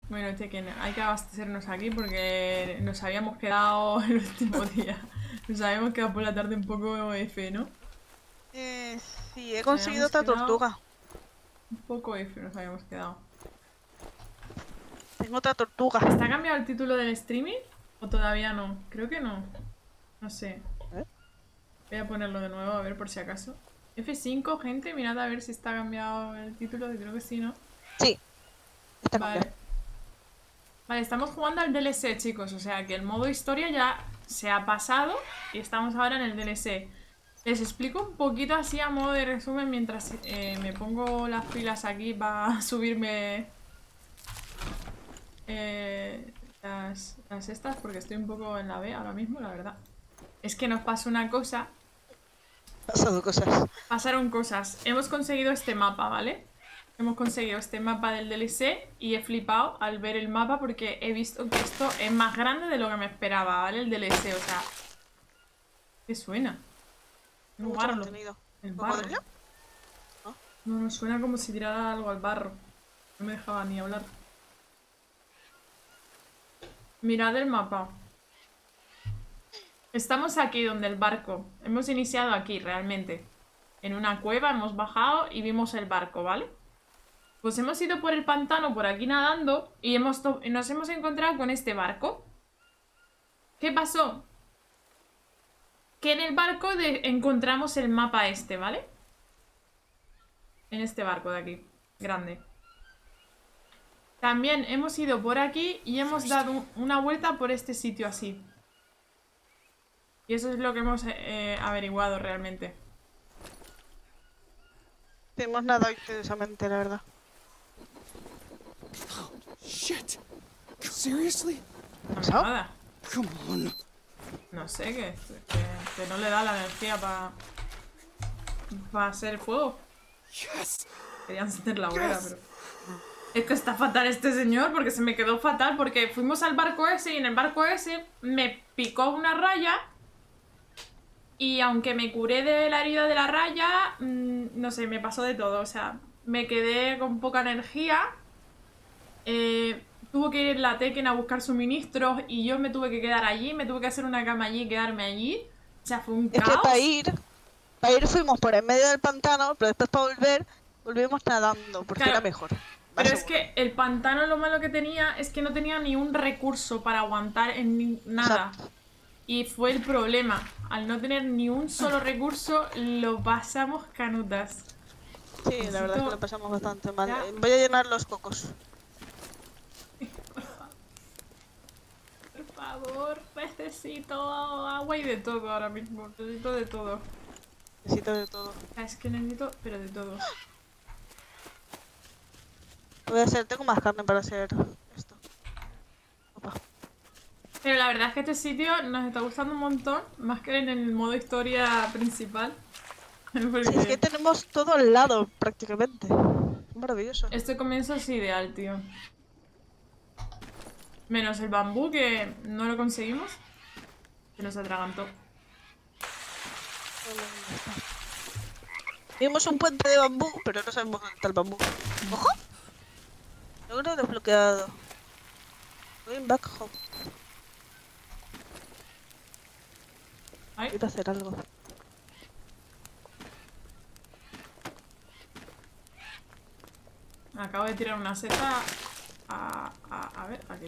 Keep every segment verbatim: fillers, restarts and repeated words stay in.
Bueno, chequen, hay que abastecernos aquí porque nos habíamos quedado el último día. Nos habíamos quedado por la tarde un poco F, ¿no? Eh, sí, he Nos conseguido habíamos otra quedado tortuga. un poco F, nos habíamos quedado. Tengo otra tortuga. ¿Está cambiado el título del streaming? ¿O todavía no? Creo que no. No sé. ¿Eh? Voy a ponerlo de nuevo a ver por si acaso. F cinco, gente, mirad a ver si está cambiado el título, que creo que sí, ¿no? Sí, está cambiado. Vale. Vale, estamos jugando al D L C, chicos. O sea que el modo historia ya se ha pasado y estamos ahora en el D L C. Les explico un poquito así a modo de resumen mientras eh, me pongo las pilas aquí para subirme eh, las, las estas, porque estoy un poco en la B ahora mismo, la verdad. Es que nos pasó una cosa. Pasado cosas. Pasaron cosas. Hemos conseguido este mapa, ¿vale? Hemos conseguido este mapa del D L C y he flipado al ver el mapa porque he visto que esto es más grande de lo que me esperaba, ¿vale? El D L C, o sea... ¿Qué suena? Un Mucho barro. contenido. El barro. ¿Cocodrilo? ¿No? No, no, suena como si tirara algo al barro. No me dejaba ni hablar. Mirad el mapa. Estamos aquí donde el barco. Hemos iniciado aquí, realmente. En una cueva, hemos bajado y vimos el barco, ¿vale? Pues hemos ido por el pantano, por aquí nadando, y hemos nos hemos encontrado con este barco. ¿Qué pasó? Que en el barco de encontramos el mapa este, ¿vale? En este barco de aquí, grande. También hemos ido por aquí y hemos dado una vuelta por este sitio así. Y eso es lo que hemos eh, averiguado realmente. Tenemos nada intensamente, la verdad. Oh, shit. Seriously? No, ¿Pasado? nada. Come on. No sé, que, que, que no le da la energía para para hacer fuego. Yes. Querían encender la hoguera, pero... Es que está fatal este señor porque se me quedó fatal porque fuimos al barco ese y en el barco ese me picó una raya y aunque me curé de la herida de la raya, mmm, no sé, me pasó de todo. O sea, me quedé con poca energía. Eh, tuvo que ir la Tekken a buscar suministros y yo me tuve que quedar allí, me tuve que hacer una cama allí y quedarme allí. O sea, fue un Es caos. que para ir, para ir fuimos por en medio del pantano, pero después para volver, volvimos nadando, porque Claro, era mejor. pero Más es seguro. que el pantano lo malo que tenía es que no tenía ni un recurso para aguantar en ni nada. Exacto. Y fue el problema. Al no tener ni un solo recurso, lo pasamos canutas. Sí, la verdad es que Necesito- lo pasamos bastante mal. Ya. Eh, Voy a llenar los cocos. Por favor, necesito agua y de todo ahora mismo. Necesito de todo. Necesito de todo. Ah, es que necesito, pero de todo. Voy a hacer, tengo más carne para hacer esto. Opa. Pero la verdad es que este sitio nos está gustando un montón. Más que en el modo historia principal. Porque Sí, es que tenemos todo al lado, prácticamente. Maravilloso. este comienzo es ideal, tío. Menos el bambú, que no lo conseguimos. Se nos atragantó. Vimos un puente de bambú, pero no sabemos dónde está el bambú. ¡Ojo! Logro desbloqueado. Going back home. Ay, Quiero hacer algo. acabo de tirar una seta a, a, a ver, aquí.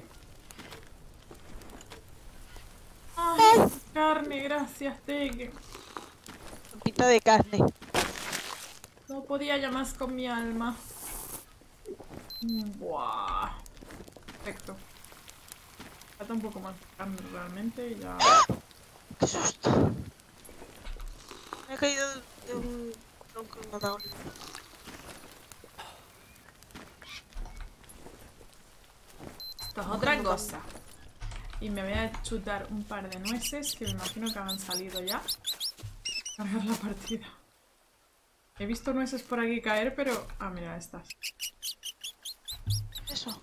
Ay, carne, gracias, Tekken. Pita de carne. No podía ya más con mi alma. Buah. Perfecto. Falta un poco más de carne realmente y ya... ¡Qué susto! Me he caído de un tronco matado. Esto es otra cosa. Y me voy a chutar un par de nueces que me imagino que han salido ya. Cargar la partida. He visto nueces por aquí caer, pero... Ah, mira, estas. Eso.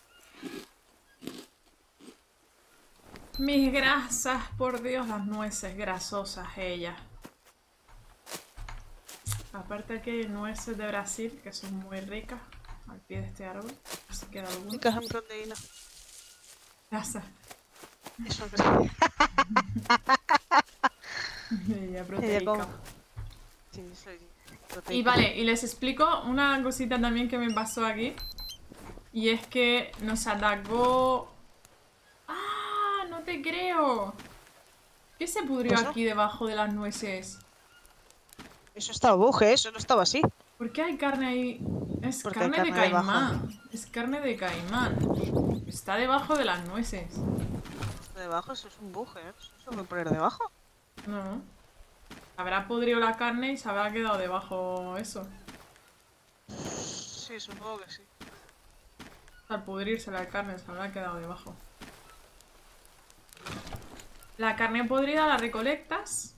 Mis grasas, por Dios, las nueces grasosas, ellas. Aparte aquí hay nueces de Brasil, que son muy ricas, al pie de este árbol. si queda alguno. Chicas en proteína. Casa. Eso que Ella Ella proteica. como. Sí, soy proteica. Y vale, y les explico una cosita también que me pasó aquí. Y es que nos atacó... ¡Ah! No te creo. ¿Qué se pudrió ¿Pasó? aquí debajo de las nueces? Eso estaba buje, eso no estaba así. ¿Por qué hay carne ahí? Es Porque hay carne de carne debajo. caimán. Es carne de caimán. Está debajo de las nueces. Debajo, eso es un buje, ¿eh? Eso se puede poner debajo. No. Habrá podrido la carne y se habrá quedado debajo eso. Sí, supongo que sí. Al pudrirse la carne se habrá quedado debajo. La carne podrida la recolectas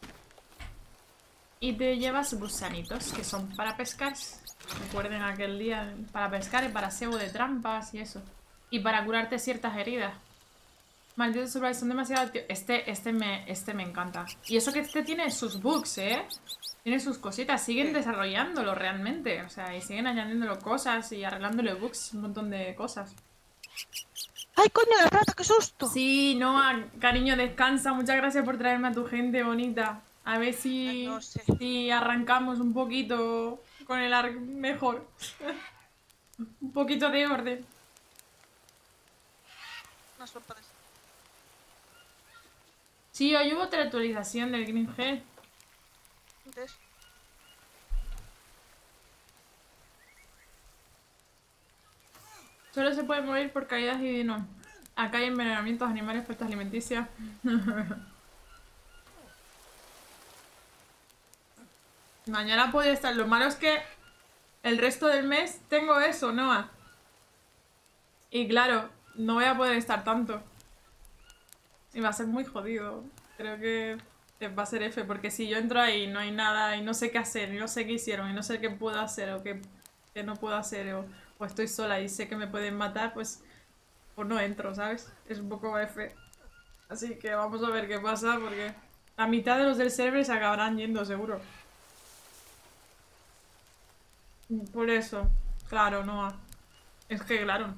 y te llevas gusanitos que son para pescar. Recuerden aquel día para pescar y para cebo de trampas y eso. Y para curarte ciertas heridas. Malditos survival son demasiado... Este, este, me, este me encanta. Y eso que este tiene sus bugs, ¿eh? Tiene sus cositas. Siguen Sí. desarrollándolo realmente. O sea, y siguen añadiéndolo cosas y arreglándole bugs. Un montón de cosas. ¡Ay, coño, la rata, qué susto! Sí, Noah, cariño, descansa. Muchas gracias por traerme a tu gente bonita. A ver si, No sé. si arrancamos un poquito con el arc mejor. Un poquito de orden. Una sopa de... Sí, hoy hubo otra actualización del Green Hell. Entonces, Solo se puede morir por caídas y no. Acá hay envenenamientos, animales, faltas alimenticias. Mañana puede estar. Lo malo es que el resto del mes tengo eso, Noah. Y claro, no voy a poder estar tanto. Y va a ser muy jodido. Creo que va a ser F, porque si yo entro ahí y no hay nada y no sé qué hacer, y no sé qué hicieron, y no sé qué puedo hacer o qué, qué no puedo hacer, o, o estoy sola y sé que me pueden matar, pues, pues no entro, ¿sabes? Es un poco F. Así que vamos a ver qué pasa, porque la mitad de los del server se acabarán yendo, seguro. Por eso, claro, no. Es que, claro.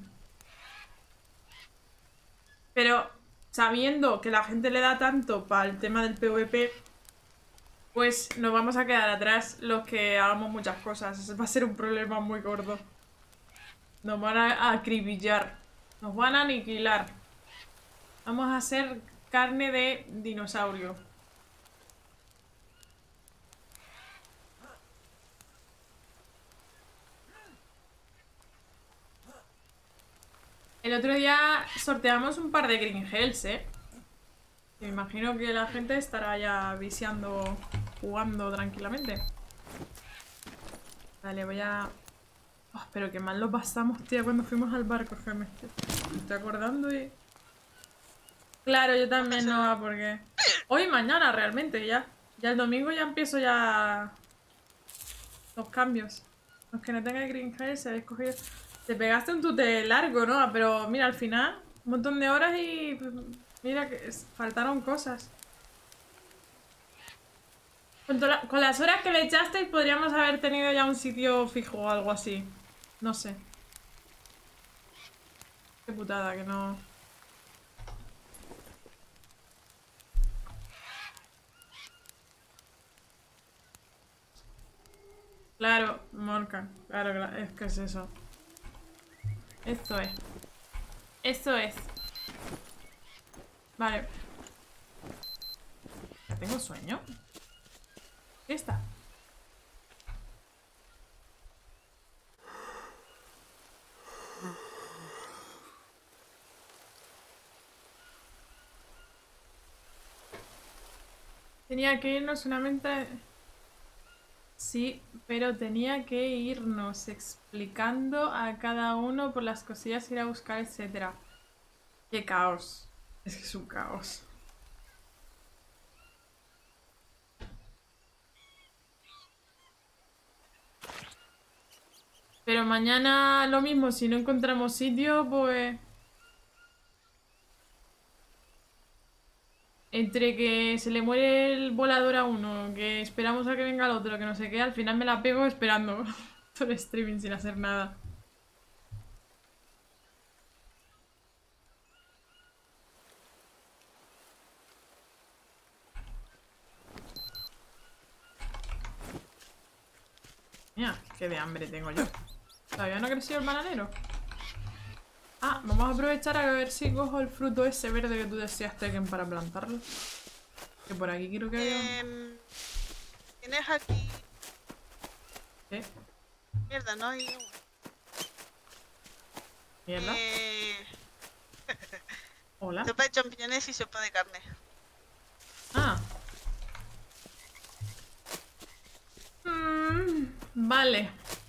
Pero sabiendo que la gente le da tanto para el tema del PvP, pues nos vamos a quedar atrás los que hagamos muchas cosas. Ese va a ser un problema muy gordo. Nos van a acribillar. Nos van a aniquilar. Vamos a hacer carne de dinosaurio. El otro día sorteamos un par de Green Hells, ¿eh? Me imagino que la gente estará ya viciando, jugando tranquilamente. Vale, voy a... Oh, pero qué mal lo pasamos, tía, cuando fuimos al barco, que me estoy, me estoy acordando y... Claro, yo también no, porque... Hoy y mañana, realmente, ya. Ya el domingo ya empiezo ya... Los cambios. Los que no tengan Green Hell se habéis cogido... Te pegaste un tute largo, ¿no? Pero mira, al final, un montón de horas y... Mira que faltaron cosas. Con, la, con las horas que le echasteis podríamos haber tenido ya un sitio fijo o algo así. No sé. Qué putada, que no... Claro, Morkan. Claro, claro, es que es eso. Esto es. Esto es. Vale. ¿Ya tengo sueño? ¿Qué está? Tenía que irnos solamente... Sí, pero tenía que irnos explicando a cada uno por las cosillas, ir a buscar, etcétera. Qué caos. Es que es un caos. Pero mañana lo mismo, si no encontramos sitio, pues... Entre que se le muere el volador a uno, que esperamos a que venga el otro, que no sé qué, al final me la pego esperando todo el streaming sin hacer nada. Mira, qué de hambre tengo yo. ¿Todavía no ha crecido el bananero? Ah, vamos a aprovechar a ver si cojo el fruto ese verde que tú decías, Tekken, para plantarlo. Que por aquí quiero que haya... Eh, Tienes aquí... ¿Qué? Mierda, no hay... ¿Mierda? Eh... Hola. Sopa de champiñones y sopa de carne. Ah. Mm, vale.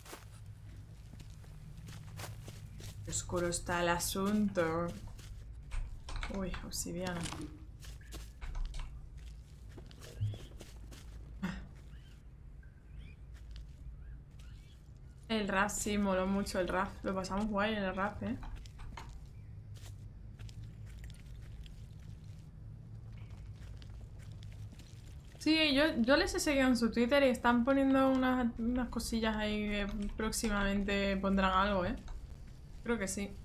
Qué oscuro está el asunto. Uy, obsidiana. El rap sí, moló mucho el rap. Lo pasamos guay en el rap, eh. Sí, yo, yo les he seguido en su Twitter y están poniendo unas, unas cosillas ahí que próximamente pondrán algo, ¿eh? Creo que sí.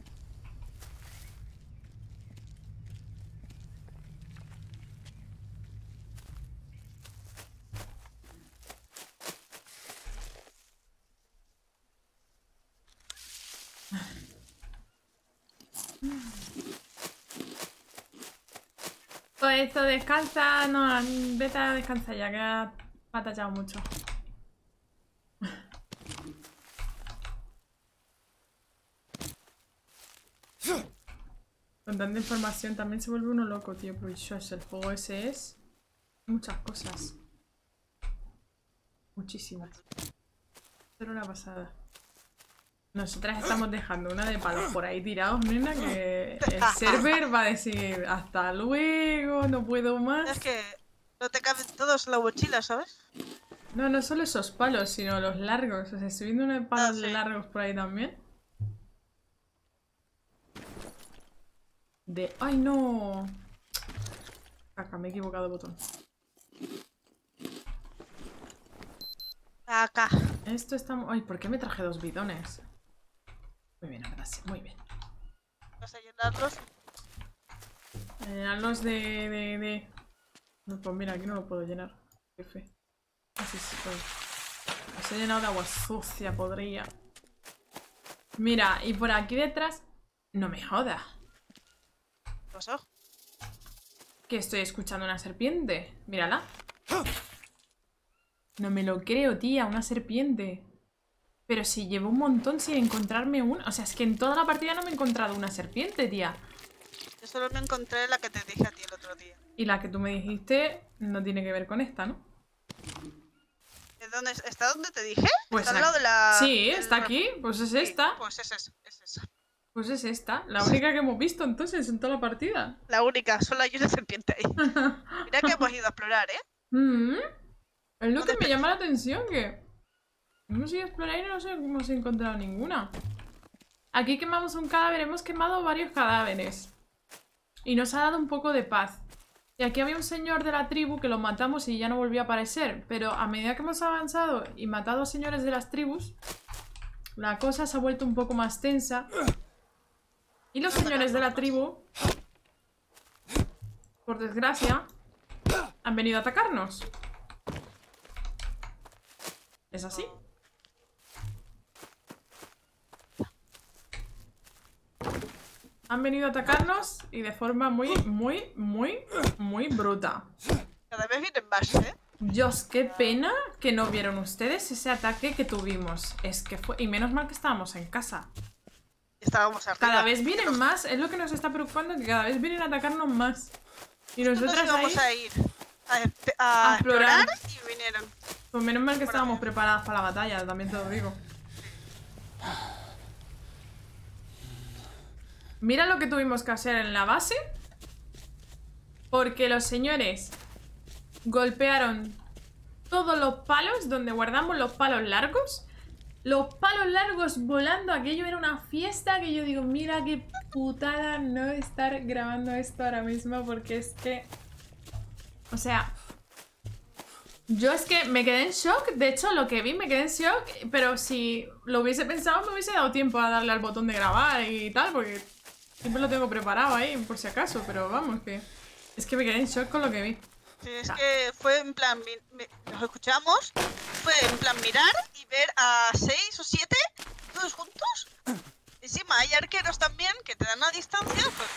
Pues esto, descansa, no, vete a descansar ya, que has batallado mucho. Con tanta información también se vuelve uno loco, tío, porque yo, el juego ese es... muchas cosas. Muchísimas. Pero una pasada. Nosotras estamos dejando una de palos por ahí tirados, nena, que el server va a decir hasta luego, no puedo más. Es que no te caben todos en la mochila, ¿sabes? No, no solo esos palos, sino los largos. O sea, estoy viendo unos palos Ah, sí. largos por ahí también. De... ¡Ay, no! Caca, me he equivocado de botón. Acá. Esto está... Ay, ¿por qué me traje dos bidones? Muy bien, gracias, muy bien. Vas a llenarlos. Llenarlos de, de, de... No, pues mira, aquí no lo puedo llenar. Jefe. Así sí puedo. Los he llenado de agua sucia, podría. Mira, y por aquí detrás... No me jodas. ¿Qué pasó? Que estoy escuchando una serpiente. Mírala. No me lo creo, tía, una serpiente. Pero si llevo un montón sin encontrarme una. O sea, es que en toda la partida no me he encontrado una serpiente, tía. Yo solo me encontré la que te dije a ti el otro día. Y la que tú me dijiste no tiene que ver con esta, ¿no? ¿De dónde es- ¿Está donde te dije? Pues ¿Está al aquí- lado de la...? Sí, del- está aquí. Pues es Sí, esta. Pues es esa, es esa. Pues es esta. La única que hemos visto entonces en toda la partida. La única, solo hay una serpiente ahí. Mira que hemos ido a explorar, ¿eh? Mm. Es lo que ¿Dónde me te- llama la atención, que hemos ido a explorar y no sé, hemos encontrado ninguna. Aquí quemamos un cadáver, hemos quemado varios cadáveres. Y nos ha dado un poco de paz. Y aquí había un señor de la tribu que lo matamos y ya no volvió a aparecer. Pero a medida que hemos avanzado y matado a señores de las tribus, la cosa se ha vuelto un poco más tensa. Y los señores de la tribu, por desgracia, han venido a atacarnos. ¿Es así? Han venido a atacarnos y de forma muy, muy, muy, muy bruta. Cada vez vienen más, ¿eh? Dios, qué pena que no vieron ustedes ese ataque que tuvimos. Es que fue... Y menos mal que estábamos en casa. Estábamos arriba. Cada vez vienen más, es lo que nos está preocupando, que cada vez vienen a atacarnos más. Y Nosotros nosotras ahí... íbamos a ir a, espe- a A explorar. explorar y vinieron. Pues menos mal que estábamos preparadas para la batalla, también te lo digo. Mira lo que tuvimos que hacer en la base. Porque los señores golpearon todos los palos donde guardamos los palos largos. Los palos largos volando, aquello era una fiesta que yo digo, mira qué putada no estar grabando esto ahora mismo porque es que... O sea... Yo es que me quedé en shock, de hecho lo que vi me quedé en shock, pero si lo hubiese pensado me hubiese dado tiempo a darle al botón de grabar y tal, porque siempre lo tengo preparado ahí por si acaso, pero vamos, que es que me quedé en shock con lo que vi. Sí, es que fue en plan, mi- mi- nos escuchamos, fue en plan mirar y ver a seis o siete, todos juntos. Encima hay arqueros también que te dan a distancia. Pues...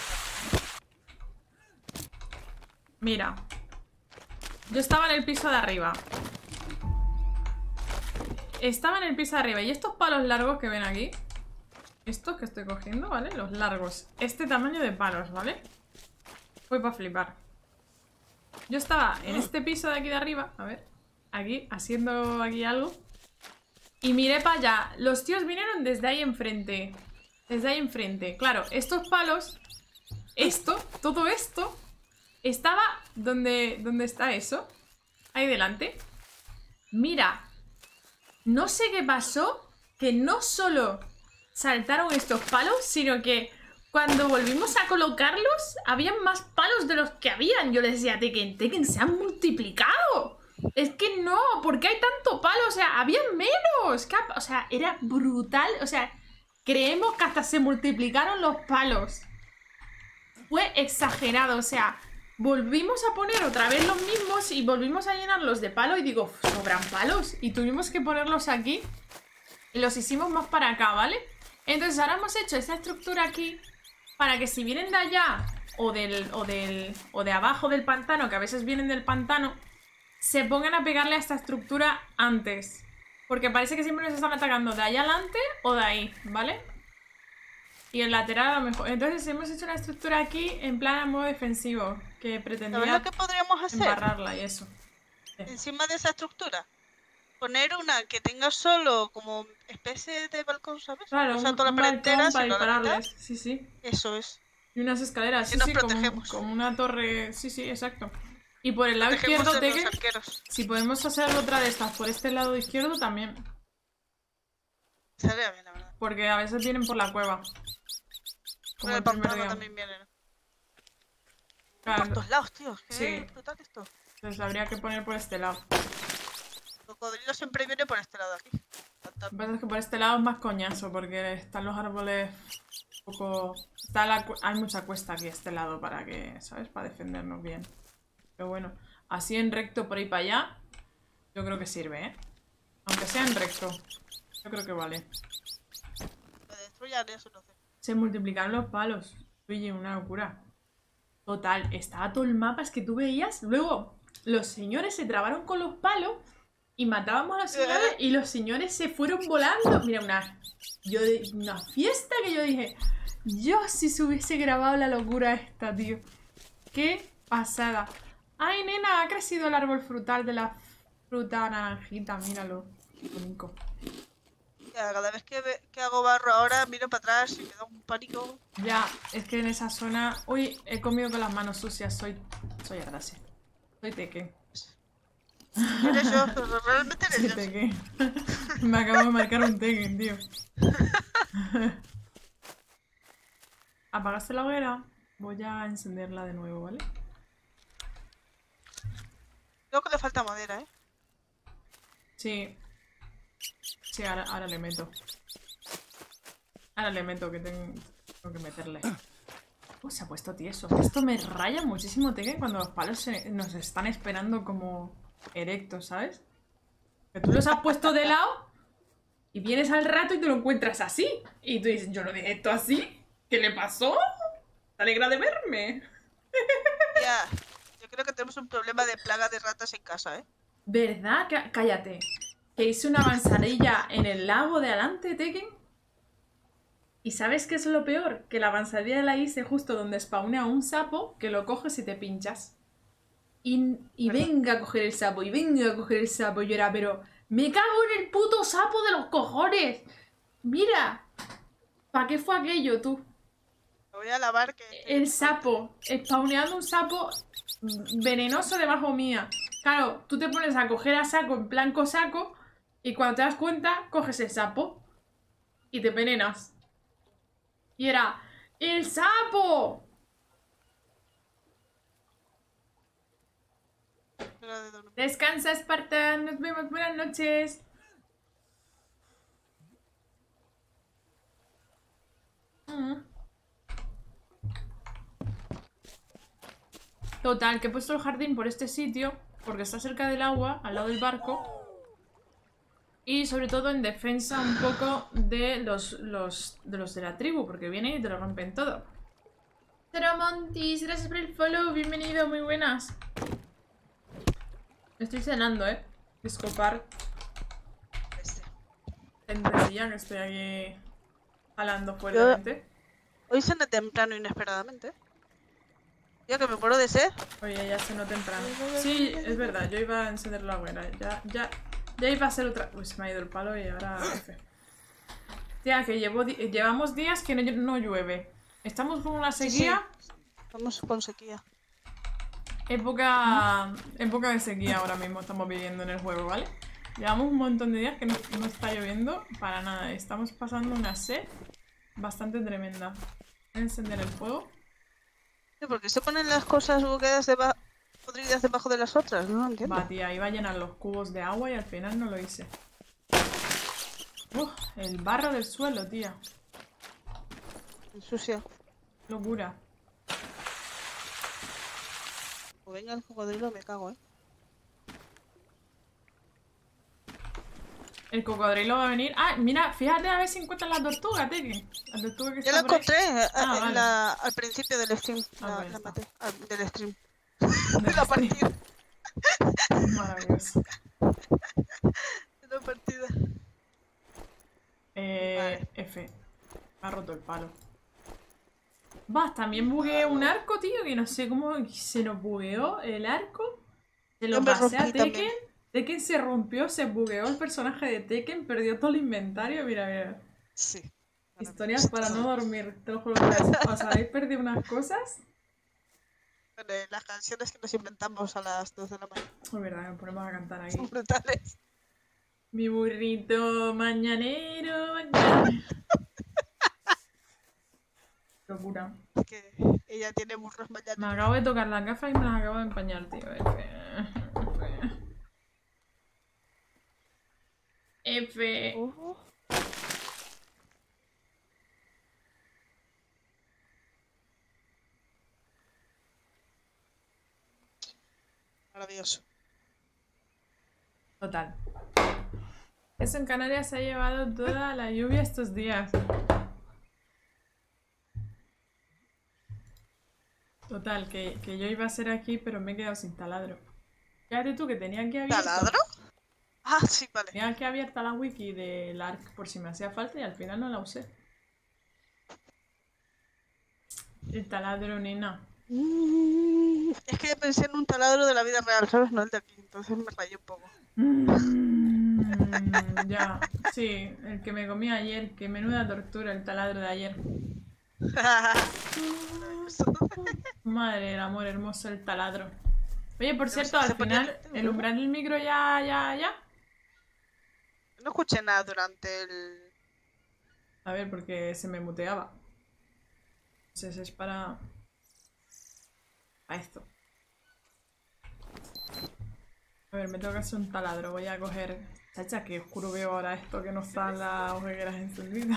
Mira. Yo estaba en el piso de arriba. Estaba en el piso de arriba. Y estos palos largos que ven aquí, estos que estoy cogiendo, ¿vale? Los largos. Este tamaño de palos, ¿vale? Fue para flipar. Yo estaba en este piso de aquí de arriba. A ver. Aquí, haciendo aquí algo. Y miré para allá. Los tíos vinieron desde ahí enfrente. Desde ahí enfrente. Claro, estos palos, esto, todo esto, estaba donde, donde está eso. Ahí delante. Mira. No sé qué pasó. Que no solo saltaron estos palos, sino que cuando volvimos a colocarlos, habían más palos de los que habían. Yo le decía, Tekken, Tekken, se han multiplicado. Es que no, ¿por qué hay tanto palo? O sea, había menos. O sea, era brutal. O sea, creemos que hasta se multiplicaron los palos. Fue exagerado. O sea, volvimos a poner otra vez los mismos y volvimos a llenarlos de palo. Y digo, sobran palos. Y tuvimos que ponerlos aquí. Y los hicimos más para acá, ¿vale? Entonces ahora hemos hecho esta estructura aquí para que si vienen de allá o del, o del, o de abajo del pantano, que a veces vienen del pantano, se pongan a pegarle a esta estructura antes. Porque parece que siempre nos están atacando de allá adelante o de ahí, ¿vale? Y el lateral a lo mejor. Entonces hemos hecho una estructura aquí en plan a modo defensivo, que pretendía ¿Sabes lo que podríamos hacer? embarrarla y eso. Sí. Encima de esa estructura, poner una que tenga solo como especie de balcón, ¿sabes? Claro, o sea, toda un la pared balcón entera, para sino la mitad. dispararles. Sí, sí. Eso es. Y unas escaleras, Así sí, nos sí, como, protegemos. como una torre. Sí, sí, exacto. Y por el lado Protegemos izquierdo, de los Tekken, arqueros. si podemos hacer otra de estas por este lado izquierdo también. Estaría bien, la verdad. Porque a veces vienen por la cueva. Por Como el el primer pantano día. también vienen. Claro, Por todos lados, tío. Qué Sí. brutal esto. entonces habría que poner por este lado. El cocodrilo siempre viene por este lado aquí. Lo que pasa es que por este lado es más coñazo, porque están los árboles un poco... Está la cu- hay mucha cuesta aquí a este lado para que, ¿sabes? Para defendernos bien. Pero bueno, así en recto por ahí para allá, yo creo que sirve, ¿eh? Aunque sea en recto, yo creo que vale. Que destruyan eso, no sé. Se multiplicaron los palos. Oye, una locura. Total, estaba todo el mapa, es que tú veías. Luego, los señores se trabaron con los palos y matábamos a los señores y los señores se fueron volando. Mira, una, yo de- una fiesta que yo dije, yo si se hubiese grabado la locura esta, tío. Qué pasada. Ay, nena, ha crecido el árbol frutal de la fruta naranjita, míralo. Qué bonito. Ya, cada vez que, ve- que hago barro ahora miro para atrás y me da un pánico. Ya, es que en esa zona... Uy, he comido con las manos sucias, soy... Soy Ardase. Soy Tekken. Eres yo, pero realmente eres Soy yo. Tekken. Me acabo de marcar un Tekken, tío. ¿Apagaste la hoguera? Voy a encenderla de nuevo, ¿vale? Creo que le falta madera, ¿eh? Sí. Sí, ahora, ahora le meto. Ahora le meto, que tengo, tengo que meterle. Uh, se ha puesto tieso. Esto me raya muchísimo, Tekken, cuando los palos se- nos están esperando como erectos, ¿sabes? Que tú los has puesto de lado y vienes al rato y te lo encuentras así. Y tú dices, yo lo dejé esto así. ¿Qué le pasó? ¿Te alegra de verme? Ya, yo creo que tenemos un problema de plaga de ratas en casa, ¿eh? ¿Verdad? Cá- Cállate. Que hice una avanzadilla en el lago de adelante, Tekken. ¿Y sabes qué es lo peor? Que la avanzadilla la hice justo donde spawnea un sapo, que lo coges y te pinchas. Y, y venga a coger el sapo, y venga a coger el sapo. Y yo era, pero me cago en el puto sapo de los cojones. Mira. ¿Para qué fue aquello, tú? Me voy a lavar que... El sapo, spawneando un sapo venenoso debajo mía. Claro, tú te pones a coger a saco en plan cosaco y cuando te das cuenta, coges el sapo y te venenas. Y era, ¡el sapo! Hora de dormir. Descansa, Spartan, nos vemos, buenas noches. Mm. Total, que he puesto el jardín por este sitio, porque está cerca del agua, al lado del barco. Y sobre todo en defensa un poco de los, los, de los de la tribu, porque vienen y te lo rompen todo. Pero Montis, gracias por el follow, bienvenido, muy buenas. Estoy cenando, eh. Disculpar. Este. Entendía que estoy aquí jalando fuertemente. Hoy cené temprano inesperadamente. Ya que me muero de sed. Oye, ya cenó temprano. Sí, es verdad, yo iba a encender la hoguera. Ya, ya, ya iba a ser otra. Uy, se me ha ido el palo y ahora. F. Tía, que llevo di- llevamos días que no, no llueve. Estamos con una sequía. Sí, sí. Vamos con sequía. Época. Época de sequía ahora mismo estamos viviendo en el juego, ¿vale? Llevamos un montón de días que no, no está lloviendo para nada. Estamos pasando una sed bastante tremenda. Voy a encender el fuego. Sí, porque se ponen las cosas bugueadas deba podridas debajo de las otras, no lo entiendo. Va, tía, iba a llenar los cubos de agua y al final no lo hice. Uf, el barro del suelo, tía. Ensucia. Locura. O venga el cocodrilo, me cago, eh. El cocodrilo va a venir. Ah, mira, fíjate a ver si encuentras la tortuga, Tekken. La tortuga que Ya está la por ahí. encontré eh, Ah, en vale. la- al principio del stream. Ah, la, pues ya la está. maté. Ah, del stream. Del De la stream. partida. Maravilloso. De la partida. Eh, F. Me ha roto el palo. Va, también bugueé un arco, tío, que no sé cómo se nos bugueó el arco. Se lo Yo me pasé a rompí Tekken. también. Tekken se rompió, se bugueó el personaje de Tekken, perdió todo el inventario. Mira, mira. Sí. Historias para no dormir. Te lo juro que os- os habéis perdido unas cosas. Bueno, eh, las canciones que nos inventamos a las dos de la mañana Es verdad, nos ponemos a cantar aquí. son brutales. Mi burrito mañanero, mañanero. Locura. Es que ella tiene burros Me mañaneros. acabo de tocar las gafas y me las acabo de empañar, tío. F. F. Uh, maravilloso. Total. Eso en Canarias se ha llevado toda la lluvia estos días. Total, que, que yo iba a ser aquí, pero me he quedado sin taladro. Fíjate tú que tenía aquí abierto. ¿Taladro? Ah, sí, vale. Tenía aquí abierta la wiki del A R C por si me hacía falta y al final no la usé. El taladro, nena. Mm, es que pensé en un taladro de la vida real, ¿sabes? No el de aquí, entonces me rayé un poco. Mm, ya, sí, el que me comí ayer, que menuda tortura el taladro de ayer. Madre del amor hermoso, el taladro. Oye, por Pero cierto, se- al se ponía final, lento, el ¿no? umbral del micro ya, ya, ya. No escuché nada durante el... A ver, porque se me muteaba. Entonces es para... Para esto. A ver, me tengo que hacer un taladro. Voy a coger... Chacha, que oscuro veo ahora esto que no están las hogueras encendidas.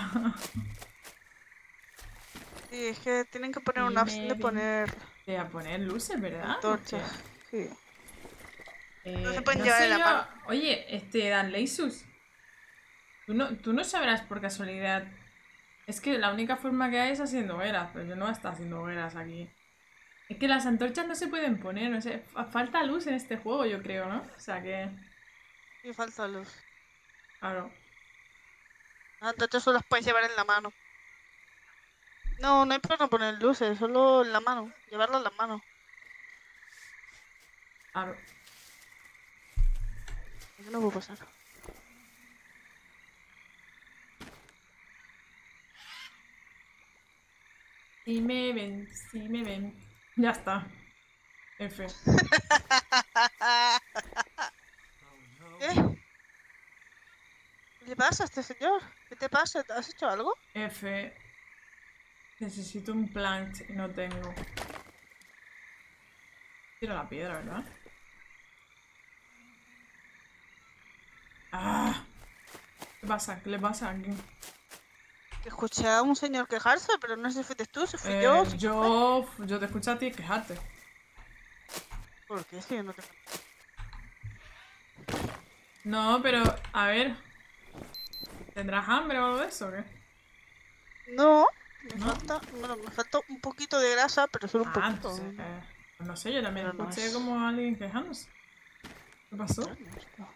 Sí, es que tienen que poner Y una opción de me- poner Voy a poner luces, ¿verdad? antorchas. Porque, Sí. eh, No se pueden no llevar sé en la yo- mano. Oye, este, Dan Leisus. ¿Tú no, tú no sabrás por casualidad. Es que la única forma que hay es haciendo hogueras, pero yo no voy a estar haciendo hogueras aquí. Es que las antorchas no se pueden poner, no sé. fa- Falta luz en este juego, yo creo, ¿no? O sea que. Sí, falta luz. Claro. Las antorchas solo las puedes llevar en la mano. No, no hay problema poner luces, solo en la mano. Llevarlo en la mano. Claro. ¿Qué no puedo pasar? Si me ven, si me ven. Ya está. F. ¿Qué? ¿Qué le pasa a este señor? ¿Qué te pasa? ¿Has hecho algo? F. Necesito un plant y no tengo. Tiro la piedra, ¿verdad? ¡Ah! ¿Qué pasa? ¿Qué le pasa aquí? Que escuché a un señor quejarse, pero no sé si fuiste tú, si fui Eh, yo. Si yo, yo te escucho a ti quejarte. ¿Por qué? Si yo no te... No, pero, a ver. ¿Tendrás hambre o algo de eso o qué? No, me ¿No? falta, bueno, me falta un poquito de grasa, pero solo un Ah, poquito. entonces, eh, pues no sé, yo también Pero no escuché es como a alguien quejándose. ¿Qué pasó? extraño esto.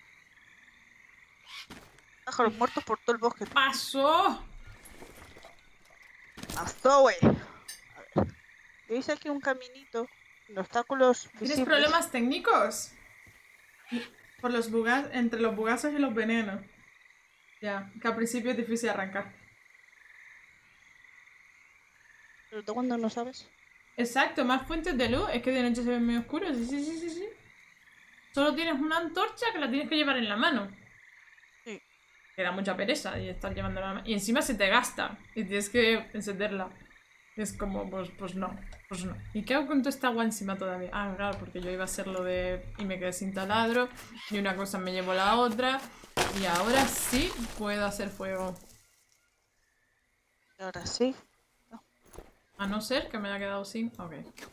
Pájaros muertos por todo el bosque. ¡Pasó! ¡Pasó, güey! A ver, yo hice aquí un caminito, en obstáculos ¿Tienes visibles. problemas técnicos? Por los bugas, entre los bugazos y los venenos. Ya, que al principio es difícil arrancar. Pero tú cuando no sabes. Exacto, más fuentes de luz. Es que de noche se ven muy oscuros. Sí, sí, sí, sí, sí. Solo tienes una antorcha que la tienes que llevar en la mano. Sí. Que da mucha pereza y estar llevando la mano. Y encima se te gasta. Y tienes que encenderla. Es como, pues, pues no. Pues no. ¿Y qué hago con toda esta agua encima todavía? Ah, claro, porque yo iba a hacer lo de... Y me quedé sin taladro. Y una cosa me llevó a la otra. Y ahora sí puedo hacer fuego. Y ahora sí. A no ser que me haya quedado sin... Ok.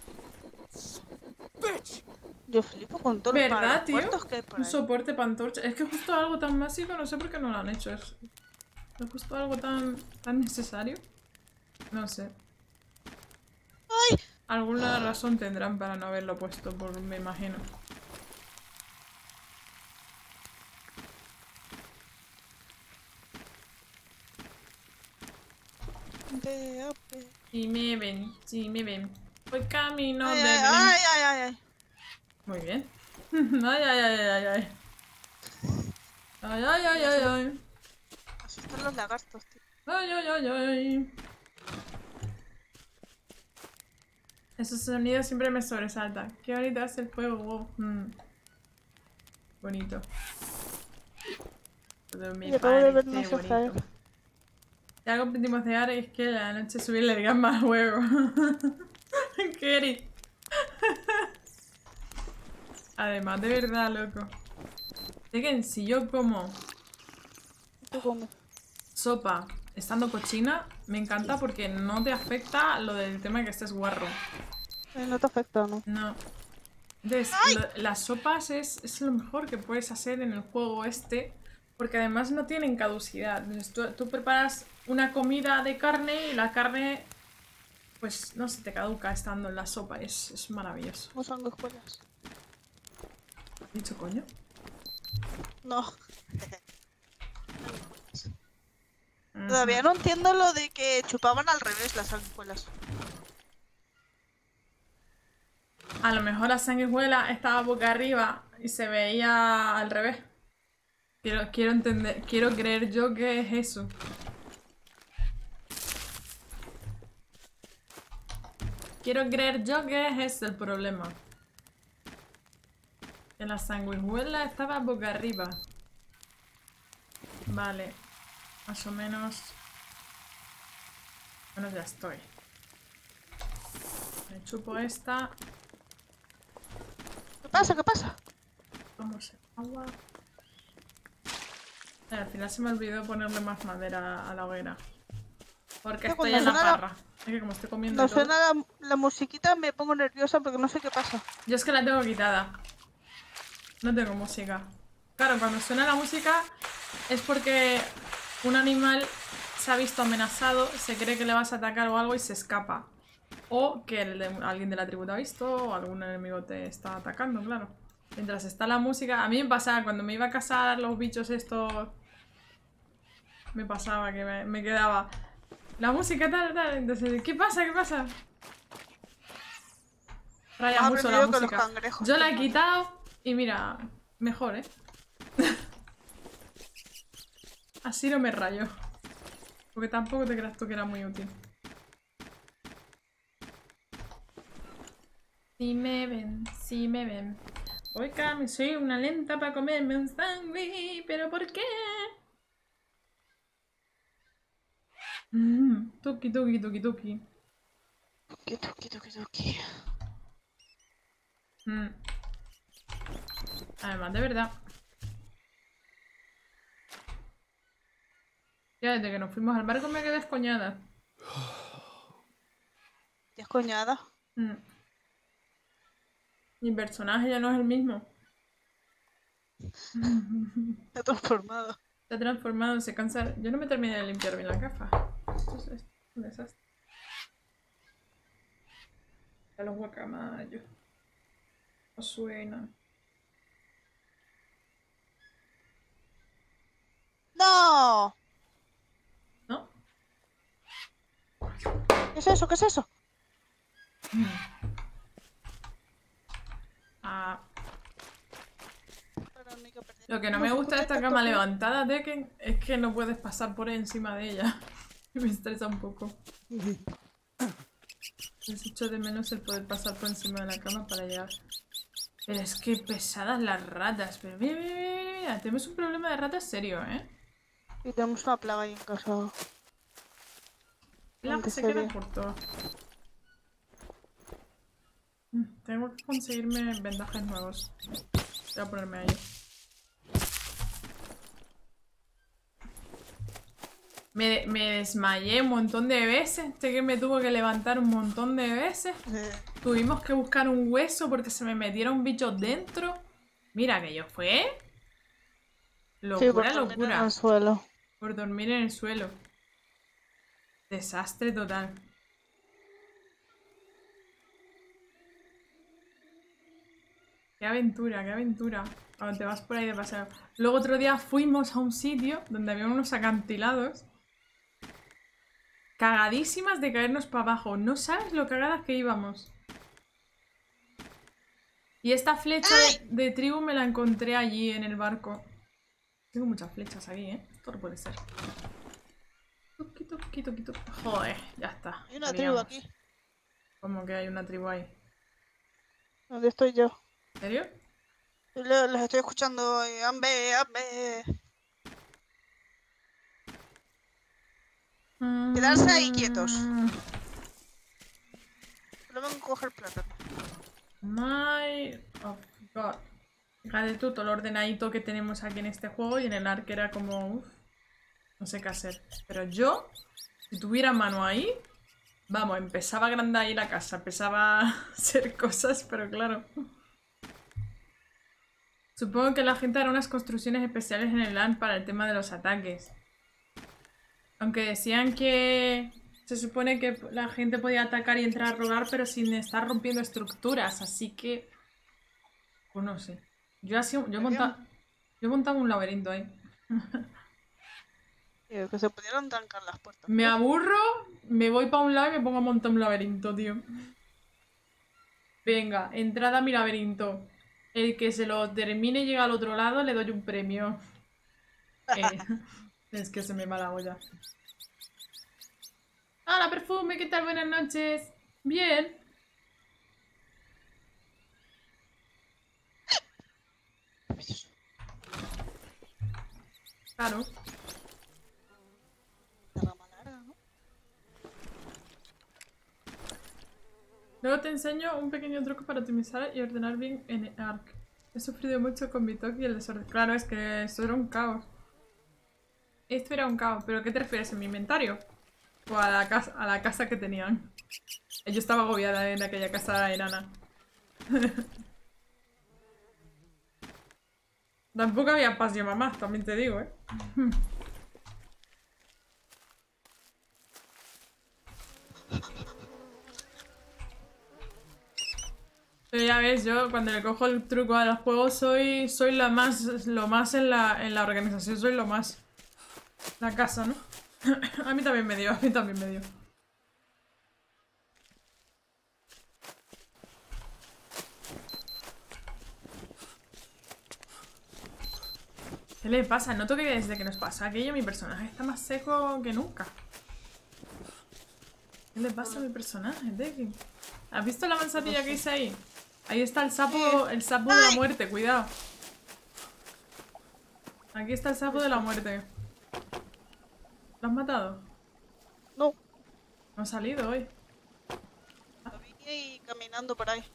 Bitch! Yo flipo con todos los ¿Verdad, pájaros tío? muertos que hay por Un ahí. soporte para antorcha. Es que justo algo tan básico, no sé por qué no lo han hecho. Es, es justo algo tan, tan necesario. No sé. ¡Ay! Alguna razón tendrán para no haberlo puesto, por, me imagino. Ve, a ver. Si me ven, si me ven. Voy camino Ay, de ay, Belén. ay, ay, ay, ay. Muy bien. Ay, ay, ay, ay, ay. Ay, ay, ay, ay, ay. Así están los lagartos, tío. Ay, ay, ay, ay. Esos sonidos siempre me sobresaltan. Qué bonito hace el fuego. Wow. Mm. Bonito. Todo me Y acabo de ver parece no sé, bonito. Si algo aprendimos de Ari es que a la noche subirle el gas más huevo. Keri. Además, de verdad, loco. Es que si yo como ¿Tú cómo? sopa estando cochina, me encanta porque no te afecta lo del tema de que estés guarro. Eh, no te afecta, ¿no? No. Entonces, lo- las sopas es, es lo mejor que puedes hacer en el juego este, porque además no tienen caducidad. Entonces, tú, tú preparas una comida de carne y la carne, pues no se te caduca estando en la sopa. Es, es maravilloso. No sanguijuelas. ¿Has dicho coño? No. Todavía no entiendo lo de que chupaban al revés las sanguijuelas. A lo mejor la sanguijuela estaba boca arriba y se veía al revés. Quiero, quiero entender, quiero creer yo que es eso. Quiero creer yo que es ese el problema. Que la sanguijuela estaba boca arriba. Vale. Más o menos... Bueno, ya estoy. Me chupo esta. ¿Qué pasa? ¿Qué pasa? Vamos a agua. Eh, al final se me olvidó ponerle más madera a la hoguera. Porque Yo estoy cuando en la suena la- parra. Es que como estoy comiendo No y todo... suena la, la musiquita, me pongo nerviosa porque no sé qué pasa. Yo es que la tengo quitada. No tengo música. Claro, cuando suena la música es porque un animal se ha visto amenazado, se cree que le vas a atacar o algo y se escapa. O que el de- alguien de la tribu te ha visto o algún enemigo te está atacando, claro. Mientras está la música... A mí me pasaba cuando me iba a cazar los bichos estos... Me pasaba que me, me quedaba... La música tal, tal... Entonces, ¿qué pasa? ¿Qué pasa? Raya Más mucho la aprendido que los música. cangrejos, Yo la he hermano. quitado y mira, mejor, ¿eh? Así no me rayo. Porque tampoco te creas tú que era muy útil. Si me ven, si me ven. Hoy me soy una lenta para comerme un sándwich, pero ¿por qué? Mmm, tuki tuki tuki tuki. Tuki, tuki, tuki, tuki. Mm. Además, de verdad. Ya desde que nos fuimos al barco me quedé escoñada. ¿Qué es coñada? Mm. Mi personaje ya no es el mismo. Se ha transformado. Se ha transformado, se cansa. Yo no me terminé de limpiar bien la gafa. Esto es, esto es un desastre. A los guacamayos. No suenan. ¡No! ¿No? ¿Qué es eso? ¿Qué es eso? Ah. Para mí que perdí. Lo que no me gusta de esta cama levantada, Tekken, es que no puedes pasar por encima de ella. Me estresa un poco. Les echo de menos el poder pasar por encima de la cama para llegar. Pero es que pesadas las ratas. Pero mira, mira, mira, mira. Tenemos un problema de ratas serio, ¿eh? Y tenemos una plaga ahí en casa. La ¿En se serio? queda por todo. Mm, Tengo que conseguirme vendajes nuevos. Voy a ponerme a ello. Me, me desmayé un montón de veces. Este que me tuvo que levantar un montón de veces. Eh, Tuvimos que buscar un hueso porque se me metieron bichos dentro. Mira que yo fue. sí, Locura, por dormir en locura. el suelo. Por dormir en el suelo. Desastre total. Qué aventura, qué aventura. Cuando te vas por ahí de paseo. Luego otro día fuimos a un sitio donde había unos acantilados. Cagadísimas de caernos para abajo. No sabes lo cagadas que íbamos. Y esta flecha de, de tribu me la encontré allí en el barco. Tengo muchas flechas aquí, ¿eh? Esto no puede ser. Quito, quito, quito. Joder, ya está. Hay una tribu Sabíamos. aquí. ¿Cómo que hay una tribu ahí? ¿Dónde estoy yo? ¿En serio? Y le- Les estoy escuchando. eh, Ambe, ambe. Quedarse ahí quietos. Mm, Solo vengo a coger plátano. My of God. Fíjate tú todo lo ordenadito que tenemos aquí en este juego y en el arc era como... Uf, no sé qué hacer. Pero yo, si tuviera mano ahí... Vamos, empezaba a agrandar ahí la casa. Empezaba a hacer cosas, pero claro... Supongo que la gente hará unas construcciones especiales en el LAN para el tema de los ataques. Aunque decían que se supone que la gente podía atacar y entrar a robar, pero sin estar rompiendo estructuras. Así que... Pues no sé. Yo, así, yo, he montado, yo he montado un laberinto ahí. Tío, que se pudieron trancar las puertas. Me aburro, me voy para un lado y me pongo a montar un laberinto, tío. Venga, entrada a mi laberinto. El que se lo termine y llega al otro lado le doy un premio. Eh, es que se me va la olla. ¡Hola, perfume! ¿Qué tal? Buenas noches. Bien. Claro. La rama larga, ¿no? Luego te enseño un pequeño truco para optimizar y ordenar bien en Ark. He sufrido mucho con mi toque y el desorden. Claro, es que esto era un caos. Esto era un caos. ¿Pero qué te refieres? ¿En mi inventario? ¿O a la casa, a la casa que tenían? Yo estaba agobiada en aquella casa enana. Tampoco había paz y mamá, también te digo, ¿eh? Pero ya ves, yo cuando le cojo el truco a los juegos soy soy la más, lo más en la, en la organización, soy lo más. La casa, ¿no? A mí también me dio, a mí también me dio. ¿Qué le pasa? Noto que desde que nos pasa aquello mi personaje está más seco que nunca. ¿Qué le pasa a mi personaje, Decky? ¿Has visto la manzanilla que hice ahí? Ahí está el sapo, el sapo de la muerte, cuidado. Aquí está el sapo de la muerte. ¿Lo has matado? No, No ha salido hoy. lo vi ahí caminando por ahí.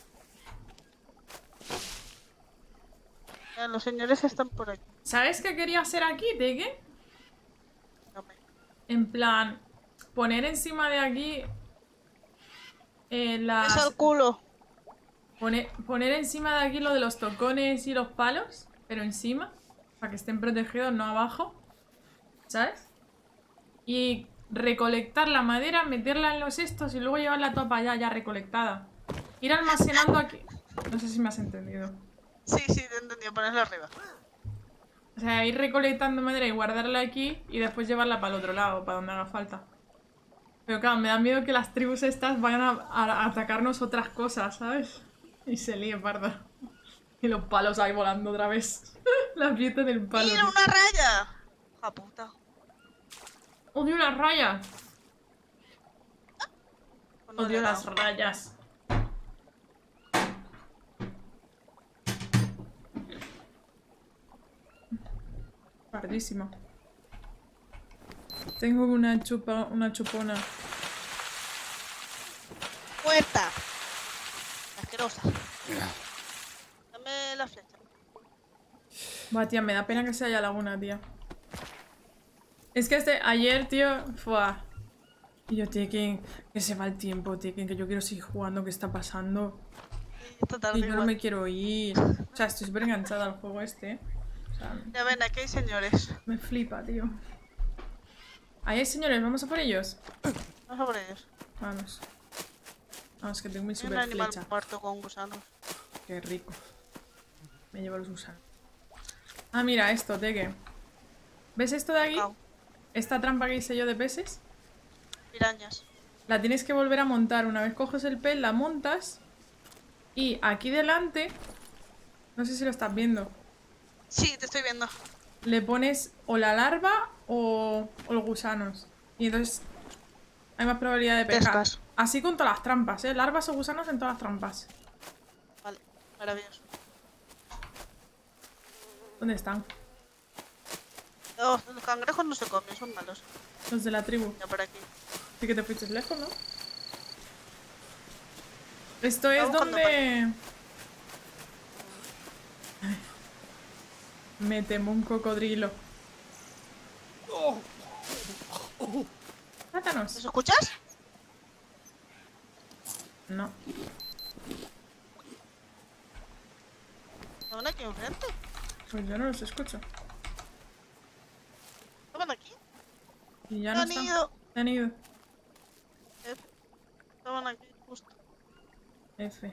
Ya, los señores están por ahí. ¿Sabes qué quería hacer aquí, Decky? Dame. En plan, poner encima de aquí eh, las... Es al culo. Poner, poner encima de aquí lo de los tocones y los palos, pero encima. Para que estén protegidos, no abajo. ¿Sabes? Y recolectar la madera, meterla en los estos y luego llevarla toda para allá ya recolectada. Ir almacenando aquí. No sé si me has entendido. Sí, sí, te he entendido, ponerlo arriba. O sea, ir recolectando madera y guardarla aquí y después llevarla para el otro lado, para donde haga falta. Pero claro, me da miedo que las tribus estas vayan a, a atacarnos otras cosas, ¿sabes? Y se líe, parda. Y los palos ahí volando otra vez. La fiesta del palo. ¡Mira, tío. una raya! ¡Ja puta! Odio las rayas. Pues no le Odio he las dado. rayas. Pardísima. Tengo una chupa, una chupona. ¡Muerta! Asquerosa. Dame la flecha. Va, tía, me da pena que se haya laguna, tía. Es que este, ayer, tío, fue. Y yo, tío, que, que se va el tiempo, tío, que yo quiero seguir jugando, ¿qué está pasando? Sí, esta tarde Y yo no igual. me quiero ir. O sea, estoy súper enganchada al juego este. O sea, Ya ven, aquí hay señores. me flipa, tío. Ahí hay señores, ¿vamos a por ellos? Vamos a por ellos. Vamos. Vamos, que tengo mi Hay un super animal flecha. muerto con gusanos. Qué rico. Me llevo los gusanos. Ah, mira esto, Teque. ¿Ves esto de aquí? Cao. Esta trampa que hice yo de peces. Pirañas. La tienes que volver a montar. Una vez coges el pez, la montas. Y aquí delante, no sé si lo estás viendo, Sí, te estoy viendo. le pones o la larva o, o los gusanos. Y entonces hay más probabilidad de pescar. Pescas. Así con todas las trampas, ¿eh? Larvas o gusanos en todas las trampas. Vale, maravilloso. ¿Dónde están? Los, los cangrejos no se comen, son malos. Los de la tribu. Ya por aquí. Sí que te fuiste lejos, ¿no? Esto es Estaba buscando donde... Ay. Me temo un cocodrilo. Mátanos. ¿Los escuchas? No. ¿Estaban aquí enfrente? Pues yo no los escucho. ¿Estaban aquí? Y ya Se no han están. ido. Se han ido. Eh, Estaban aquí, justo. F.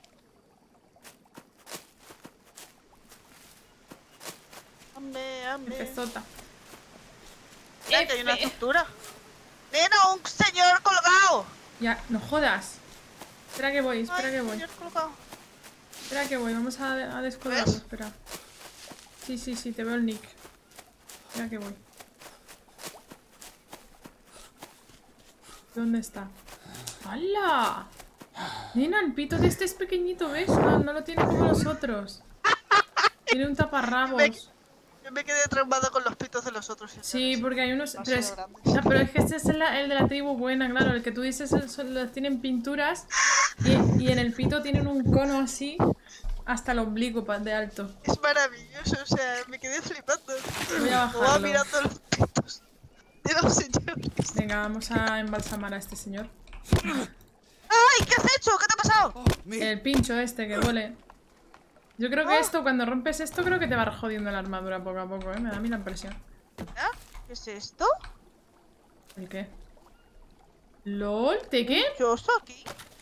Hambre, hambre. F-zota. Mira, que hay una estructura. ¡Nena, un señor colgado! Ya, no jodas. Espera que voy, espera Ay, que un voy. señor colgado. Espera que voy, vamos a, a descolgarlo, ¿Ves? espera. Sí, sí, sí, te veo el nick. Espera que voy. ¿Dónde está? ¡Hala! Nena, el pito de este es pequeñito, ¿ves? No, no lo tiene como los otros. Tiene un taparrabos. Yo me quedé traumada con los pitos de los otros señores. Sí, porque hay unos... Pero es, Demasiado o sea, pero es que este es el, el de la tribu buena, claro. El que tú dices son- son- los tienen pinturas y, y en el pito tienen un cono así hasta el ombligo pa- de alto. Es maravilloso, o sea, me quedé flipando. Voy a Como va bajarlo. mirando los pitos de los señores. Venga, vamos a embalsamar a este señor. ¡Ay! ¿Qué has hecho? ¿Qué te ha pasado? Oh, me. El pincho este que duele. Yo creo que esto, cuando rompes esto, creo que te va jodiendo la armadura poco a poco, ¿eh? Me da a mí la impresión. ¿Ah? ¿Qué es esto? ¿El qué? ¿Lol? ¿Te qué? ¿Yo estoy aquí?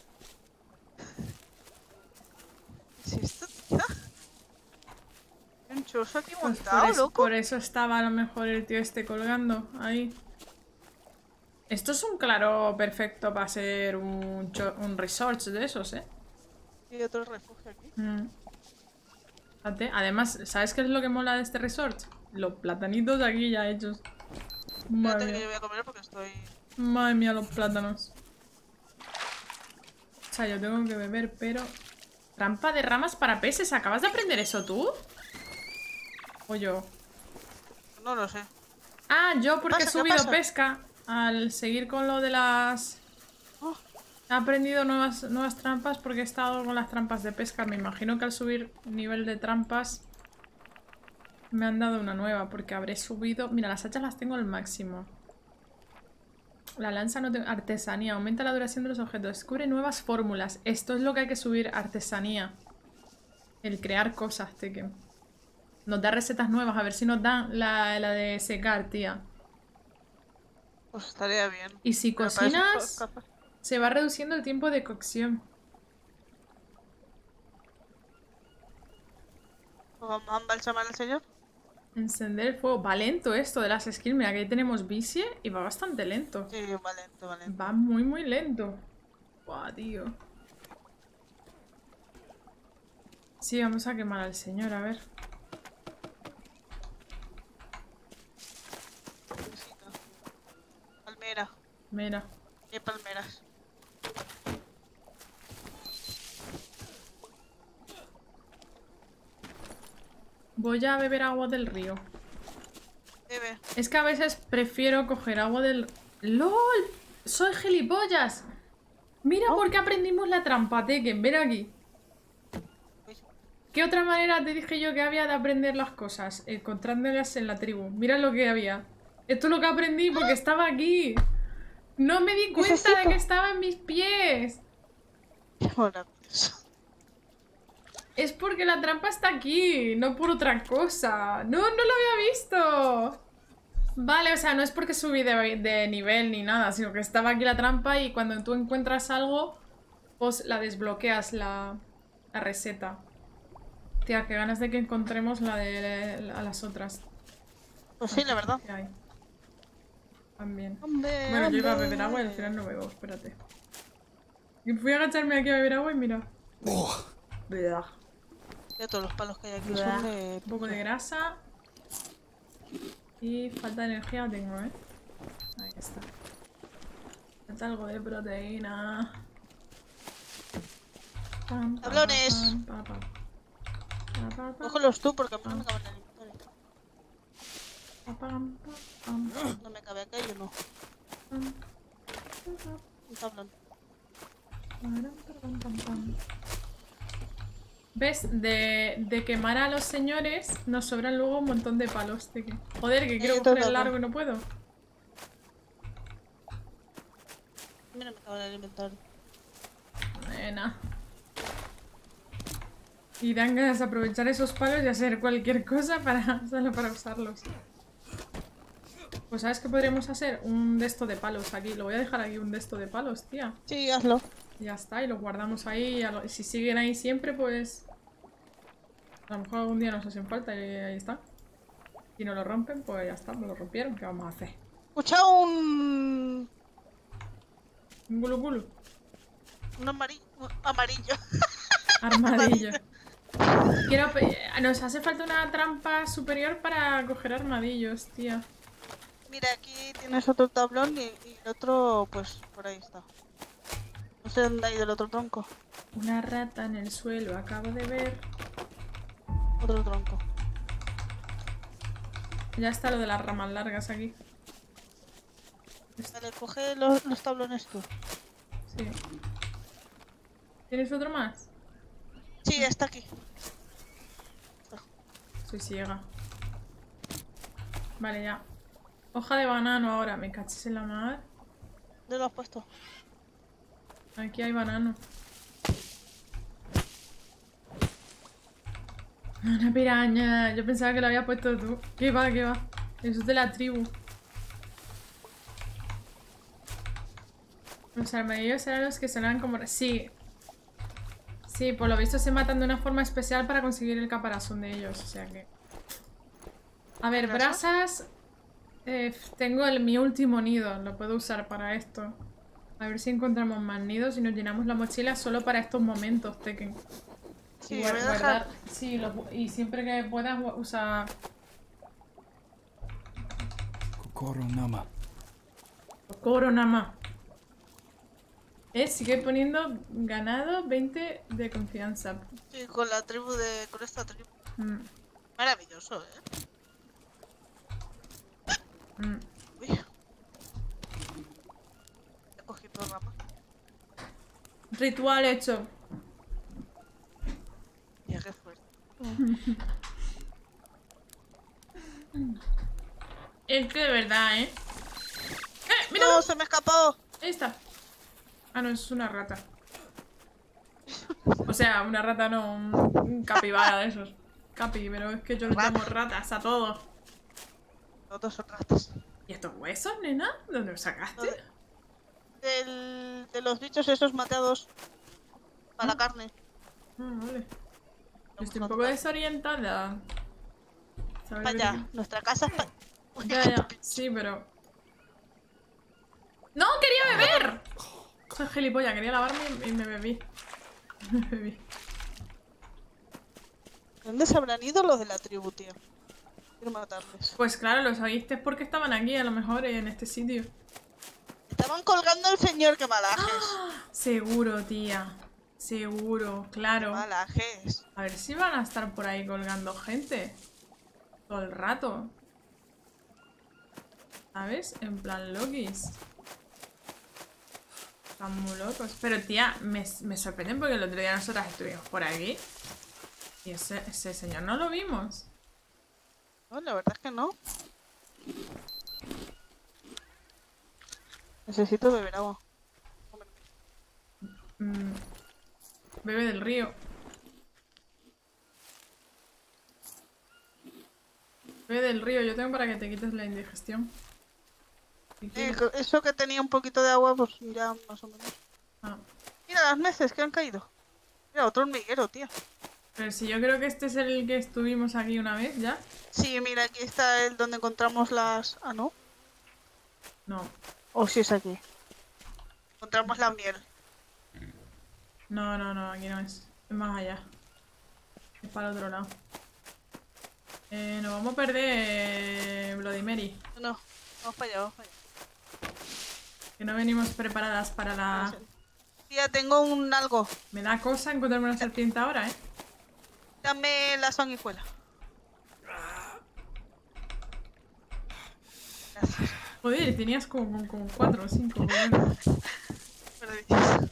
¿Qué es esto, tía? Hay un choso aquí Pues montado, por, eso, loco. por eso estaba a lo mejor el tío este colgando ahí. Esto es un claro perfecto para ser un, cho- un resort de esos, ¿eh? Y otro refugio aquí. Mm. Fíjate, además, ¿sabes qué es lo que mola de este resort? Los platanitos aquí ya hechos. Madre Espérate que yo mía, voy a comer porque estoy... madre mía, los plátanos. O sea, yo tengo que beber, pero... Trampa de ramas para peces. ¿Acabas de aprender eso tú? ¿O yo? No lo sé. Ah, yo porque he pasa? ¿Qué subido pasa? pesca. Al seguir con lo de las... Oh, He aprendido nuevas, nuevas trampas porque he estado con las trampas de pesca. Me imagino que al subir nivel de trampas me han dado una nueva porque habré subido... Mira, las hachas las tengo al máximo. La lanza no tengo... Artesanía. Aumenta la duración de los objetos. Descubre nuevas fórmulas. Esto es lo que hay que subir. Artesanía. El crear cosas, Tekken. Nos da recetas nuevas, a ver si nos dan la, la de secar, tía. Pues estaría bien. Y si Pero para eso cocinas, capaz- se va reduciendo el tiempo de cocción. ¿Vamos a embalsamar al señor? Encender el fuego. Va lento esto de las skills. Mira que ahí tenemos visie y va bastante lento. Sí, valente, valente. Va muy, muy lento. Buah, tío. Sí, vamos a quemar al señor, a ver. Necesito. Palmera. Mira. ¿Qué palmeras? Voy a beber agua del río. Bebe. Es que a veces prefiero coger agua del... ¡Lol! ¡Soy gilipollas! Mira por qué aprendimos la trampa, Tekken. Ven aquí. Uy, ¿Qué otra manera te dije yo que había de aprender las cosas? Encontrándolas en la tribu. Mira lo que había. Esto es lo que aprendí porque estaba aquí. No me di cuenta de Necesito. que estaba en mis pies. qué maravilloso. Es porque la trampa está aquí, no por otra cosa. No, no lo había visto. Vale, o sea, no es porque subí de, de nivel ni nada, sino que estaba aquí la trampa y cuando tú encuentras algo, pues la desbloqueas, la, la receta. Tía, qué ganas de que encontremos la de la- las otras. Pues sí, la verdad. ¿Qué hay? También. Hombre, Bueno, yo iba a hombre. beber agua y al final no bebo, espérate. Y fui a agacharme aquí a beber agua y mira. Ugh. Blah. Ya todos los palos que hay aquí Blah. son de... Un poco de grasa. Y falta de energía tengo, ¿eh? Ahí está. Falta algo de proteína. Pam, pam, ¡Tablones! pam, pam, pam. Pa, pa, pa, Cógelos tú porque a mí no me cabe en el inventario. pa, pam, pa, pam, No me cabe aquello, no. pam, Un tablón. param, pam, pam, pam. ¿Ves? De, de quemar a los señores nos sobran luego un montón de palos. De que... Joder, que quiero Eh, coger todo, el largo todo. y no puedo. A mí no me cabe en el inventario. Buena. Y dan ganas de aprovechar esos palos y hacer cualquier cosa para, solo para usarlos. Pues ¿sabes qué podríamos hacer? Un de esto de palos aquí. Lo voy a dejar aquí, un de esto de palos, tía. Sí, hazlo. Y ya está, y los guardamos ahí. Y a lo- si siguen ahí siempre, pues... A lo mejor algún día nos hacen falta y ahí está. Si no lo rompen, pues ya está, me lo rompieron. ¿Qué vamos a hacer? Escucha un... Un gulu gulu. Un amarillo. Un amarillo. Armadillo. Quiero... pe- Nos hace falta una trampa superior para coger armadillos, tía. Mira, aquí tienes otro tablón y, y el otro, pues, por ahí está. No sé dónde ha ido el otro tronco. Una rata en el suelo, acabo de ver. Otro tronco. Ya está lo de las ramas largas aquí. Vale, coge los, los tablones tú. Sí. ¿Tienes otro más? Sí, está aquí. Soy ciega. Vale, ya. Hoja de banano ahora, me caches en la mar. ¿Dónde lo has puesto? Aquí hay banano. Una piraña. Yo pensaba que lo había puesto tú. ¿Qué va, qué va? Eso es de la tribu. Los armadillos eran los que sonaban como... Sí. Sí, por lo visto se matan de una forma especial para conseguir el caparazón de ellos. O sea que... A ver, brasas... Eh, tengo el, mi último nido. Lo puedo usar para esto. A ver si encontramos más nidos y nos llenamos la mochila solo para estos momentos, Tekken. Sí, Y voy a guardar- dejar... sí, lo- y siempre que puedas u- usa Kokoro Nama. Kokoro Nama. Eh, sigue poniendo ganado veinte de confianza. Sí, con la tribu de... con esta tribu. Mm, Maravilloso, ¿eh? mm. Uy. He cogido ramas. Ritual hecho. Ya, qué fuerte. Es que de verdad, ¿eh? ¡Eh! ¡Mira! ¡No, se me escapó! Ahí está. Ah, no, es una rata. O sea, una rata no, un, un capibara de esos. Capi, pero es que yo le llamo ratas a todos. Todos son ratas. ¿Y estos huesos, nena? ¿Dónde los sacaste? Del, de los bichos esos matados para la Ah. carne. Ah, vale. Yo estoy un Vamos a poco tocar. desorientada. ¿Sabes Para lo que allá, nuestra casa es para... te- Ya, ya. Sí, pero... ¡No! ¡Quería beber! Soy gilipollas, quería lavarme y me bebí. Me bebí. ¿Dónde se habrán ido los de la tribu, tío? Quiero matarles. Pues claro, los oíste porque estaban aquí, a lo mejor, en este sitio. Estaban colgando al señor, que malajes. Seguro, tía. Seguro, claro. Malajes. A ver si van a estar por ahí colgando gente. Todo el rato. ¿Sabes? En plan Lokis. Están muy locos. Pero tía, me, me sorprenden porque el otro día nosotras estuvimos por aquí. Y ese, ese señor no lo vimos. No, la verdad es que no. Necesito beber agua. Mm, bebe del río. Bebe del río, yo tengo para que te quites la indigestión. Si Eh, quieres. co- eso que tenía un poquito de agua, pues ya más o menos. Ah, Mira las nueces que han caído. Mira, otro hormiguero, tío. pero si yo creo que este es el que estuvimos aquí una vez ya. Sí, mira, aquí está el donde encontramos las... Ah, ¿no? No, O si es aquí. Encontramos la miel. no, no, no, aquí no es. Es más allá. Es para el otro lado. Eh, nos vamos a perder eh, Bloody Mary. No, vamos para allá, vamos para allá. Que no venimos preparadas para la... Tía, tengo un algo. Me da cosa encontrarme una serpiente ahora, ¿eh? Dame la sanguijuela. Gracias. Joder, tenías como, como, como cuatro o cinco. Bueno. Maravilloso.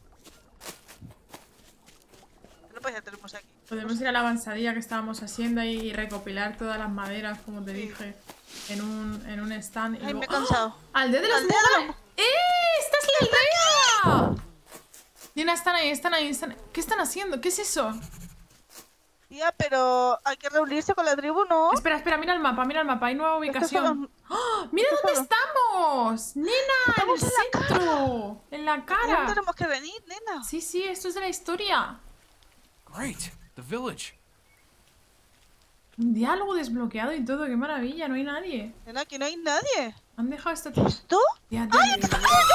Bueno, pues ya tenemos aquí. Podemos ir a la avanzadilla que estábamos haciendo ahí y recopilar todas las maderas, como te Sí. dije, en un, en un stand. Y Ay, luego... me he cansado. ¡Ah! ¡Aldea de los Aldea de Moga! los- ¡Eh! ¡Esta es la aldea! Nina, están ahí, están ahí, están... ¿Qué están haciendo? ¿Qué es eso? Tía, pero hay que reunirse con la tribu, ¿no? Espera, espera, mira el mapa, mira el mapa, hay nueva Estos ubicación. son los- ¡Oh! ¡Mira estos dónde son estamos! ¡Nena! Estamos ¡En el en la centro! ¡En la ¿Dónde cara! tenemos que venir, nena? Sí, sí, esto es de la historia. Great. The village. Un diálogo desbloqueado y todo, qué maravilla, no hay nadie. Nena, aquí no hay nadie. Han dejado esta tía. ¿Esto? Tía, tía,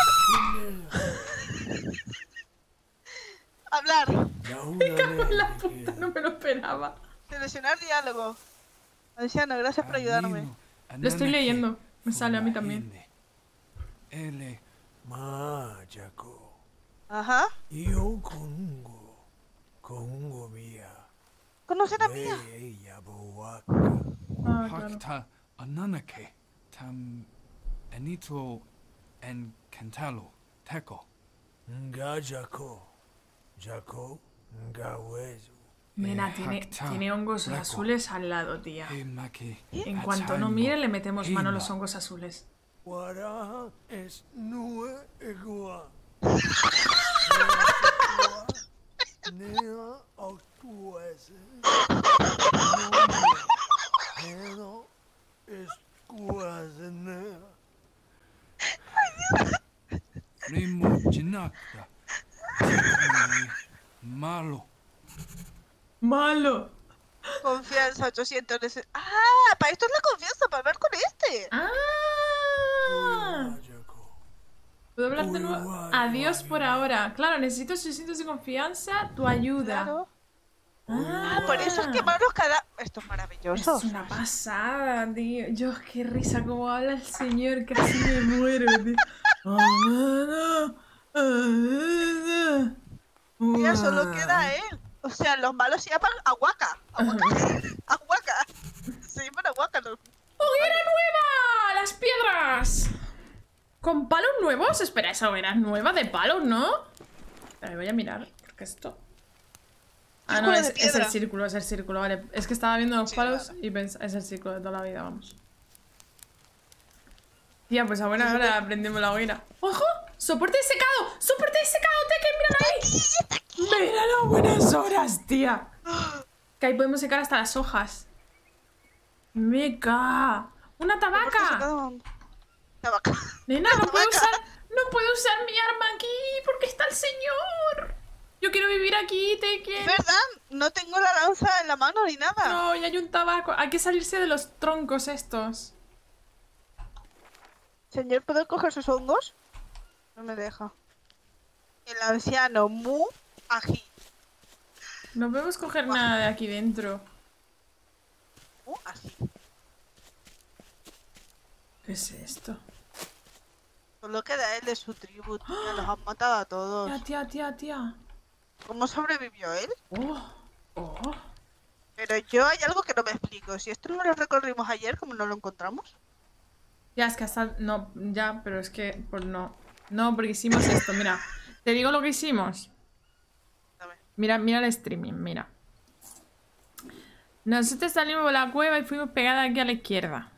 Hablar. la puta, no me lo esperaba. Seleccionar diálogo. Anciano, gracias por ayudarme. Lo estoy leyendo, me sale a mí también. L. Majako, Ajá. yo congo, congo mía, ¿Conocen a Mía? ve yabuaka, Ah, claro. Hakta Ananake. Tam. Enito. En Cantalo. Teco. nga jako, jako, nga wezu. Nena, tiene, Hakta tiene hongos Reco. azules al lado, tía. Hey, Maki. En cuanto no mire, le metemos mano a los hongos azules. Wara es nue egua. Nea actuese. Pero es cuasenea. Rimo Jinakta. Tekuni Malo. ¡Malo! Confianza ochocientos. nece- Ah, para esto es la confianza, para hablar con este. ¡Ah! Majako. ¿Puedo hablar de nuevo? Adiós por ahora. Claro, necesito seiscientos de confianza, tu ayuda. Claro. Ah, Ah, por eso es que Maros cada... Esto es Es maravilloso. una pasada, tío. Yo, qué risa cómo habla el señor, casi me muero, tío. Ya solo queda él. O sea, los malos se llaman Aguaca. Aguaca. Aguaca. Se llaman Aguaca. Los... ¡Hoguera nueva! ¡Las piedras! ¿Con palos nuevos? Espera, esa hoguera es nueva de palos, ¿no? Espera, voy a mirar. ¿Qué es esto? Ah, no, Círculo es, de es el piedra. círculo, es el círculo, vale. Es que estaba viendo los Sí, palos vale. y pensaba, es el círculo de toda la vida, vamos. Tía, pues a buena hora aprendemos la hoguera. ¡Ojo! ¡Soporte de secado! ¡Soporte de secado! ¡Te que míralo ahí! ¡Mira las buenas horas, tía! Que ahí podemos secar hasta las hojas. ¡Meca! ¡Una ¿Por qué se tabaca! quedó? Tabaca. Nena, no puedo Tabaca. usar. No puedo usar mi arma aquí porque está el señor. Yo quiero vivir aquí, te Es quiero. verdad, no tengo la lanza en la mano ni nada. No, y hay un tabaco. Hay que salirse de los troncos estos. Señor, ¿puedo coger sus hongos? No me deja. El anciano Mu Ají. No podemos coger nada de aquí dentro. Mu Ají. ¿Qué es esto? Solo queda él de su tribu, tía. Los han matado a todos. Tía, tía, tía, tía. ¿Cómo sobrevivió él? Oh, oh. Pero yo hay algo que no me explico. Si esto no lo recorrimos ayer, ¿cómo no lo encontramos? Ya, es que hasta... No, ya, pero es que... Pues no. No, porque hicimos esto, mira. Te digo lo que hicimos. Dame. Mira, mira el streaming, mira. Nosotros salimos de la cueva y fuimos pegadas aquí a la izquierda.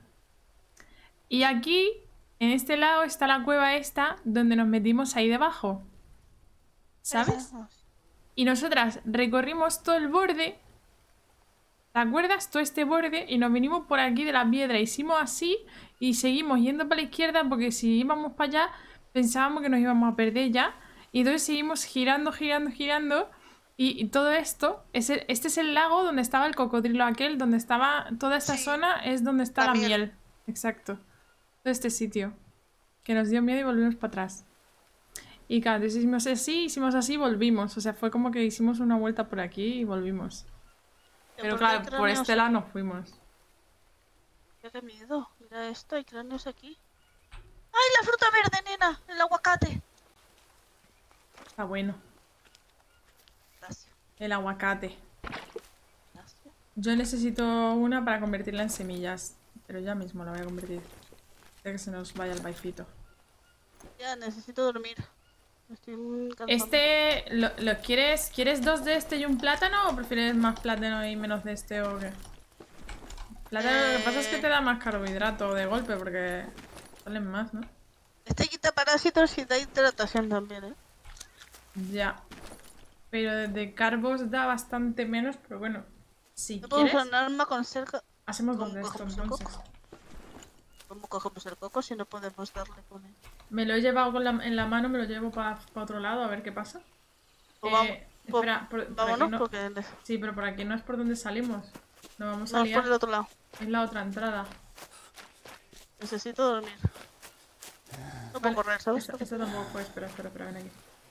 Y aquí, en este lado, está la cueva esta, donde nos metimos ahí debajo. ¿Sabes? Y nosotras recorrimos todo el borde. ¿Te acuerdas? Todo este borde. Y nos vinimos por aquí de la piedra. Hicimos así y seguimos yendo para la izquierda porque si íbamos para allá pensábamos que nos íbamos a perder ya. Y entonces seguimos girando, girando, girando. Y, y todo esto, es el- este es el lago donde estaba el cocodrilo aquel, donde estaba toda esta Sí, zona es donde está la la miel. miel. Exacto. Todo este sitio. Que nos dio miedo y volvimos para atrás. Y claro, entonces hicimos así, hicimos así y volvimos. O sea, fue como que hicimos una vuelta por aquí y volvimos. Pero ¿por qué hay claro, por cráneos este lado no fuimos. Mira qué miedo. Mira esto, hay cráneos aquí. ¡Ay, la fruta verde, nena! El aguacate. Está bueno. Gracias. El aguacate. Gracias. Yo necesito una para convertirla en semillas. Pero ya mismo la voy a convertir. Ya que se nos vaya el baifito. Ya, necesito dormir. Me estoy mm, cansando. Este, ¿lo, lo quieres? ¿Quieres dos de este y un plátano? ¿O prefieres más plátano y menos de este o qué? Plátano lo que pasa es que te da más carbohidrato de golpe porque salen más, ¿no? Este quita parásitos y da hidratación también, ¿eh? Ya. Pero de carbos da bastante menos, pero bueno. Si No puedo usar quieres, un arma con cerca. hacemos dos ¿Cómo de estos cogemos el entonces. coco? ¿Cómo cogemos el coco si no podemos darle con él? Me lo he llevado con la- en la mano, me lo llevo para otro lado a ver qué pasa. Pues Eh, vamos, pues espera, por, por vámonos aquí no... porque ne- Sí, pero por aquí no es por donde salimos. Nos vamos a vamos liar. por el otro lado. Es la otra entrada. Necesito dormir. No puedo Vale, correr, ¿sabes? Esto, esto tampoco puede. Espera, espera, espera, ven aquí.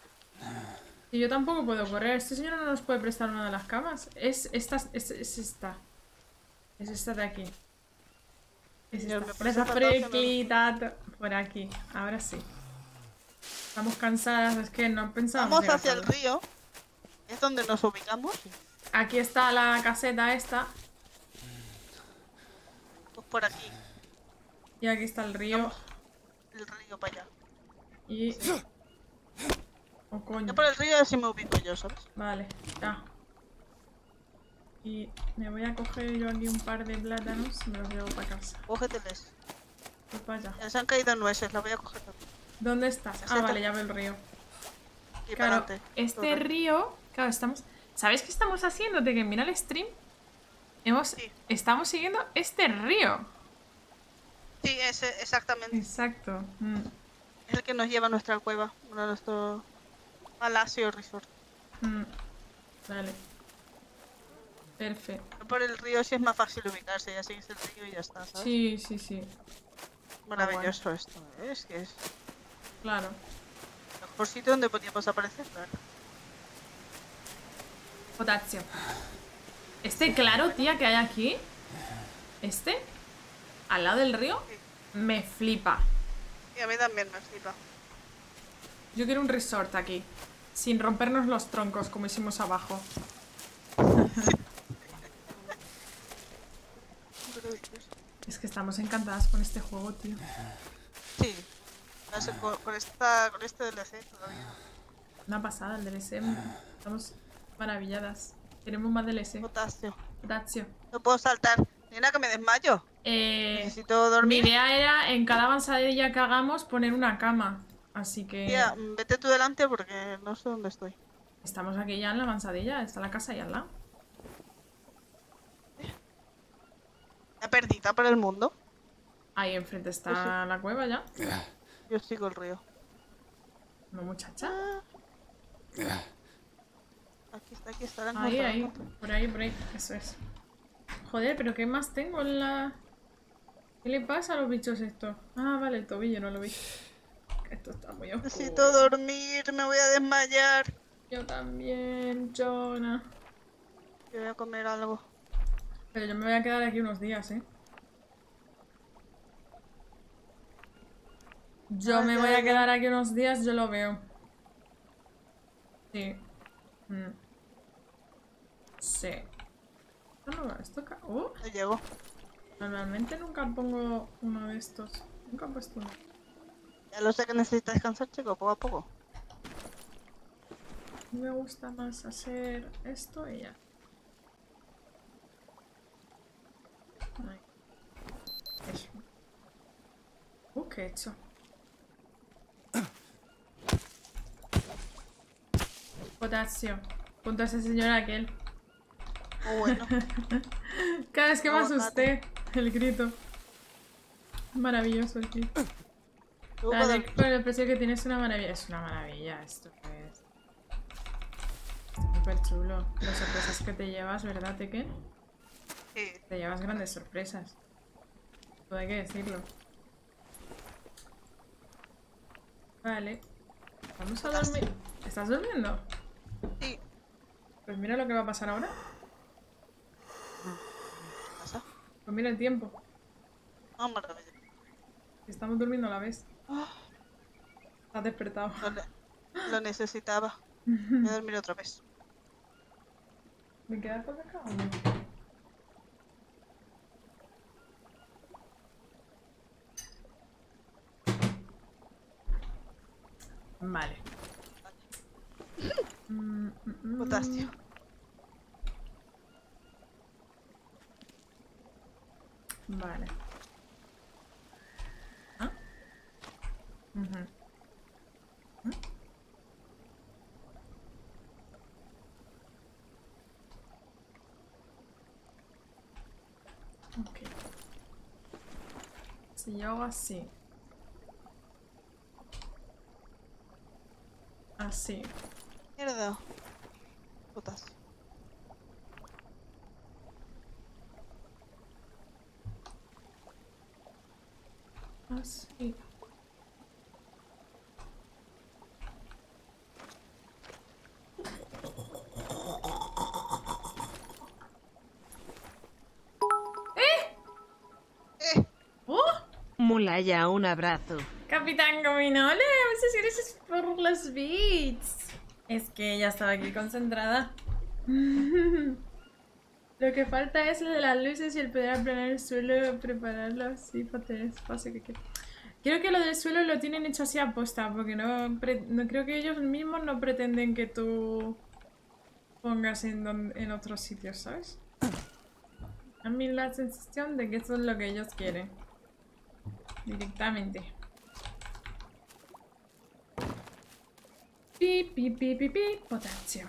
Y yo tampoco puedo correr. Este señor no nos puede prestar una de las camas. Es esta. Es, es esta. Es esta de aquí. Es Señor, esta. me Por esa parece fatal que no- freclita. Por aquí. Ahora sí. Estamos cansadas. Es que no pensábamos. Vamos llegar hacia el tarde. río. Es donde nos ubicamos. Aquí está la caseta esta. Pues por aquí. Y aquí está el río. El río para allá. Y. Oh, coño. Yo por el río así me ubico yo, ¿sabes? Vale, ya. Y me voy a coger yo aquí un par de plátanos y me los llevo para casa. Cógeteles. Voy para allá. Ya se han caído nueces, las voy a coger también. ¿Dónde estás? Ah, Ese vale, te- ya veo el río. Y Claro, para adelante. este Correcto. río... Claro, estamos... ¿Sabes qué estamos haciendo? De que mira el stream. Hemos... Sí. Estamos siguiendo este río. Sí, ese, exactamente. Exacto. Mm, Es el que nos lleva a nuestra cueva. A nuestro palacio resort. mm. Vale. Perfecto. Por el río sí es más fácil ubicarse. Ya sigues el río y ya está, ¿sabes? Sí, sí, sí. Maravilloso esto, ¿eh? Es que es Claro. el mejor sitio donde podíamos aparecer, claro. Potasio. Este claro, tía, que hay aquí. Este. Al lado del río. Me flipa. Y a mí también me flipa. Yo quiero un resort aquí. Sin rompernos los troncos como hicimos abajo. Maravilloso. Es que estamos encantadas con este juego, tío. Sí. No sé, con, con esta, con este D L C todavía. Una pasada el D L C. Estamos maravilladas. Queremos más D L C. Potasio. Potasio. No puedo saltar. Nena, que me desmayo. Eh, Necesito mi dormir. idea era en cada avanzadilla que hagamos poner una cama. Así que Tía, vete tú delante porque no sé dónde estoy. estamos aquí ya en la avanzadilla. Está la casa ahí al lado. perdida por el mundo. Ahí enfrente está la cueva ya. Yo sigo el río. No, muchacha. Ah. Aquí está, aquí está. La Ahí, encontré, la ahí. encontré. Por ahí, por ahí. Eso es. Joder, pero ¿qué más tengo en la...? ¿Qué le pasa a los bichos estos? Ah, vale, el tobillo no lo vi. Esto está muy oscuro. Necesito dormir, me voy a desmayar. Yo también, Jonah. Yo voy a comer algo. Pero yo me voy a quedar aquí unos días, ¿eh? Yo Ah, me ya, voy a ya. quedar aquí unos días, yo lo veo. Sí. Mm. Sí. Esto no, esto ca- uh, No llego. normalmente nunca pongo uno de estos. Nunca he puesto uno. Ya lo sé que necesitas descansar, chico, poco a poco. Me gusta más hacer esto y ya. Ahí. Eso. Uh, ¿qué he hecho? Potasio. Junto a ese señor aquel. Oh, bueno. Cada vez que me Aguacate. asusté, el grito. Maravilloso el grito. Tú La puedes- verdad que con el precio que tiene es una maravilla. Es una maravilla esto, es. Súper chulo. Las sorpresas que te llevas, ¿verdad, Tekken? Sí. Te llevas grandes sorpresas. Todo hay que decirlo. Vale. Vamos a dormir. ¿Estás durmiendo? Sí. Pues mira lo que va a pasar ahora. ¿Qué pasa? Pues mira el tiempo. Ah, maravilla. Estamos durmiendo a la vez. Ah, Estás despertado. lo, ne- lo necesitaba. Voy a dormir otra vez. ¿Me quedas por acá o no? Vale. Mm, mm, mm. Potasio. Vale. ¿Ah? Ujú. ¿Mm? Ok. Si yo hago así. Así. Mierda. Potasio. Así. ¡Eh! ¡Oh! Mulaya, un abrazo. Capitán Gominole, muchas gracias por los beats. Es que ella estaba aquí concentrada. Lo que falta es lo de las luces y el poder aplanar el suelo, prepararlo así para tener espacio que quiero. Creo que lo del suelo lo tienen hecho así a posta, porque no, pre- no creo que ellos mismos no pretenden que tú pongas en, don- en otros sitios, ¿sabes? A mí la sensación de que eso es lo que ellos quieren. Directamente. Pi, pi, pi, pi, pi, potasio.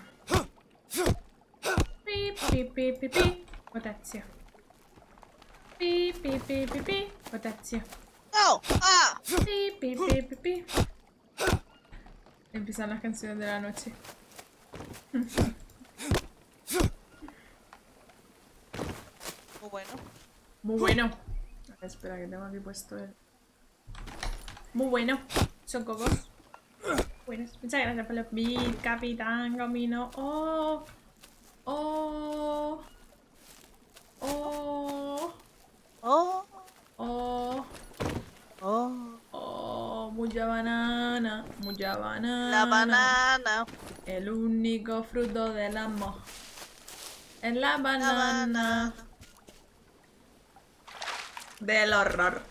Pi, pi, pi, pi, pi, potasio. Pi, pi, pi, pi, pi, potasio. ¡No! ¡Ah! Pi, pi, pi, pi, pi. Empiezan las canciones de la noche. Muy bueno. Muy bueno. A ver, espera, que tengo aquí puesto el... Muy bueno. Son cocos. Buenos. Muchas gracias por los beats, Capitán Gomino. Oh. Oh. Oh. Oh, Oh. oh. Oh. Mucha banana. Mucha banana. La banana. El único fruto del amor. Es la La banana. banana. Del horror.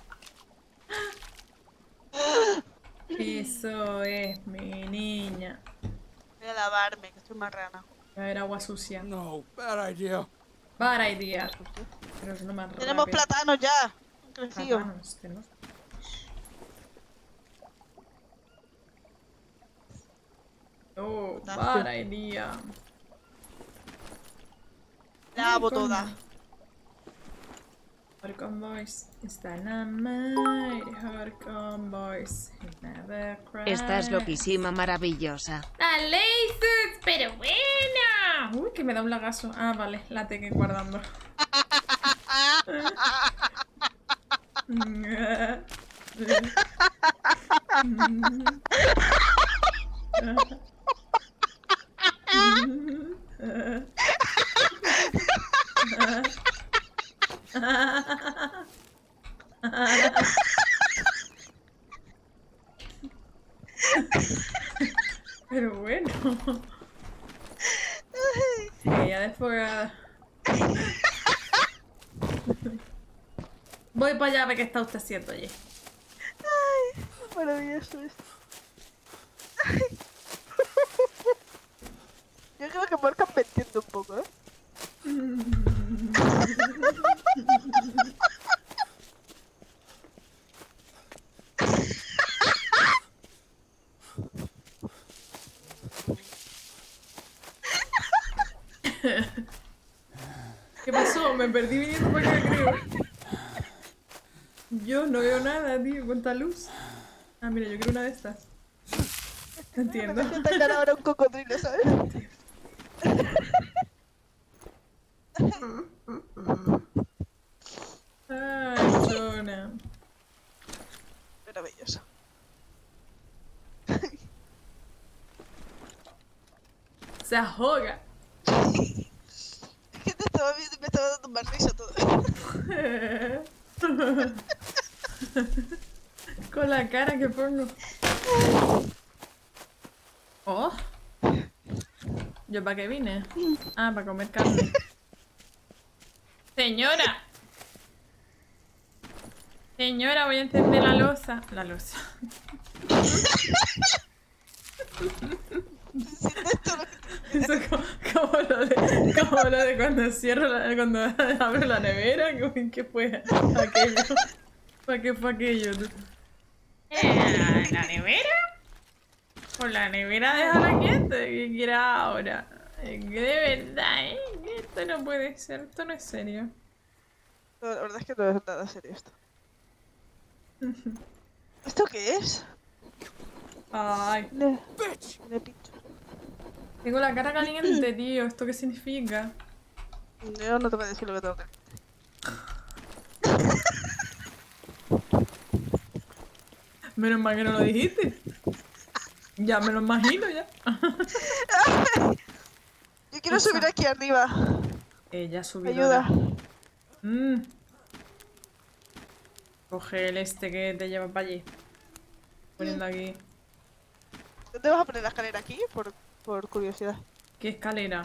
Eso es, mi niña. Voy a lavarme, que soy marrana. A ver, agua sucia. No, bad idea. Para idea. Pero es lo más Tenemos rápido. plátanos ya. Han crecido. Plátanos, tenemos. Oh, para idea. Lavo Ay, coño. toda. Hardcore boys están a my hardcore boys. Never cry. Estás loquísima, maravillosa. ¡Dale, Sus! ¡Pero buena! Uy, que me da un lagazo. Ah, vale, la tengo guardando. Pero bueno. Sí, ya desfogada. Voy para allá a ver qué está usted haciendo allí. Ay, maravilloso esto. Yo creo que Morgan me entiende un poco, ¿eh? ¿Qué pasó? Me perdí viniendo para acá, creo. Yo no veo nada, tío, con esta luz. Ah, mira, yo quiero una de estas. Entiendo. Me voy a atacar ahora un cocodrilo, ¿sabes? Ay, chona. Maravilloso. Se ahoga. Es que te estaba viendo y me estaba dando más risa todo. Con la cara que pongo. Oh. ¿Yo para qué vine? Ah, para comer carne. Señora. Señora, voy a encender la loza. La loza. Eso es como, como, lo de, como lo de cuando cierro la, cuando abro la nevera. ¿Qué fue aquello? ¿Para qué fue aquello? ¿Eh, ¿La nevera? Pues la nevera déjala quieta, que quiera ahora. Es que de verdad, ¿eh? Esto no puede ser, esto no es serio. No, la verdad es que no es nada serio esto. ¿Esto qué es? Ay, Le... Le pincho. tengo la cara caliente, tío. ¿Esto qué significa? Yo no te voy a decir lo que tengo que Menos mal que no lo dijiste. Ya me lo imagino ya. Yo quiero Usa. subir aquí arriba. Ella ha subido. Ayuda. Mm. Coge el este que te lleva para allí. Poniendo aquí. ¿Dónde vas a poner la escalera? ¿Aquí? Por, por curiosidad. ¿Qué escalera?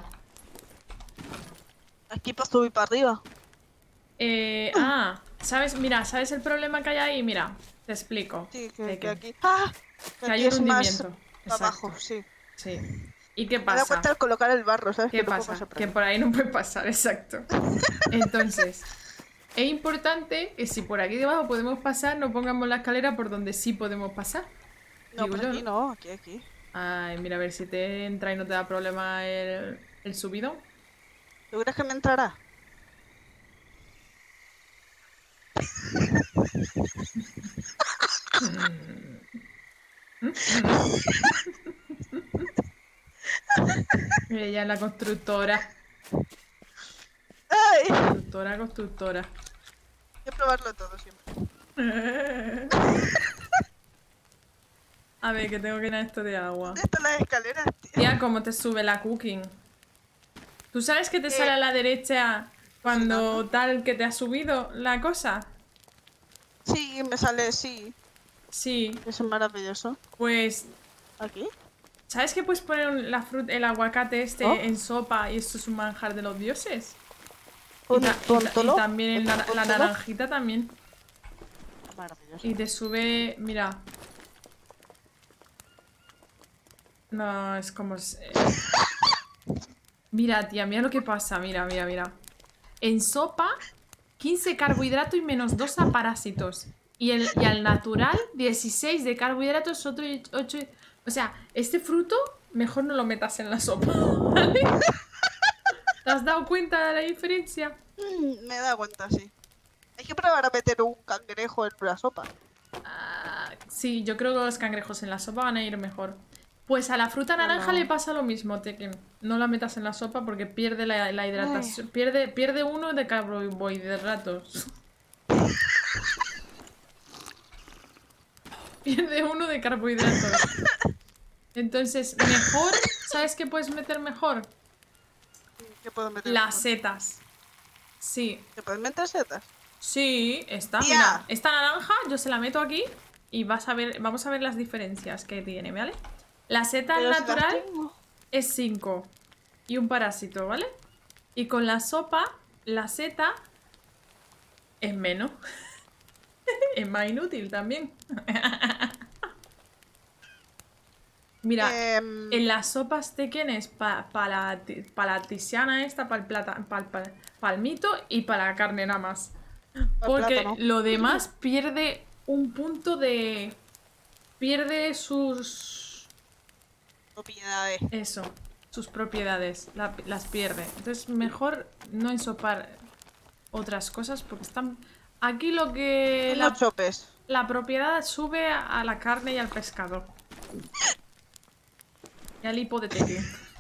Aquí para subir para arriba. Eh, ah, ¿sabes? Mira, ¿sabes el problema que hay ahí? Mira, te explico. Sí, que, De que que- aquí. ¡Ah! que aquí hay un es más hundimiento. Exacto. abajo, sí. Sí. ¿Y qué Me da pasa? cuenta al colocar el barro, ¿sabes? ¿Qué Que no puedo pasa? pasar por Que ahí. por ahí no puede pasar, exacto. Entonces, es importante que si por aquí debajo podemos pasar, no pongamos la escalera por donde sí podemos pasar. No, Digo por yo, aquí no, aquí, aquí. Ay, mira, a ver si te entra y no te da problema el, el subido. ¿Tú crees que me entrará? Ella es la constructora. ¡Ay! Constructora, constructora. Hay que probarlo todo siempre. A ver, que tengo que llenar esto de agua. ¿Dónde están las escaleras, tío? Tía, ¿cómo te sube la cooking? ¿Tú sabes que te Eh, sale a la derecha cuando tal que te ha subido la cosa? Sí, me sale, sí. Sí, Eso es maravilloso. pues... ¿Aquí? ¿Sabes que puedes poner un- la fruta, el aguacate este Oh. en sopa y esto es un manjar de los dioses? Y, Pon- ta- y ta- y póntolo, también el nar- la póntolo. naranjita también. Maravilloso. Y te sube... Mira. No, es como... es- eh. Mira, tía, mira lo que pasa. Mira, mira, mira. En sopa, quince carbohidratos y menos dos a parásitos. Y, el, y al natural, dieciséis de carbohidratos, otro ocho... O sea, este fruto, mejor no lo metas en la sopa, ¿vale? ¿Te has dado cuenta de la diferencia? Mm, me da cuenta, sí. Hay que probar a meter un cangrejo en una sopa. Ah, sí, yo creo que los cangrejos en la sopa van a ir mejor. Pues a la fruta naranja no. le pasa lo mismo, Tekken. No la metas en la sopa porque pierde la, la hidratación. Pierde, pierde uno de carbohidratos. Pierde uno de carbohidratos. Entonces, mejor. ¿Sabes qué puedes meter mejor? ¿Qué puedo meter? Las setas. Sí. ¿Te puedes meter setas? Sí, está. Tía. Mira, esta naranja yo se la meto aquí y vas a ver, vamos a ver las diferencias que tiene, ¿vale? La seta Pero si las natural tengo. es cinco y un parásito, ¿vale? Y con la sopa, la seta es menos. Es más inútil también. Mira, Em, en las sopas tequenes para pa la, ti- pa la tiziana esta, para el plata, para el mito y para la carne nada más. Porque plátano. lo demás pierde un punto de... Pierde sus... propiedades. Eso, sus propiedades, la- las pierde. Entonces mejor no ensopar otras cosas porque están... Aquí lo que... Unos La, chopes. la propiedad sube a, a la carne y al pescado. Y al hipo de Tekken.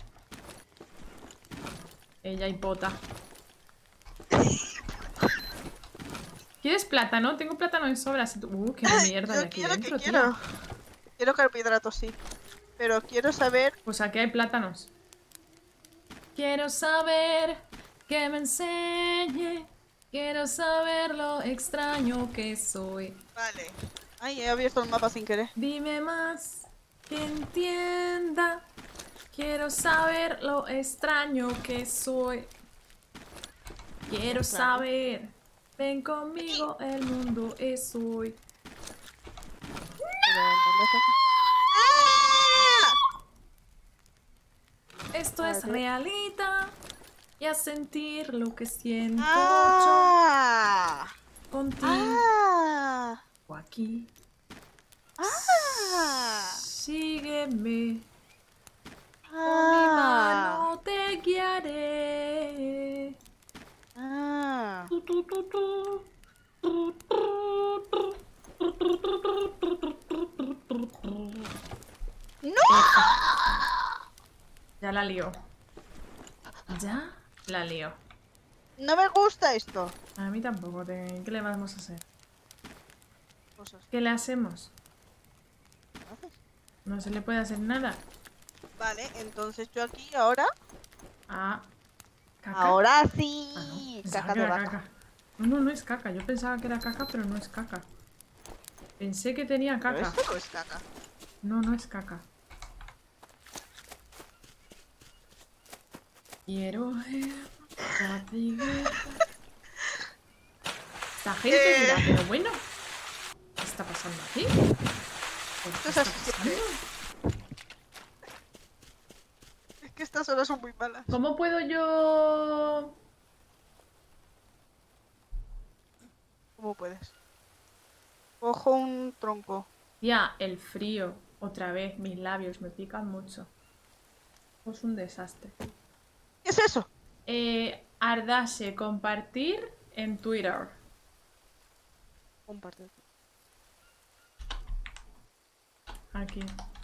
Ella hipota. ¿Quieres plátano? Tengo plátano en sobra. Si tú- Uh, qué mierda Yo de aquí quiero, dentro, que tío. quiero. Quiero carbohidratos, sí. Pero quiero saber. Pues aquí hay plátanos. Quiero saber que me enseñe. Quiero saber lo extraño que soy. Vale. Ay, he abierto el mapa sin querer. Dime más que entienda. Quiero saber lo extraño que soy. Quiero saber. Ven conmigo, el mundo es hoy. Pero, ¿dónde está? ¡Ah! Esto es Vale. realita. Y a sentir lo que siento ¡Ah! yo contigo ¡Ah! aquí. ¡Ah! Sígueme. Con mi ¡Ah! mano te guiaré. ¡Ah! Tu, tu, tu, tu. Tu, tu, tu. Tu, tu, tu, tu, tu, tu, tu, tu, tu. ¡No! Ya la lío. Ya la lío. No me gusta esto. A mí tampoco. te- ¿Qué le vamos a hacer? Cosas. ¿Qué le hacemos? ¿Qué haces? No se le puede hacer nada. Vale, entonces yo aquí ahora. Ah, caca. Ahora Ah, no. sí. Pensaba Caca que de era vaca. caca. No, no, no es caca. Yo pensaba que era caca, pero no es caca. Pensé que tenía Pero caca. esto no es caca. No, no es caca. Quiero ver la trigueta. Esta gente Eh. dirá, pero bueno, ¿qué está pasando aquí? ¿Qué Esto es está así siempre. pasando? Es que estas horas son muy malas. ¿Cómo puedo yo...? ¿Cómo puedes? Cojo un tronco. Ya, el frío. Otra vez, mis labios me pican mucho. Es un desastre. ¿Qué es eso? Eh, Ardase, compartir en Twitter. Comparte. Aquí.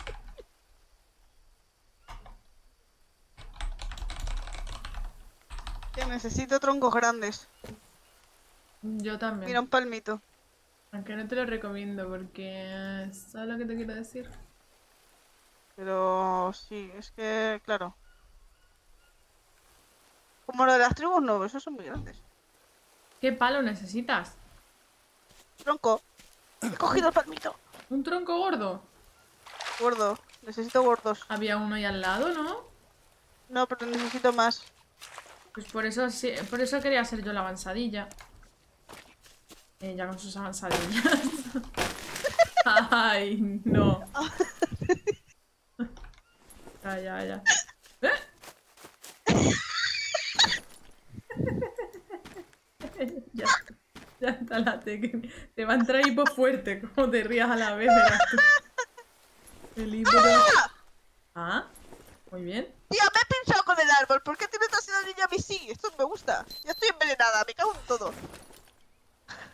Que necesito troncos grandes. Yo también. Mira un palmito. Aunque no te lo recomiendo porque... ¿Sabes lo que te quiero decir? Pero sí, es que, claro. Como lo de las tribus, no, esos son muy grandes. ¿Qué palo necesitas? Tronco. He cogido el palmito. ¿Un tronco gordo? Gordo. Necesito gordos. Había uno ahí al lado, ¿no? No, pero necesito más. Pues por eso, sí, por eso quería hacer yo la avanzadilla. Ella con sus avanzadillas. Ay, no. Ya, ya, ya. ¿Eh? Ya, ya está la te, te va a entrar hipo fuerte, como te rías a la vez, verás tú. El hipo te va- Ah, muy bien. Tía, me he pinchado con el árbol. ¿Por qué tienes así la niña a mí sí? Esto me gusta. Ya estoy envenenada, me cago en todo.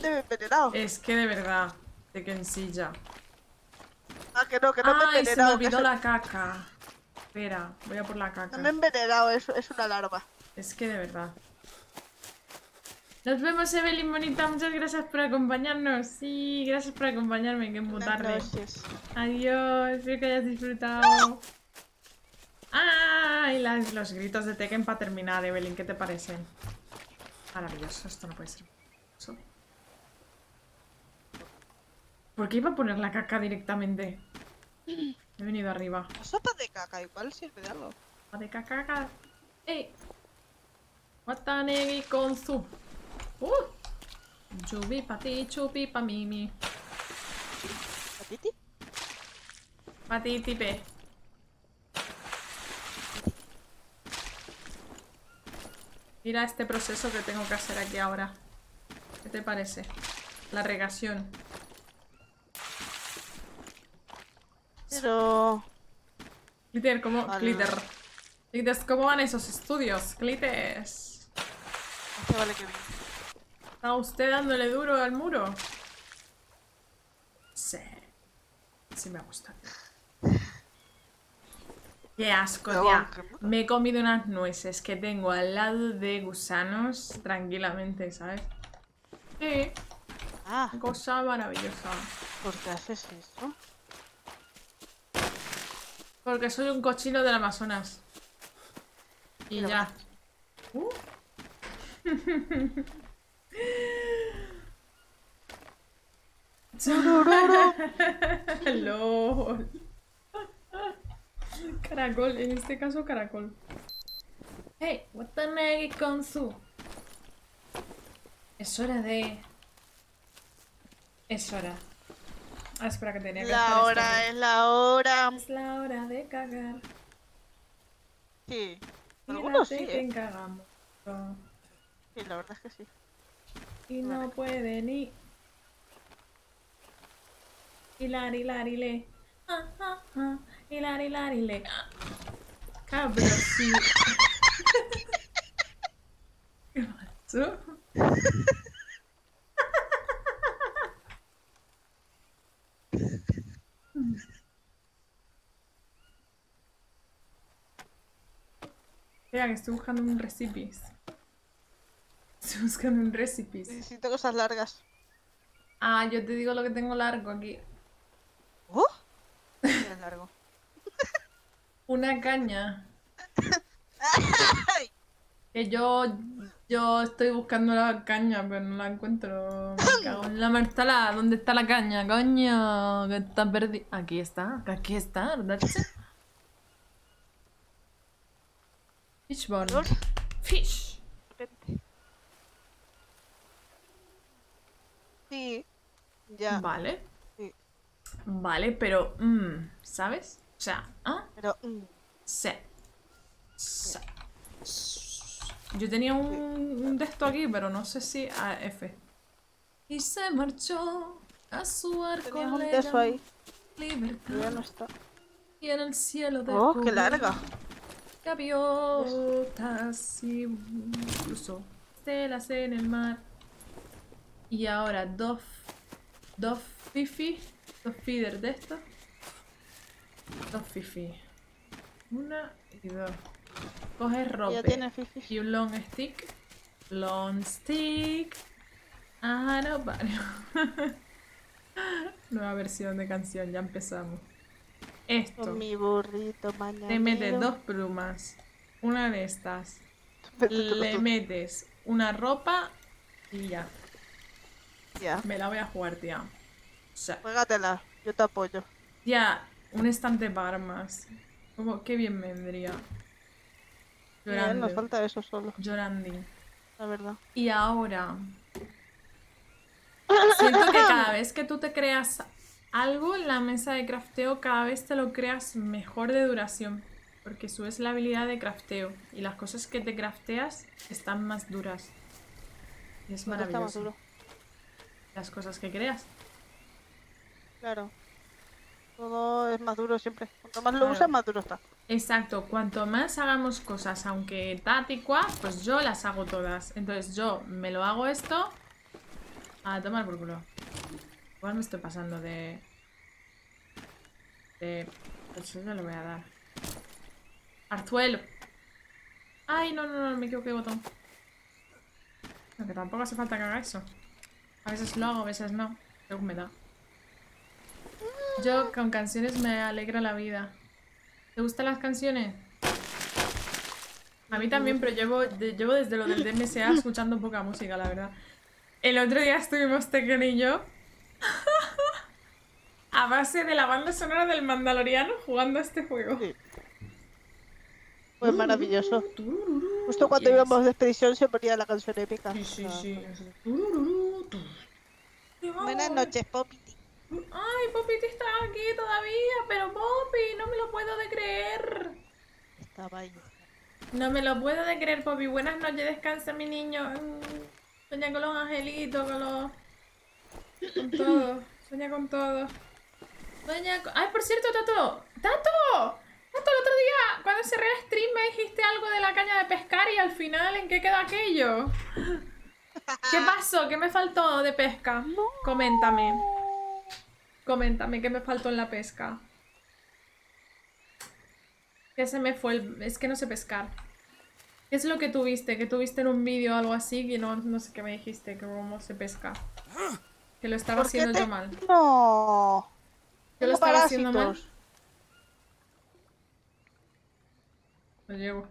te he envenenado. Es que de verdad, de que ensilla. Ah, que no, que no me he Ay, se me envenenado. que olvidó se- la caca. Espera, voy a por la No caca. me he envenenado, es, es una larva. Es que de verdad. Nos vemos, Evelyn bonita. Muchas gracias por acompañarnos. Sí, gracias por acompañarme, que es muy Buenas tarde. noches. Adiós, espero que hayas disfrutado. ¡Ah! Y las- los gritos de Tekken para terminar, Evelyn, ¿qué te parecen? Maravilloso, esto no puede ser. Eso. ¿Por qué iba a poner la caca directamente? He venido arriba. La sopa de caca igual sirve de algo. Va de caca. ¡Ey! Watanegi con su. ¡Uh! Chupi pa ti, chupi pa mimi. ¿Patiti? Pa ti, tipe. Mira este proceso que tengo que hacer aquí ahora. ¿Qué te parece? La regación. Pero... Glitter, ¿cómo? Vale. Glitter. Glitter, ¿cómo van esos estudios? Glitter. Este vale que bien. ¿Está usted dándole duro al muro? Sí. Sí me gusta. Qué asco, Pero tía. vamos, que- Me he comido unas nueces que tengo al lado de gusanos tranquilamente, ¿sabes? Sí. Ah, Cosa maravillosa. ¿por qué haces eso? Porque soy un cochino del Amazonas. Y Pero ya. Uh. LOL. Caracol, en este caso caracol. Hey, Watanagi Konsu. Es hora de... Es hora. Ah, espera que tenía que hacer La esto hora aquí. es la hora. Es la hora de cagar. Sí. Y Algunos sí, que ¿eh? cagamos. Sí, la verdad es que sí. Y no puede ni... Hilar, hilar, hile. Ah, ah, ah. Hilar, hilar, hile. Claro, pero sí. ¿Qué pasó? Espera, que estoy buscando un recipes. Estoy buscando un recipes. Necesito cosas largas. Ah, yo te digo lo que tengo largo aquí. ¿Oh? Es largo. Una caña. ¡Ay! Que yo, yo estoy buscando la caña, pero no la encuentro. Me cago en la martala. ¿Dónde está la caña, coño? Que está perdida. Aquí está, aquí está, ¿verdad? Fishbone. Lord, Fish. vente. Sí. Ya. Vale. Sí. Vale, pero... mm, ¿sabes? O sea, ¿ah? Pero... mm, Sí. Sí. Yo tenía un, un de esto aquí, pero no sé si... Ah, F. Y se marchó a su arco. tenías un le de eso ahí. llamó pero ya no libertad. está. Y en el cielo de Oh, qué larga. gaviotas y incluso estelas en el mar. Y ahora dos... Dos fifi. Dos feeders de estos. Dos fifi. Una y dos. Coges Ya rope tiene fifis. y un long stick. Long stick. Ah, no, vale. Nueva versión de canción, ya empezamos. Esto. Con mi burrito mañana. Te metes dos plumas. Una de estas. Le metes una ropa y ya. Ya. Me la voy a jugar, tía. O sea, Juégatela. Yo te apoyo. ya, un estante para armas. Como, qué bien me vendría. Bien, Llorando. nos falta eso solo. Llorando. La verdad. Y ahora... Siento que cada vez que tú te creas algo en la mesa de crafteo, cada vez te lo creas mejor de duración. Porque subes la habilidad de crafteo. Y las cosas que te crafteas están más duras. Y es Todo está más maravilloso. duro. Las cosas que creas. Claro. Todo es más duro siempre. Cuanto más lo Claro. usas, más duro está. Exacto, cuanto más hagamos cosas, aunque táticua, pues yo las hago todas. Entonces yo me lo hago esto A tomar por culo. Igual me estoy pasando de... De... Pues no le voy a dar. Arzuelo. Ay, no, no, no, me equivoqué de botón. No, que tampoco hace falta que haga eso. A veces lo hago, a veces no. Qué humedad. Yo con canciones me alegra la vida. ¿Te gustan las canciones? A mí también, pero llevo, de- llevo desde lo del D M S A escuchando poca música, la verdad. El otro día estuvimos Tekken y yo a base de la banda sonora del Mandaloriano jugando a este juego. Sí. Fue maravilloso. Justo cuando íbamos de expedición se ponía la canción épica. Sí, sí, Ah, sí. maravilloso. Buenas noches, Poppy. Ay, Poppy está aquí todavía, pero Poppy, no me lo puedo de creer. Estaba ahí. No me lo puedo de creer, Poppy. Buenas noches, descansa mi niño. Mm, Sueña con los angelitos, con los... Con todo. Sueña con todo. Sueña con... Ay, por cierto, Tato. ¡Tato! Tato, el otro día, cuando cerré el stream, me dijiste algo de la caña de pescar y al final, ¿en qué quedó aquello? ¿Qué pasó? ¿Qué me faltó de pesca? Coméntame. Coméntame, ¿qué me faltó en la pesca? ¿Qué se me fue? El... Es que no sé pescar. ¿Qué es lo que tuviste? ¿Que tuviste en un vídeo o algo así? Que no, no sé qué me dijiste, que cómo se pesca. Que lo estaba ¿Por qué haciendo te- yo mal. No. Yo lo Tengo estaba haciendo mal. parásitos. Lo llevo.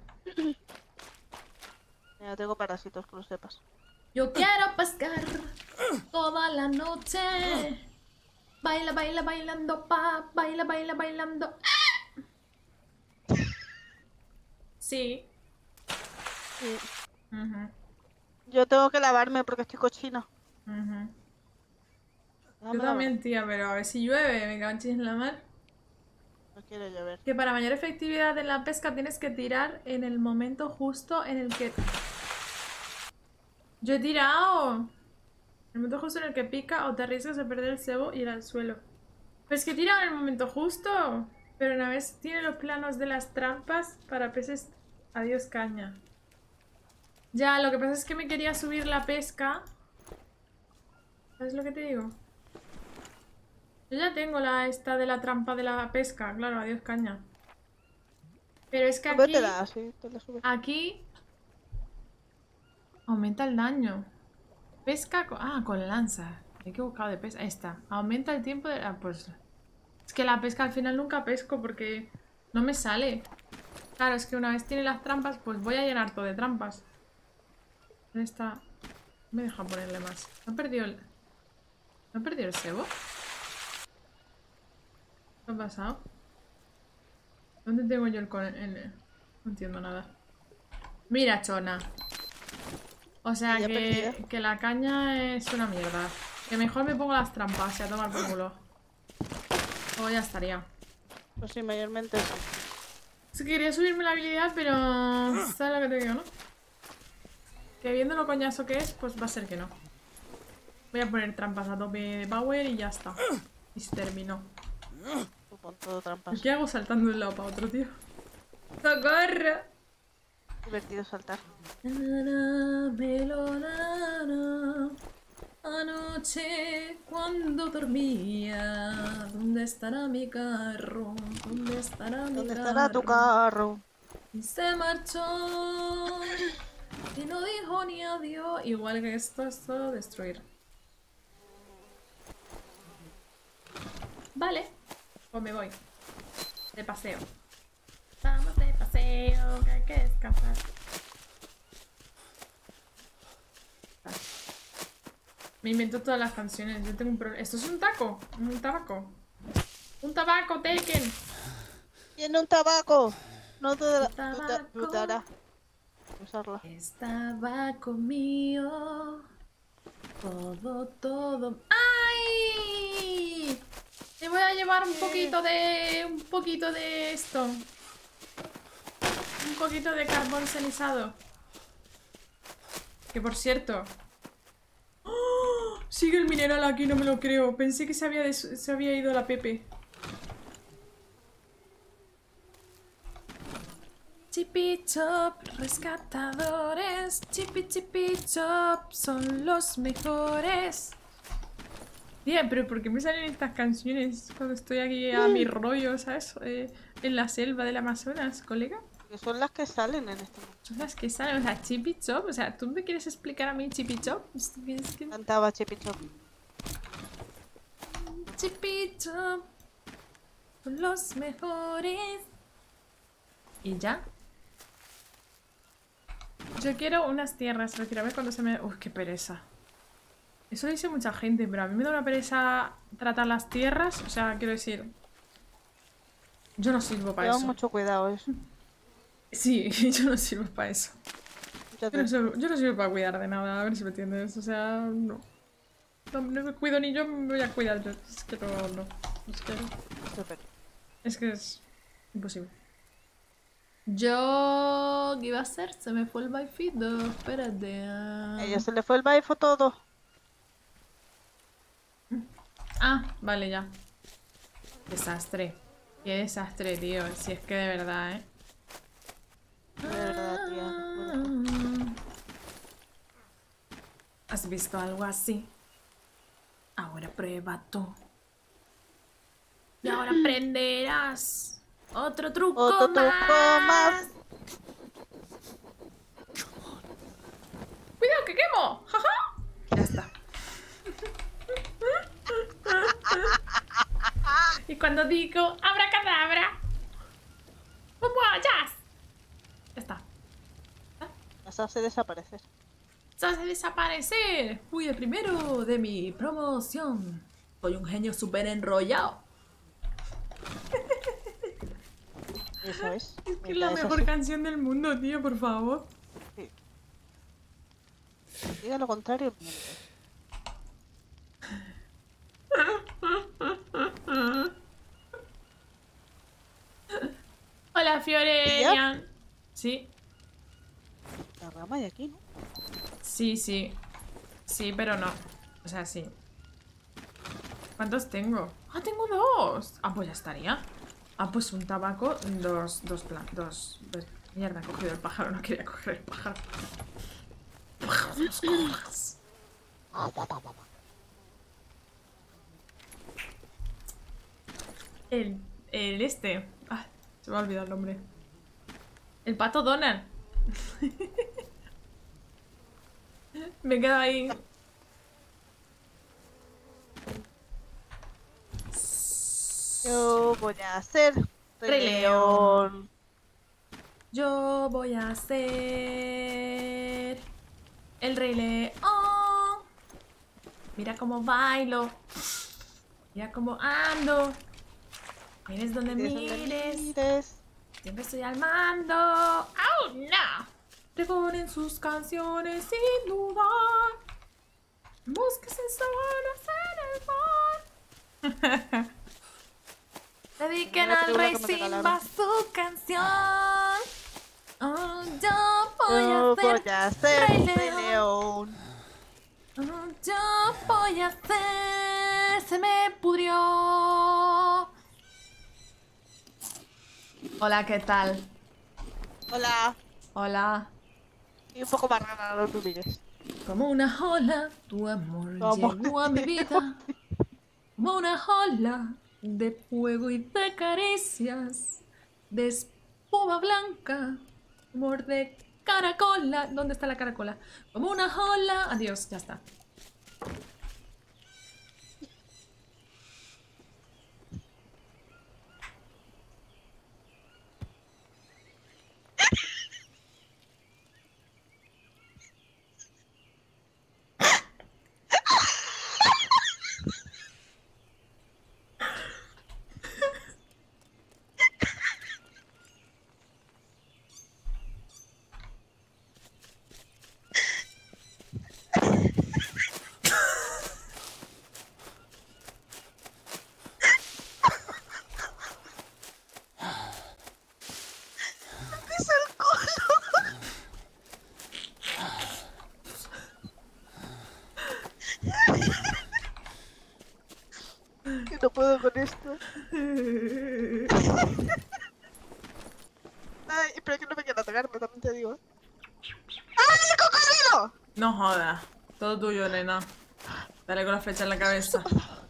Mira, tengo parásitos, que lo sepas. Yo quiero pescar toda la noche. Baila, baila, bailando, pa. Baila, baila, bailando. Sí. Sí. Ujú, Yo tengo que lavarme porque estoy cochina. ujú. Déjame Yo lavar. también, tía, pero a ver si llueve. Me cago en la mar. No quiero llover. Que para mayor efectividad en la pesca tienes que tirar en el momento justo en el que... ¡Yo he tirado! En el momento justo en el que pica o te arriesgas a perder el cebo y ir al suelo. Pero es que he tirado en el momento justo. Pero una vez tiene los planos de las trampas para peces... Adiós, caña. Ya, lo que pasa es que me quería subir la pesca. ¿Sabes lo que te digo? Yo ya tengo la esta de la trampa de la pesca, claro, adiós caña. Pero es que aquí, Súbetela, sí, te la subes. aquí aumenta el daño. Pesca con... Ah, con lanza. Me he equivocado de pesca. Ahí está. Aumenta el tiempo de... Ah, pues... Es que la pesca al final nunca pesco porque no me sale. Claro, es que una vez tiene las trampas, pues voy a llenar todo de trampas. ¿Dónde está? No me deja ponerle más. ¿No he perdido el... ¿No he perdido el cebo? ¿Qué ha pasado? ¿Dónde tengo yo el, con el... No entiendo nada. Mira, chona. O sea Ya que, perdida. que la caña es una mierda. Que mejor me pongo las trampas y a tomar por culo. O ya estaría. Pues sí, mayormente sí. Es que quería subirme la habilidad, pero... ¿Sabes lo que te digo, no? Que viendo lo coñazo que es, pues va a ser que no. Voy a poner trampas a tope de power y ya está. Y se terminó. Tú pon todo trampas. ¿Qué hago saltando de un lado para otro, tío? ¡Socorro! Divertido saltar. Nana, melonana, anoche cuando dormía, ¿dónde estará mi carro? ¿Dónde estará mi ¿Dónde carro? estará tu carro? Y se marchó y no dijo ni adiós. Igual que esto es todo destruir. Vale, pues me voy. De paseo. Vamos de paseo, que hay que descansar. Me invento todas las canciones. Yo tengo un problema. ¿Esto es un taco? Un tabaco. Un tabaco, Taken. Tiene un tabaco. No te dará. Tabaco. No te- no te hará usarla. Es tabaco mío. Todo, todo. ¡Ay! Me voy a llevar un poquito de... Un poquito de esto. Un poquito de carbón cenizado. Que por cierto... ¡Oh! Sigue el mineral aquí, no me lo creo. Pensé que se había, des- se había ido la Pepe. Chippy Chop, rescatadores. Chippy Chippy Chop son los mejores. Tía, pero ¿por qué me salen estas canciones cuando estoy aquí a mi rollo, ¿sabes? Eh, en la selva del Amazonas, colega. Que son las que salen en este momento. Son las que salen, o sea, Chippy Chop. O sea, ¿tú me quieres explicar a mí Chippy Chop? Es que- Cantaba Chippy Chop. Chippy Chop son los mejores. ¿Y ya? Yo quiero unas tierras. Retírame cuando se me... Uy, qué pereza. Eso lo dice mucha gente, pero a mí me da una pereza tratar las tierras. O sea, quiero decir... Yo no sirvo para Lleva eso. mucho cuidado eso. Sí, yo no sirvo para eso. Mucha Yo no, atención. sirvo, yo no sirvo para cuidar de nada, a ver si me entiendes. O sea, no. No, no me cuido ni yo, me voy a cuidar yo. Es que no, no. Es que, Súper. es que es imposible. Yo... ¿Qué iba a hacer? Se me fue el baifido. Espérate. ah. A ella se le fue el baifo todo. Ah, vale, ya. Desastre. Qué desastre, tío. Si es que de verdad, ¿eh? De verdad, tía. no puedo. ¿Has visto algo así? Ahora prueba tú. Y ahora aprenderás otro truco Otro truco más. más. ¡Cuidado que quemo! ¡Jaja! Ya está. Y cuando digo abracadabra, ¡vamos allá! Ya está. Las hace desaparecer. ¡Se hace desaparecer! Fui el primero de mi promoción. Soy un genio súper enrollado. Eso es. Es que es Mira, la es mejor así. canción del mundo, tío, por favor. Diga lo contrario. miente. Hola, Fiorelian. Sí, La rama de aquí, ¿no? sí, sí. Sí, pero no. O sea, sí. ¿Cuántos tengo? Ah, tengo dos. Ah, pues ya estaría. Ah, pues un tabaco, dos, dos plan, dos. dos- Mierda, he cogido el pájaro, no quería coger el pájaro. El, el este. Ah, se me ha olvidado el nombre. El pato Donald. Me he quedado ahí. Yo voy a hacer Rey Rey León. León. Yo voy a ser el Rey León. Mira cómo bailo. Mira cómo ando. Mires donde Mires donde mires. mires. Siempre estoy al mando. ¡Oh, no! Pregonen sus canciones sin dudar. Búsquese solos en el mar. Dediquen Mira, al seguro rey que me Simba regalaron. su canción. Oh, yo voy Yo a voy ser a hacer Rey Rey León. León. Oh, yo voy a hacer. Se me pudrió. Hola, ¿qué tal? Hola. Hola. Y un poco más rara, no tú mires. Como una ola, tu amor Tu amor llegó a mi vida. Como una ola de fuego y de caricias, de espuma blanca, amor de caracola. ¿Dónde está la caracola? Como una ola. Adiós, ya está. ¡Es el culo! Que no puedo con esto. Ay, espero que no me quiera tocarme, también te digo. ¡Ay, el cocodrilo! No jodas. Todo tuyo, nena. Dale con la flecha en la cabeza.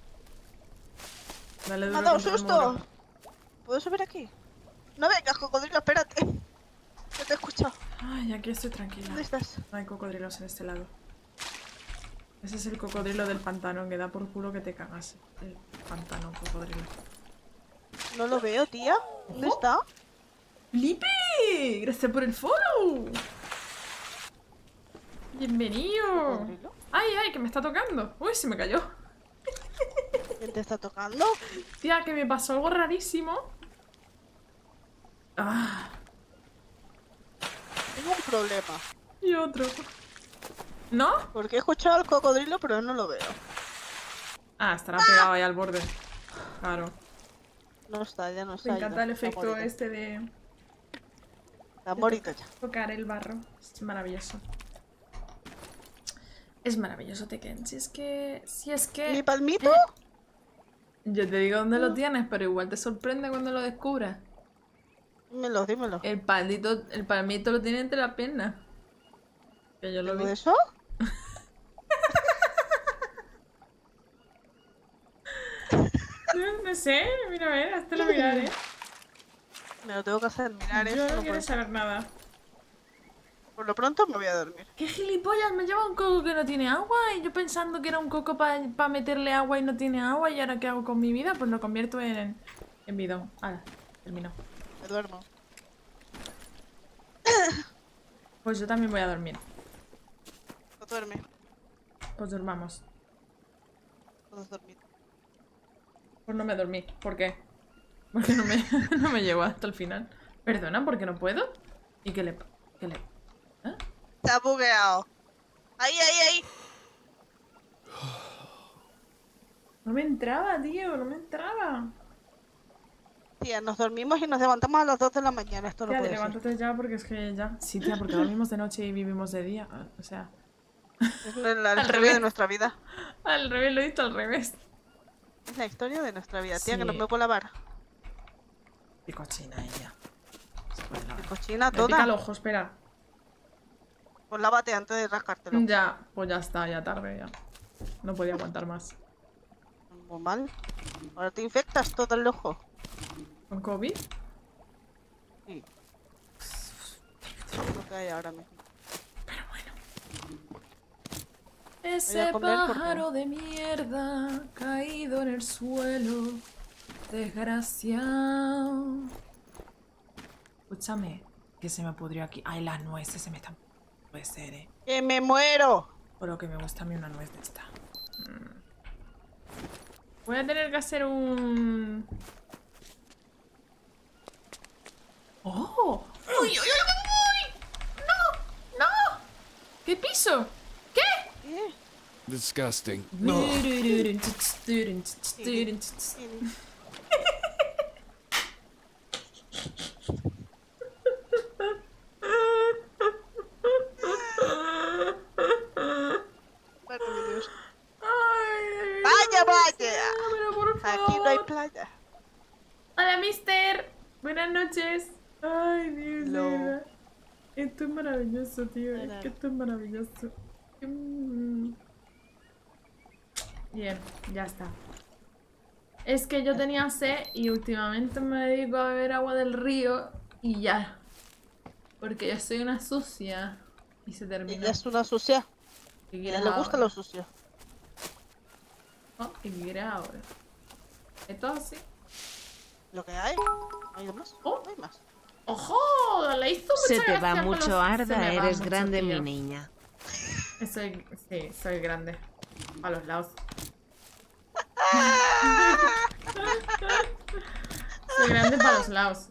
Dale Me duro ha dado contra el susto. muro. ¿Puedo subir aquí? No vengas, cocodrilo, espérate. Que te he escuchado. Ay, aquí estoy tranquila. ¿Dónde estás? No hay cocodrilos en este lado. Ese es el cocodrilo del pantano, que da por culo que te cagas. El pantano cocodrilo. No lo veo, tía. ¿Dónde Ojo. está? ¡Felipe! ¡Gracias por el follow! ¡Bienvenido! ¿Cocodrilo? ¡Ay, ay! Que me está tocando. ¡Uy, se me cayó! ¿Quién te está tocando? Tía, que me pasó algo rarísimo. Ah, Tengo un problema. y otro. ¿No? Porque he escuchado al cocodrilo, pero no lo veo. Ah, estará pegado ahí al borde. Claro. No está, ya no está. Me encanta el Está efecto morito. este de Está morito ya. tocar el barro. Es maravilloso. Es maravilloso, Tekken. Si es que... Si es que... ¿Mi palmito? Yo te digo dónde lo tienes, pero igual te sorprende cuando lo descubras. Dímelo, dímelo. El palmito, el palmito lo tiene entre las piernas. Que yo lo ¿Tengo vi. eso? No, no sé, mira a ver, hasta lo miraré. Me lo tengo que hacer mirar Yo eso. no no quiero puedo. saber nada. Por lo pronto me voy a dormir. ¿Qué gilipollas? Me lleva un coco que no tiene agua y yo pensando que era un coco para meterle agua y no tiene agua y ahora ¿qué hago con mi vida? Pues lo convierto en, en bidón. Ahora, terminó. Me duermo. Pues yo también voy a dormir. No duerme. Pues durmamos. Puedes dormir. Pues no me dormí. ¿Por qué? Porque no me, no me llevo hasta el final. Perdona, ¿por qué no puedo? ¿Y qué le... qué le... ¿Eh? Está bugueado. Ahí, ahí, ahí. No me entraba, tío, no me entraba. Tía, nos dormimos y nos levantamos a las dos de la mañana. Esto no Tía, puede ser. levántate ya porque es que ya... Sí, tía, porque dormimos de noche y vivimos de día. O sea... Es la, la Al historia revés. de nuestra vida. Al revés, lo he dicho al revés. Es la historia de nuestra vida. Tía, Sí. que no me puedo lavar. Qué cochina ella. De cochina Me pica el toda. ojo, espera. Pues lávate antes de rascártelo. Ya, pues ya está, ya tarde, ya. No podía aguantar más. Muy mal. Ahora te infectas todo el ojo. ¿Con COVID? Sí. Es lo que hay ahora mismo. Pero bueno. Voy Ese a comer porque- pájaro de mierda caído en el suelo. Desgraciado. Escúchame, que se me pudrió aquí. Ay, las nueces se me están... Puede ser, eh. ¡Que me muero! Por lo que me gusta a mí una nuez de esta. Mm. Voy a tener que hacer un... ¡Oh! ¡Uy, uy, uy, uy! ¡No! ¡No! ¿Qué piso? ¿Qué? ¿Qué? Disgusting. Bueno, mi Dios. Ay, ¡Vaya, vaya! pero por Aquí no hay favor. playa. Hola, mister. Buenas noches. Ay, Dios Hello. mío. Esto es maravilloso, tío. Es Hola. que esto es maravilloso. Mm. Bien, ya está. Es que yo tenía sed y últimamente me dedico a beber agua del río y ya. Porque yo soy una sucia. Y se terminó. Ella es una sucia. ¿Qué A quieres ella le gusta ahora? lo sucio. Oh, ¿y qué quieres ahora? Esto así. Lo que hay. ¿No hay más? Oh. No hay más. ¡Ojo! La hizo Se mucha te va gracia con mucho los- se Arda, me va eres mucho, grande, tío. mi niña. Soy, sí, soy grande. A los lados. Soy grande para los lados.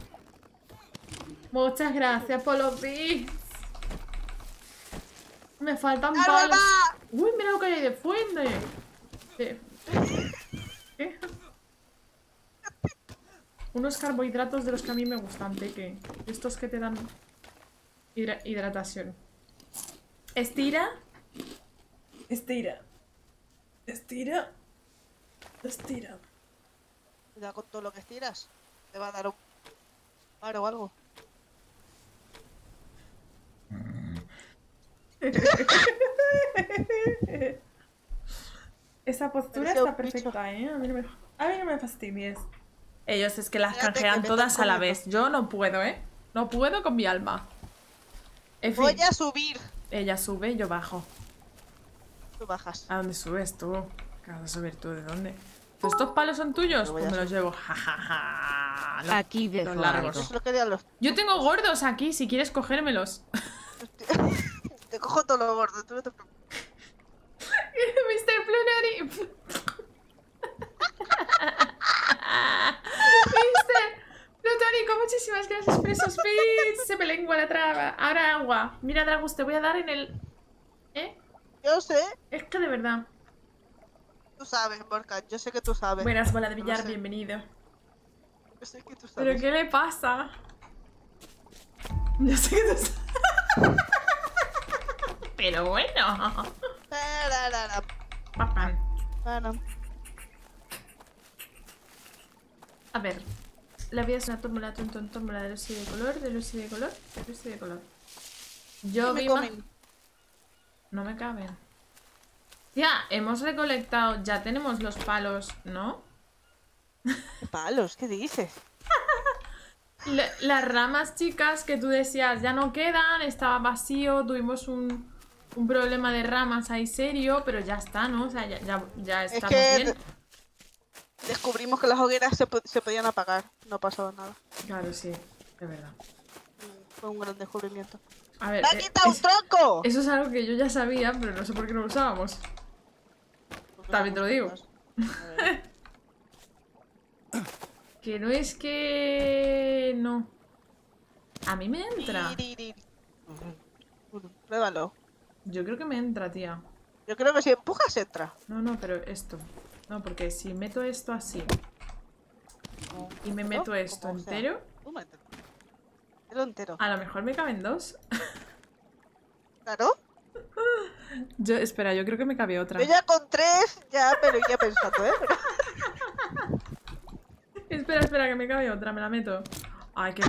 Muchas gracias por los bits. Me faltan ¡Arda! palos. Uy, mira lo que hay de fuente. ¿Qué? ¿Qué? Unos carbohidratos de los que a mí me gustan, Teque. Estos que te dan hidra- hidratación. Estira. Estira. Estira. Estira. Cuidado con todo lo que estiras. Te va a dar un paro o algo. Esa postura Parecía un está perfecta, ¿eh? A mí no me... A mí no me fastidies. Ellos es que las Fíjate que canjean me todas están a la comiendo. vez. Yo no puedo, ¿eh? No puedo con mi alma. En fin, Voy a subir. ella sube y yo bajo. Tú bajas. ¿A dónde subes tú? ¿Qué vas a subir tú? ¿De dónde? ¿Pues estos palos son tuyos? Yo voy Pues a me los llevo. Ja, ja, ja. Los- Aquí los dejo largos. algo. Eso lo querían los... Yo tengo gordos aquí, si quieres cogérmelos. Te cojo todo lo gordo. Tú no te preocupes. mister Plunari. mister Plutónico, muchísimas gracias por esos bits. Se me lengua la traba. Ahora agua. Mira, Dragus, te voy a dar en el... ¿Eh? Yo sé. Es que de verdad. Tú sabes, Morgan. Yo sé que tú sabes. Buenas, bola de Yo lo billar, sé. bienvenido. Yo sé que tú ¿Pero sabes. qué le pasa? Yo sé que tú sabes. Pero bueno. Tararara, Papá. para. A ver. La vida es una tómbola, tontón, tómbola de luz y de color, de luz y de color, de luz y de color. Yo ¿Qué me vi ma- comen? No me caben. Ya, hemos recolectado. Ya tenemos los palos, ¿no? ¿Qué palos? ¿Qué dices? La- las ramas, chicas, que tú decías ya no quedan, estaba vacío, tuvimos un, un problema de ramas ahí serio, pero ya está, ¿no? O sea, ya, ya, ya Es estamos que bien. de- descubrimos que las hogueras se, po- se podían apagar. No pasaba nada. Claro, sí, de verdad. Mm, Fue un gran descubrimiento. A ver, ¡Me ha eh, quitado un es- tronco! eso es algo que yo ya sabía, pero no sé por qué no lo usábamos. También te lo digo. A ver. Que no es que... No. A mí me entra. Tiririri. Pruébalo. Yo creo que me entra, tía. Yo creo que si empujas entra. No, no, pero esto. No, porque si meto esto así y me ¿No? meto esto Como sea. entero, Tú mételo. Mételo entero. a lo mejor me caben dos. Claro. Yo, espera, yo creo que me cabe otra. Yo ya con tres ya me lo iría pensando, ¿eh? Espera, espera, que me cabe otra, me la meto. Ay, qué...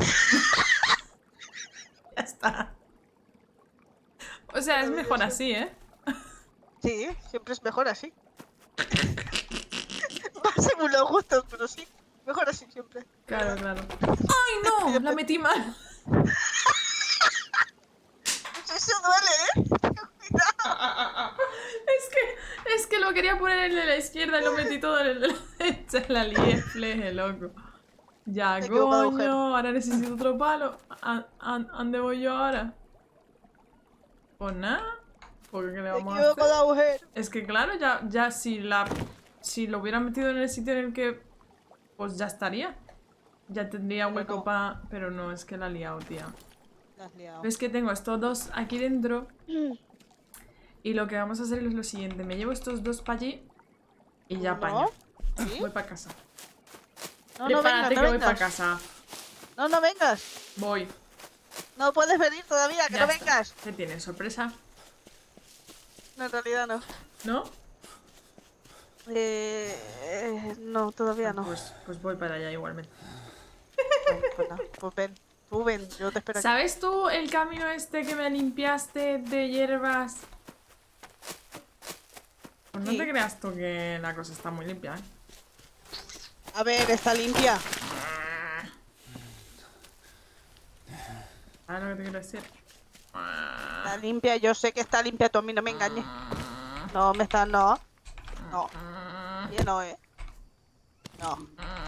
Ya está. O sea, es mejor así, ¿eh? Sí, siempre es mejor así. Va según los gustos, pero sí. Mejor así siempre. Claro, claro. ¡Ay, no! La metí mal. Pues eso duele, ¿eh? Cuidado. Es que, es que lo quería poner en el de la izquierda y lo metí todo en el de la derecha. La lié, fleje, loco. Ya, Te equivocado de agujero. coño. Ahora necesito otro palo. ¿A, a, a dónde voy yo ahora? Pues nada. ¿Por qué le Me vamos a equivoco hacer? de agujero. Es que claro, ya, ya si la... Si lo hubiera metido en el sitio en el que... Pues ya estaría. Ya tendría Pero hueco no. para... Pero no, es que la he liado, tía. La has liado. Ves que tengo estos dos aquí dentro. Y lo que vamos a hacer es lo siguiente. Me llevo estos dos para allí. Y ya ¿No? apaño. ¿Sí? Voy para casa. No, no vengas, Prepárate no que voy para vengas. casa. No, no vengas. Voy. No puedes venir todavía, que Ya no está. vengas. ¿Qué tienes? ¿Sorpresa? No, en realidad no. ¿No? Eh, eh, no, todavía no. Pues, pues voy para allá igualmente. No, pues no. Pues ven, tú ven, yo te espero aquí. ¿Sabes tú el camino este que me limpiaste de hierbas? Pues no Sí. te creas tú que la cosa está muy limpia, ¿eh? A ver, está limpia. ¿Sabes lo que te quiero decir? Está limpia, yo sé que está limpia, tú a mí no me engañes. No, me está, no. No. Oye, no, eh. No.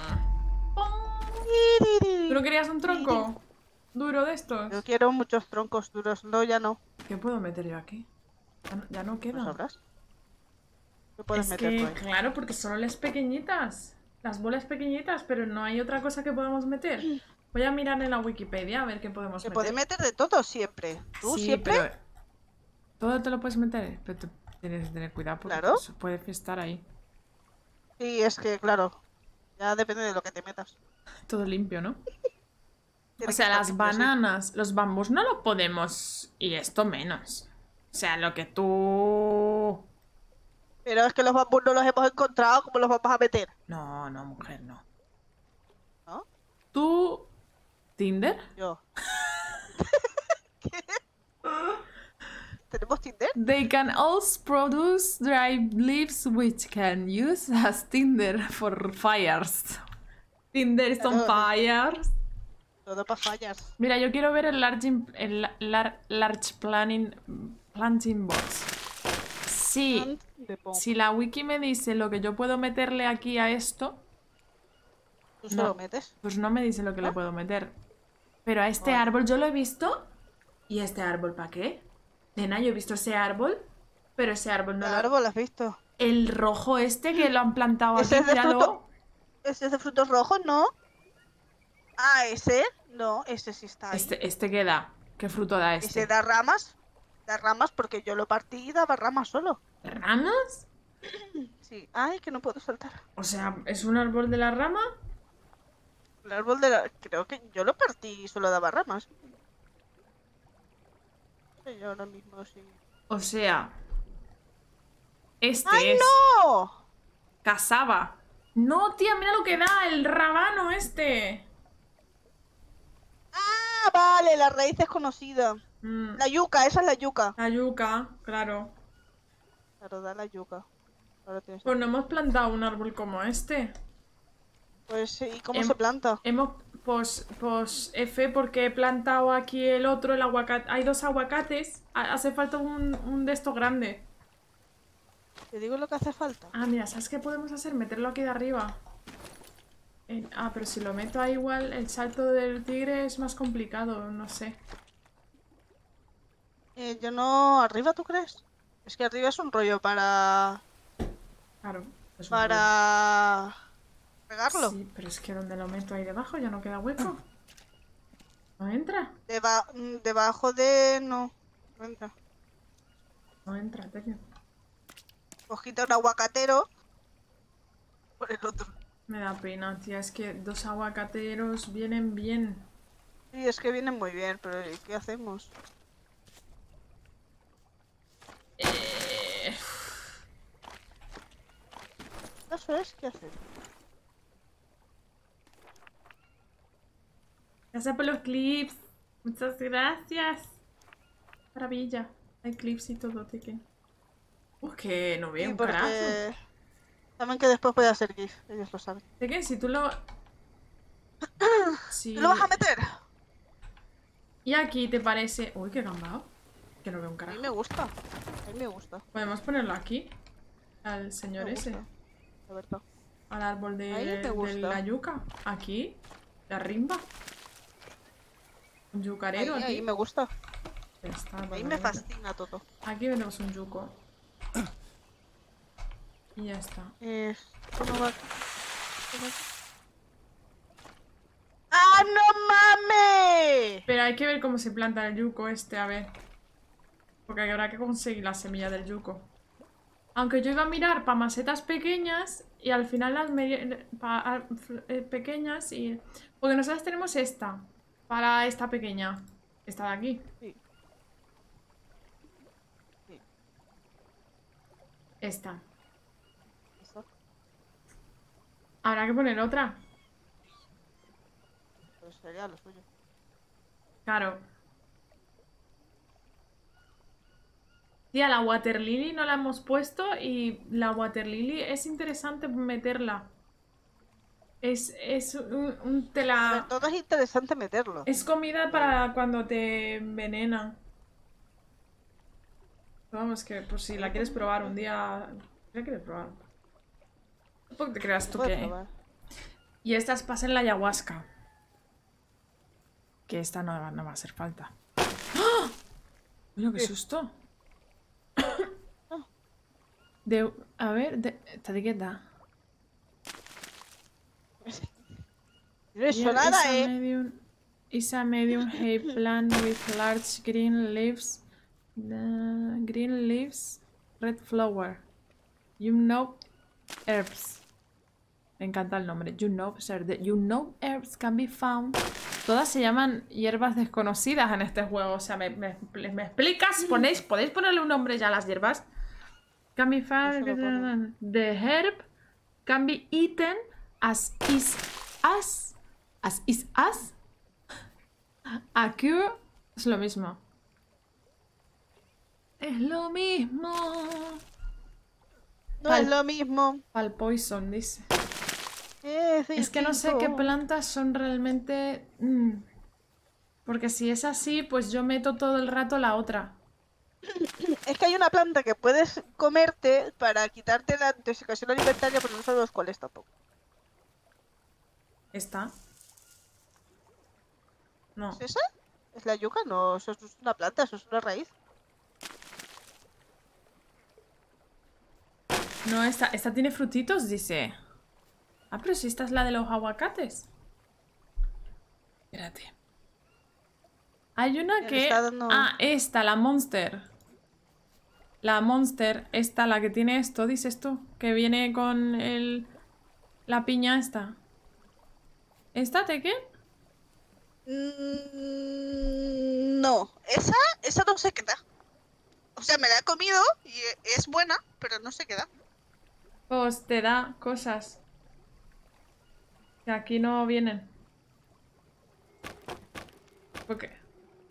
¿Tú no querías un tronco duro de estos? Yo quiero muchos troncos duros, no, ya no. ¿Qué puedo meter yo aquí? Ya no, ya no ¿No queda. sabrás? ¿Qué puedes Es meter que, tú ahí? claro, porque solo las pequeñitas. Las bolas pequeñitas, pero no hay otra cosa que podamos meter. Voy a mirar en la Wikipedia a ver qué podemos Se meter. puede meter de todo siempre. ¿Tú Sí, siempre? pero... Todo te lo puedes meter, pero tú tienes que tener cuidado porque Claro. pues, puede estar ahí. Sí, es que, claro. Ya depende de lo que te metas. Todo limpio, ¿no? Tiene O sea, que estar las limpio, sí. bananas, los bambús no lo podemos... Y esto menos. O sea, lo que tú... Pero es que los bambús no los hemos encontrado, ¿cómo los vamos a meter? No, no, mujer, no. ¿No? ¿Tú... ¿Tinder? Yo. ¿Qué? ¿Tenemos Tinder? They can also produce dry leaves which can use as tinder for fires. Tinder is on fires. Todo para fallas. Mira, yo quiero ver el large, im- el la- lar- large planning, planting box. Sí, De pom. si la wiki me dice lo que yo puedo meterle aquí a esto, ¿Tú se no. lo metes? pues no me dice lo que le ¿Ah? puedo meter. Pero a este Vale. árbol yo lo he visto. ¿Y este árbol para qué? Nena, yo he visto ese árbol, pero ese árbol no ¿El lo... árbol has visto? El rojo este que lo han plantado Ese aquí, es de míralo. fruto- ¿Ese es de frutos rojos, no? Ah, ese. No, ese sí está ahí. Este, este qué da. ¿Qué fruto da Ese este? da ramas. Da ramas porque yo lo partí y daba ramas solo. ¿Ramas? Sí. Ay, que no puedo saltar. O sea, ¿es un árbol de la rama? El árbol de la... Creo que yo lo partí y solo daba ramas. No sé yo ahora mismo sí. O sea... Este ¡Ay, es no! casaba. No, tía, mira lo que da el rabano este. Ah, vale, la raíz es conocida. Mm, La yuca, esa es la yuca. la yuca, claro. Claro, da la yuca. Ahora tienes... Pues no hemos plantado un árbol como este. Pues sí, ¿y cómo Em- se planta? Hemos, pues, pues F, porque he plantado aquí el otro, el aguacate. Hay dos aguacates. Ha- Hace falta un, un de estos grande. Te digo lo que hace falta. Ah, mira, ¿sabes qué podemos hacer? Meterlo aquí de arriba. En- ah, pero si lo meto ahí igual, el salto del tigre es más complicado, no sé. Eh, yo no... ¿Arriba tú crees? Es que arriba es un rollo para... Claro. es un Para... Pegarlo. rollo. Sí, pero es que donde lo meto ahí debajo ya no queda hueco. No entra. Deba- mm, debajo de... No. No entra. No entra, Terio. Pues quita un aguacatero. Por el otro. Me da pena, tía. Es que dos aguacateros vienen bien. Sí, es que vienen muy bien, pero ¿y qué hacemos? Eh, Eso es, ¿qué hacemos? Gracias por los clips. Muchas gracias. Maravilla. Hay clips y todo, Tekken. Uh, que no veo Sí, un carajo. porque... Saben que después puede hacer GIF, ellos lo saben. Tekken, si tú lo... Si... ¿Te lo vas a meter? Y aquí te parece... Uy, qué gambao. Que no veo un A carajo. mí me gusta. A mí me gusta. Podemos ponerlo aquí. Al señor Me ese. gusta, la verdad. Al árbol de, Ahí me de gusta. la yuca. Aquí. La rimba. Un Ahí, yucarero aquí. ahí me gusta. Ya está, Ahí pues me bonito. fascina todo. Aquí tenemos un yuco. Y ya está. Eh, ¿cómo va? ¡Ah, no mames! Pero hay que ver cómo se planta el yuco este, a ver. Porque habrá que conseguir la semilla del yuco. Aunque yo iba a mirar para macetas pequeñas y al final las medi- pa- a- fl- eh, pequeñas y... Porque nosotros tenemos esta. Para esta pequeña. Esta de aquí. Sí. Sí. Esta. Eso. Habrá que poner otra. Pues sería lo suyo. Claro. Tía, la water lily no la hemos puesto y la water lily es interesante meterla. Es, es un, un A tela... ver, todo es interesante meterlo. Es comida para cuando te envenenan. Vamos, que por si la quieres probar un día... ¿La quieres probar? Tampoco te creas tú Puedes que... probar. Y estas pasan la ayahuasca. Que esta no, va- no va a hacer falta. ¡Ah! Mira, qué ¿Qué? susto. De, a ver, de, esta etiqueta. No he hecho Here nada, is a eh. medium, is a medium hay plant with large green leaves. The green leaves, red flower. You know herbs. Me encanta el nombre. You know, sir, the- you know herbs can be found. Todas se llaman hierbas desconocidas en este juego. O sea, ¿me, me, me explicas? ¿Ponéis, ¿Podéis ponerle un nombre ya a las hierbas? Can be found. Eso lo pone. The herb can be eaten as is as. As is as. A cure es lo mismo. Es lo mismo. No Pal- es lo mismo. Pal poison, dice. Es, Es que no sé qué distinto. plantas son realmente... mm. Porque si es así, pues yo meto todo el rato la otra. Es que hay una planta que puedes comerte para quitarte la intoxicación alimentaria, pero no sabemos cuál es tampoco. ¿Esta? No. ¿Es esa? ¿Es la yuca? No, eso es una planta, eso es una raíz. No, esta, esta tiene frutitos, dice. Ah, pero si esta es la de los aguacates. Espérate. Hay una Le que... está dando- Ah, esta, la Monster. La Monster, esta, la que tiene esto, dices tú. Que viene con el... La piña esta. ¿Esta, Tekken? Mm, no, esa, esa no se queda. O sea, me la he comido y es buena, pero no se queda. Pues te da cosas. Que aquí no vienen. ¿Por qué?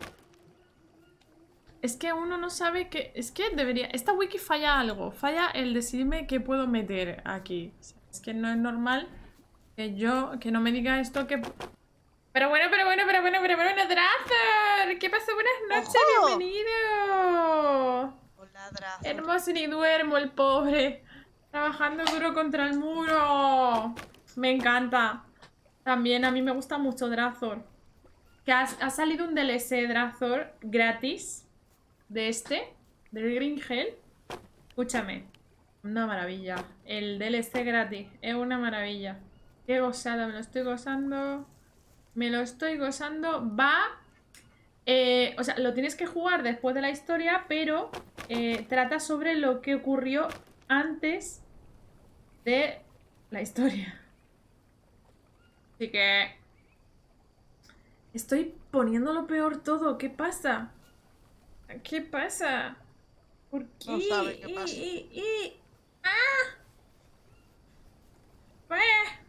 Es que uno no sabe que... Es que debería... Esta wiki falla algo. Falla el decidirme qué puedo meter aquí. O sea, es que no es normal que yo... Que no me diga esto que... Pero bueno, pero bueno, pero bueno, pero bueno, Drazor. ¿Qué pasó? Buenas noches, ¡Ojo! bienvenido. Hola, Drazo. Hermoso, ni duermo el pobre. Trabajando duro contra el muro. Me encanta. También a mí me gusta mucho Drazor. Que ha, ha salido un D L C Drazor gratis. De este. Del Green Hell. Escúchame. Una maravilla. El D L C gratis. Es una maravilla. Qué gozada. Me lo estoy gozando. Me lo estoy gozando. Va... Eh, o sea, lo tienes que jugar después de la historia, pero eh, trata sobre lo que ocurrió antes de la historia. Así que... Estoy poniendo lo peor todo. ¿Qué pasa? ¿Qué pasa? ¿Por qué? No sabe qué pasa. Y- y- y- ¡Ah! Pues.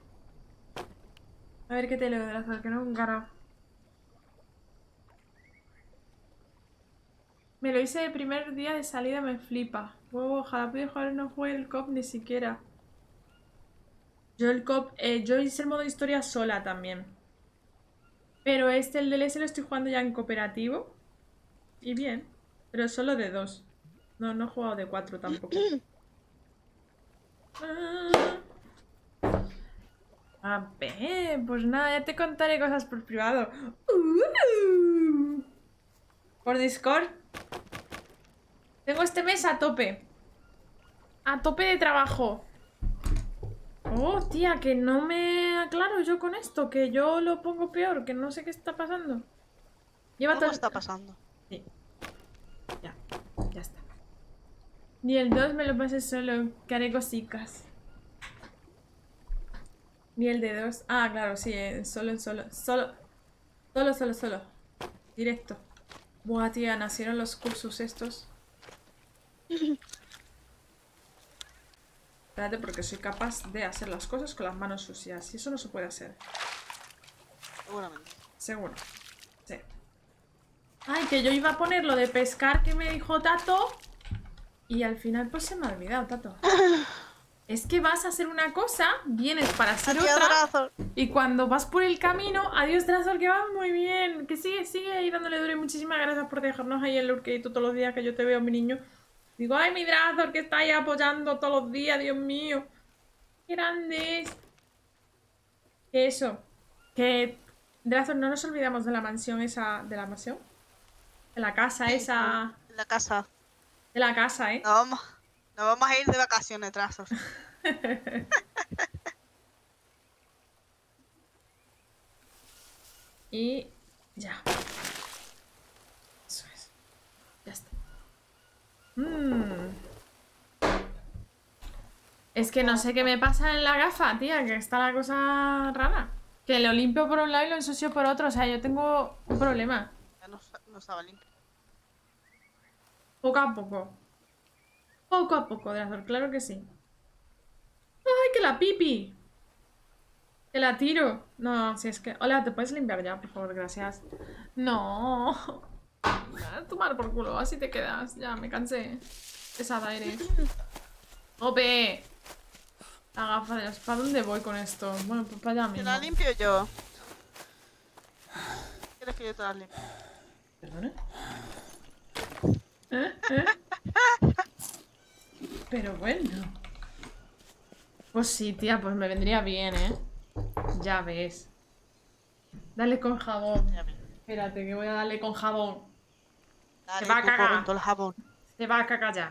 A ver qué te leo de la que no un carajo. Me lo hice el primer día de salida, me flipa. Huevo, ojalá pudiera jugar, no juegue el C O P ni siquiera. Yo el C O P, eh, yo hice el modo historia sola también. Pero este, el D L S lo estoy jugando ya en cooperativo. Y bien, pero solo de dos. No, no he jugado de cuatro tampoco. Ah. A ver, pues nada, ya te contaré cosas por privado. Uh. Por Discord. Tengo este mes a tope. A tope de trabajo. Oh, tía, que no me aclaro yo con esto. Que yo lo pongo peor. Que no sé qué está pasando. Lleva ¿Cómo todo... está pasando? Sí. Ya, ya está. Ni el dos me lo pasé solo. Que haré cositas. Ni el de dos. Ah, claro, sí, eh, solo en solo. Solo. Solo, solo, solo. Directo. Buah, tía, nacieron los cursos estos. Espérate, porque soy capaz de hacer las cosas con las manos sucias. Y eso no se puede hacer. Seguramente. Seguro. Sí. Ay, que yo iba a poner lo de pescar que me dijo Tato. Y al final pues se me ha olvidado, Tato. Es que vas a hacer una cosa, vienes para hacer Adiós, otra. Drazo. Y cuando vas por el camino, adiós Drazor, que vas muy bien. Que sigue, sigue ahí dándole duro y muchísimas gracias por dejarnos ahí el lurquito todos los días que yo te veo, mi niño. Digo, ay, mi Drazor, que está ahí apoyando todos los días, Dios mío. Qué grande es. Que eso. Que, Drazor, no nos olvidamos de la mansión esa. ¿De la mansión? De la casa esa. En la casa. De la casa, ¿eh? Nos vamos, nos vamos a ir de vacaciones, Drazos. Y ya. Eso es. Ya está. Mm. Es que no sé qué me pasa en la gafa, tía, que está la cosa rara. Que lo limpio por un lado y lo ensucio por otro. O sea, yo tengo un problema. Ya no, no estaba limpio. Poco a poco. Poco a poco, Drazor, claro que sí. ¡Ay, que la pipi! Que la tiro. No, si es que... Hola, ¿te puedes limpiar ya, por favor? Gracias. No. A tomar por culo, así te quedas. Ya, me cansé. Pesada eres. ¡Ope! La gafa de los... ¿Para dónde voy con esto? Bueno, pues para allá Te mismo. la limpio yo. ¿Quieres que yo te la limpie? ¿Perdona? ¿Eh? ¿Eh? Pero bueno. Pues sí, tía, pues me vendría bien, ¿eh? Ya ves. Dale con jabón. Ya ves. Espérate, que voy a darle con jabón. Dale, va a tú cagar. con todo el jabón. Te va a cagar ya.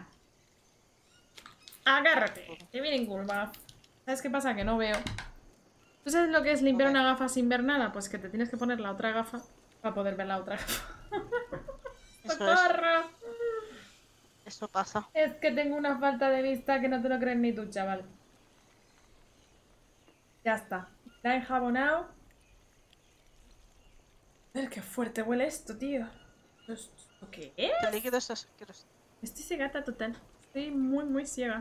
Agárrate. Que viene en curva. ¿Sabes qué pasa? Que no veo. ¿Tú sabes lo que es limpiar Ok. una gafa sin ver nada? Pues que te tienes que poner la otra gafa para poder ver la otra gafa. Eso es. ¡Socorro! Eso pasa. Es que tengo una falta de vista que no te lo crees ni tú, chaval. Ya está. La he enjabonado. Ver qué fuerte huele esto, tío. ¿Esto qué es? ¿Qué líquido es asqueroso? Estoy ciegata total. Estoy muy, muy ciega.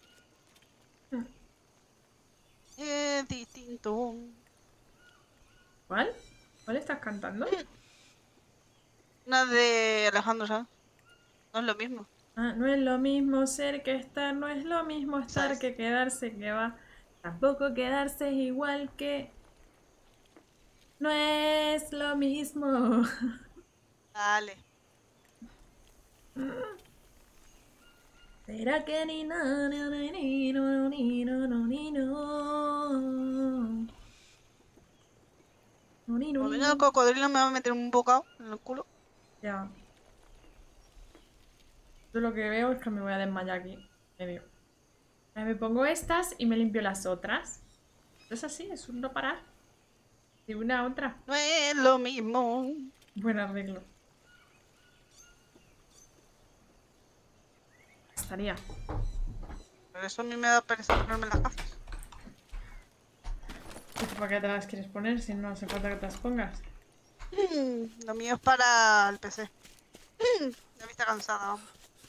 Es distinto. ¿Cuál? ¿Cuál estás cantando? Una de Alejandro Sanz. No es lo mismo. Ah, no es lo mismo ser que estar, no es lo mismo estar ¿Sabes? que quedarse, que va. Tampoco quedarse es igual que... No es lo mismo. Dale. ¿Será que ni na, ni na, ni no, ni no, no, ni no? No, ni no, Como ni venga el no. cocodrilo me va a meter un bocado en el culo. Ya. Yo lo que veo es que me voy a desmayar aquí. Medio. Me pongo estas y me limpio las otras. Es así, es un no parar. De una a otra. No es lo mismo. Buen arreglo. Estaría. Por eso a mí me da pereza ponerme las gafas. ¿Y tú para qué te las quieres poner si no hace falta que te las pongas? Mm, Lo mío es para el P C. Mm, La vista cansada, vamos.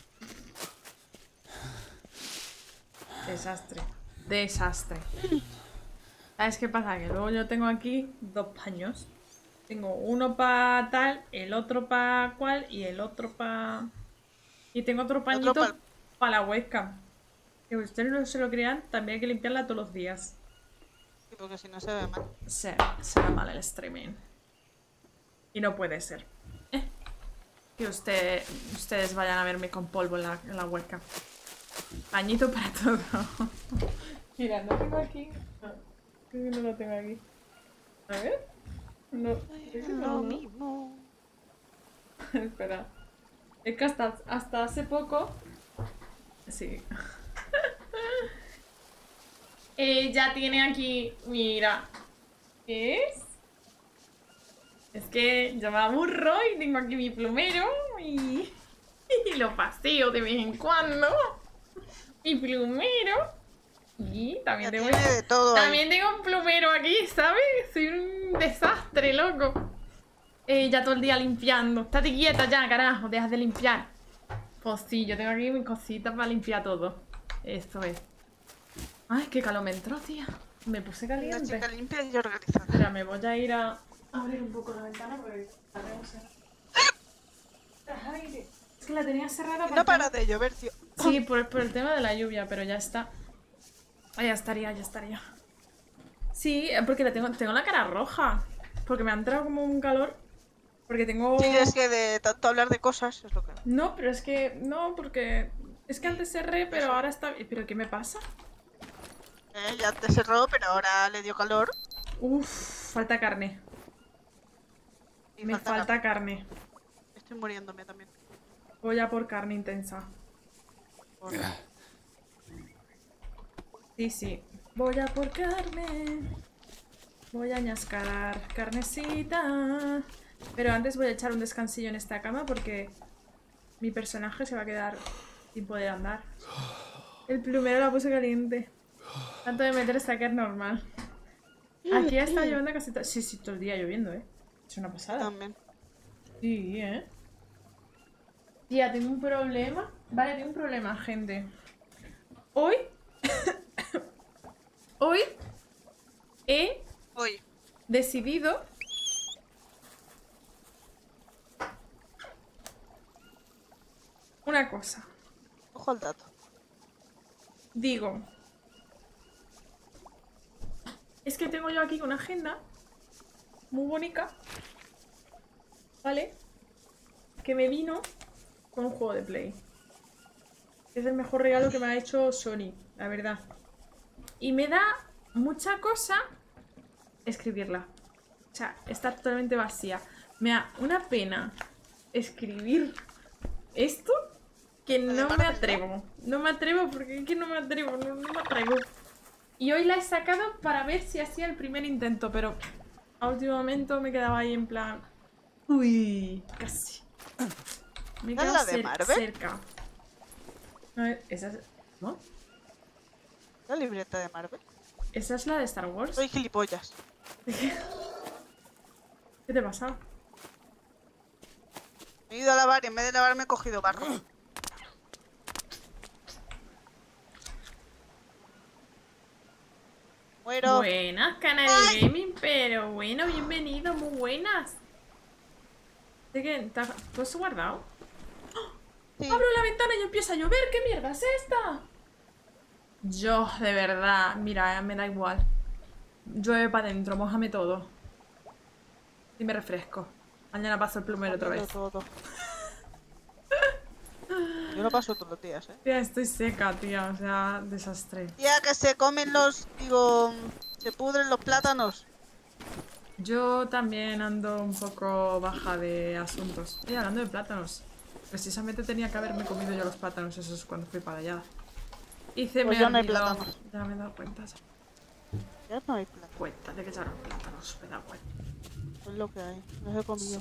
Desastre. Desastre. ¿Sabes qué pasa? Que luego yo tengo aquí dos paños. Tengo uno para tal, el otro para cual y el otro para... Y tengo otro pañito pa'l- para la webcam. Que ustedes no se lo crean, también hay que limpiarla todos los días. Sí, porque si no se ve mal. Se, se va mal el streaming. Y no puede ser. Eh, Que usted, ustedes vayan a verme con polvo en la, en la webcam. Pañito para todo. Mira, no tengo aquí. No, creo que no lo tengo aquí. A ver. No, creo que Es no, lo ¿no? mismo. Espera. Es que hasta, hasta hace poco. Sí. Ella tiene aquí. Mira. ¿Qué es? Es que yo me aburro y tengo aquí mi plumero y, y lo paseo de vez en cuando. Mi plumero. Y también Ya tengo, tiene de todo ahí. también tengo un plumero aquí, ¿sabes? Soy un desastre, loco. Eh, ya todo el día limpiando. Estate quieta ya, carajo, dejas de limpiar. Pues sí, yo tengo aquí mis cositas para limpiar todo. Esto es. Ay, qué calor me entró, tía. Me puse Una caliente. chica limpia y organizada. Espera, me voy a ir a abrir un poco la ventana porque la tengo cerrada. Ay, es que la tenía cerrada No para de llover, tío. Sí, por, por el tema de la lluvia, pero ya está. Ah, ya estaría, ya estaría. Sí, porque la tengo, tengo la cara roja. Porque me ha entrado como un calor. Porque tengo... Sí, es que de tanto hablar de cosas es lo que... No, pero es que... No, porque... Es que antes cerré, pero ahora está... ¿Pero qué me pasa? Eh, ya te cerró, pero ahora le dio calor. Uf, falta carne. Y Me falta falta carne. carne. Estoy muriéndome también. Voy a por carne intensa. Por- Sí, sí. Voy a por carne. Voy a ñascar carnecita. Pero antes voy a echar un descansillo en esta cama porque mi personaje se va a quedar sin poder andar. El plumero la puse caliente. Tanto de meter hasta que es normal. Aquí está lloviendo casi todo. Sí, sí, todo el día lloviendo, ¿eh? Es una pasada. También. Sí, ¿eh? Tía, tengo un problema. Vale, tengo un problema, gente. Hoy... Hoy... He Oye, decidido una cosa. Ojo al dato. Digo... Es que tengo yo aquí una agenda muy bonita, ¿vale? Que me vino con un juego de Play. Es el mejor regalo que me ha hecho Sony, la verdad. Y me da mucha cosa escribirla. O sea, está totalmente vacía. Me da una pena escribir esto que no me atrevo. No me atrevo porque es que no me atrevo, no, no me atrevo. Y hoy la he sacado para ver si hacía el primer intento, pero a último momento me quedaba ahí en plan... Uy, casi. Me he ¿No es quedado la de cer- Marvel? cerca. A ver, esa es... ¿No? La libreta de Marvel. ¿Esa es la de Star Wars? Soy gilipollas. ¿Qué te pasa? Me he ido a lavar y en vez de lavar me he cogido barro. Muero. Buenas, Canary Gaming, pero bueno, bienvenido, muy buenas. ¿De qué? ¿Te has- ¿Tú has guardado? Sí. Abro la ventana y empieza a llover, ¿qué mierda es esta? Yo, de verdad, mira, me da igual. Llueve para adentro, mójame todo. Y me refresco. Mañana paso el plumero otra vez. Todo. Yo lo paso todos los días, eh. Tía, estoy seca, tía, o sea, desastre. Tía, que se comen los... Digo... Se pudren los plátanos. Yo también ando un poco baja de asuntos. Y hablando de plátanos, precisamente tenía que haberme comido yo los plátanos esos cuando fui para allá. Y se Pues me ya no hay olvidó. plátanos. Ya me he dado cuenta. Ya. Ya no hay plátano. Cuenta de que ya no hay plátanos, me he dado cuenta. Es lo que hay. No se comido.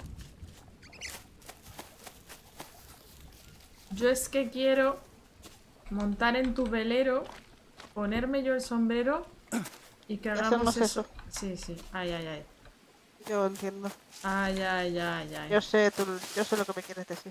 Yo es que quiero montar en tu velero, ponerme yo el sombrero y que hagamos hacemos eso. eso. Sí, sí. Ay, ay, ay. Yo entiendo. Ay, ay, ay, ay. Yo sé, tú, yo sé lo que me quieres decir.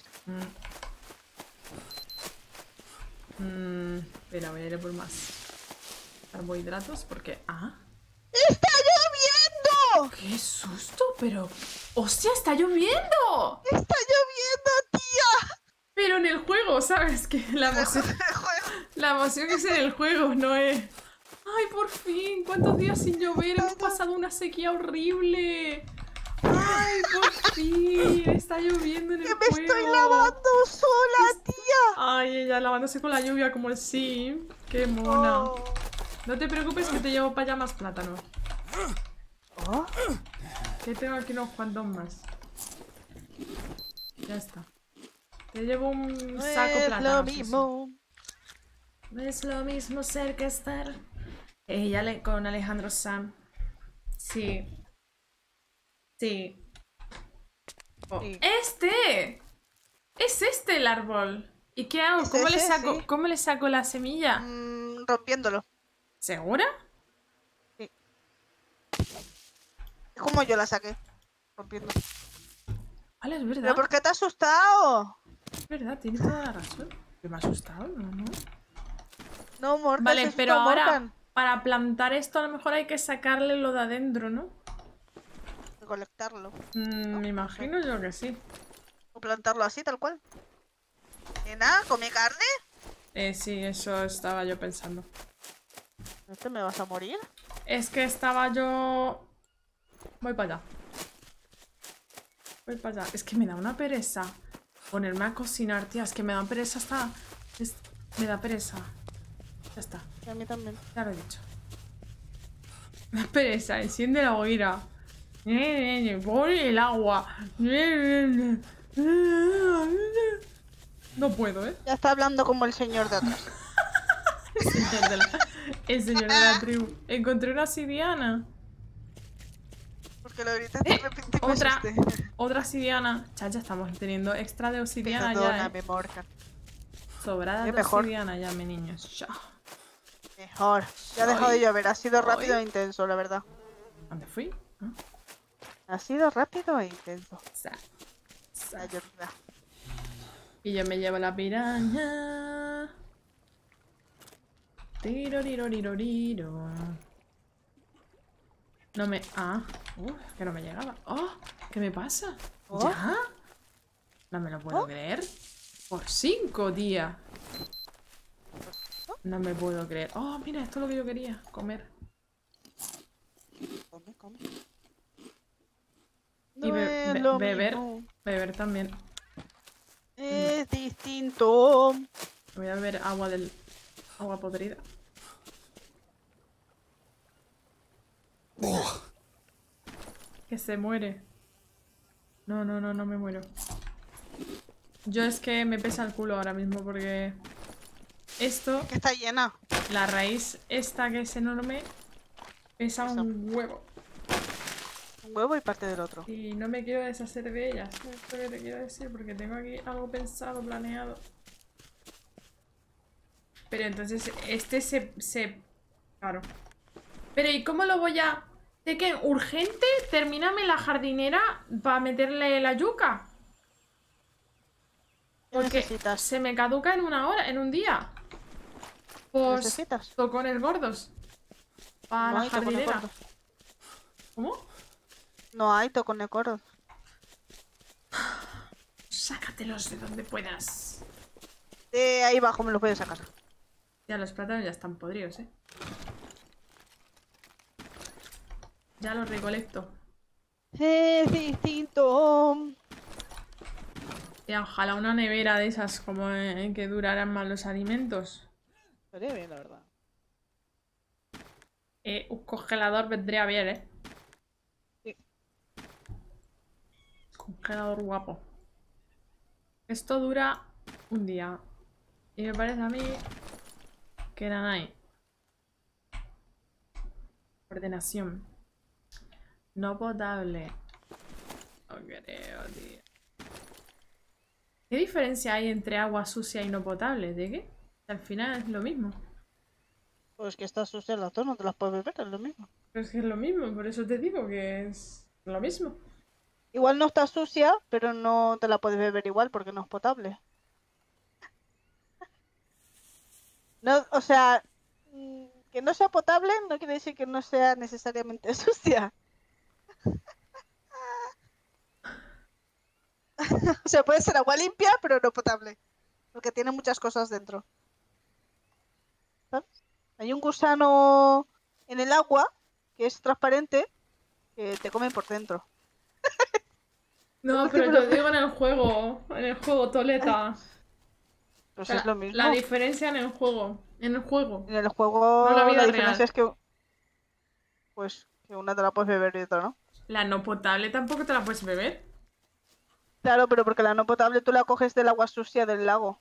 Mm. Mm, espera, voy a ir a por más carbohidratos porque... Ah, ¡Está lloviendo! ¡qué susto! Pero... ¡Hostia, está lloviendo! ¡Está lloviendo, tía! Pero en el juego, ¿sabes? Que la emoción, la emoción es en el juego, no es... ¡Ay, por fin! ¿Cuántos días sin llover? Hemos pasado una sequía horrible. ¡Ay, por fin! Está lloviendo en el ¡Que me juego. estoy lavando sola, tía! Ay, ella lavándose con la lluvia como el Sim. ¡Qué mona! Oh. No te preocupes que te llevo para allá más plátanos. Oh. Que tengo aquí unos cuantos más. Ya está. Te llevo un No saco es plátano. lo mismo. No es lo mismo ser que estar. Ella le con Alejandro Sam. Sí. Sí. Oh, Sí. ¡este! Es este el árbol. ¿Y qué hago? Es ¿Cómo le ese, saco? sí. ¿Cómo le saco la semilla? Mm, rompiéndolo. ¿Segura? Es como yo la saqué. Rompiendo. Vale, es ¿Pero verdad. por qué te has asustado? Es verdad, tiene toda la razón. Que me ha asustado, ¿no? ¿no? No, Morgan. Vale, se pero asustó ahora Morgan. para plantar esto a lo mejor hay que sacarle lo de adentro, ¿no? Recolectarlo. Mm, me imagino yo que sí. O plantarlo así, tal cual. ¿Nena? ¿Come carne? Eh, sí, eso estaba yo pensando. ¿No te me vas a morir? Es que estaba yo... Voy para allá. Voy para allá. Es que me da una pereza ponerme a cocinar, tía. Es que me da pereza hasta... es- Me da pereza. Ya está. Y a mí también. Ya lo he dicho. Me da pereza. Enciende la hoguera. Pone el agua. No puedo, ¿eh? Ya está hablando como el señor de atrás. El señor de la, el señor de la tribu. Encontré una obsidiana. Porque lo gritas de repente y me Otra. asusté. Otra obsidiana. Chacha, estamos teniendo extra de obsidiana ya, ¿eh? Perdóname, Morgan. Sobrada Qué de mejor. obsidiana ya, mi niños. Ya. Mejor. Ya ha dejado de Ay. llover. Ha sido rápido Ay. e intenso, la verdad. ¿Dónde fui? ¿Ah? Ha sido rápido e intenso. Sa- sa- La lluvia. Y yo me llevo la piraña. Tiro, tiro, tiro, tiro. No me... Ah, uf, que no me llegaba. Oh, ¿qué me pasa? Oh. ¿Ya? No me lo puedo Oh. creer. Por cinco días. No me puedo creer. Oh, mira, esto es lo que yo quería. Comer. Come, come. Y No be- es be- lo beber. mismo. Beber también. Es distinto. Voy a beber agua del... Agua podrida. Que se muere. No, no, no, no me muero. Yo es que me pesa el culo ahora mismo porque... Esto, Que está llena. la raíz esta que es enorme, pesa Pesa. un huevo. Un huevo y parte del otro. Y no me quiero deshacer de ellas. Es lo que te quiero decir porque tengo aquí algo pensado, planeado. Pero entonces este se... se... Claro. Pero ¿y cómo lo voy a...? ¿De qué? ¿Urgente? Termíname la jardinera para meterle la yuca. ¿Qué Porque necesitas? se me caduca en una hora, en un día. Pues ¿Necesitas? tocones gordos. Para No la hay tocones jardinera. gordos. ¿Cómo? No hay tocones gordos. Sácatelos de donde puedas. De ahí abajo me los voy a sacar. Ya los plátanos ya están podridos, ¿eh? Ya los recolecto. Es distinto. Y ojalá una nevera de esas como eh, que duraran más los alimentos. Estaría bien, la verdad. Eh, un congelador vendría bien, ¿eh? Sí. Congelador guapo. Esto dura un día. Y me parece a mí que eran ahí. Ordenación. No potable. No creo, tío. ¿Qué diferencia hay entre agua sucia y no potable? ¿De qué? Al final es lo mismo. Pues que está sucia las dos, no te las puedes beber, es lo mismo. Pero es que es lo mismo, por eso te digo que es lo mismo. Igual no está sucia, pero no te la puedes beber igual porque no es potable. No, o sea, mm, que no sea potable no quiere decir que no sea necesariamente sucia. O sea, puede ser agua limpia, pero no potable. Porque tiene muchas cosas dentro. ¿Sabes? Hay un gusano en el agua que es transparente que te come por dentro. No, Es que pero me lo- yo digo en el juego. En el juego, Toleta. Pues La, es lo mismo. la diferencia en el juego. En el juego. En el juego No la vida diferencia real. es que pues que una te la puedes beber y otra no. La no potable tampoco te la puedes beber. Claro, pero porque la no potable tú la coges del agua sucia del lago.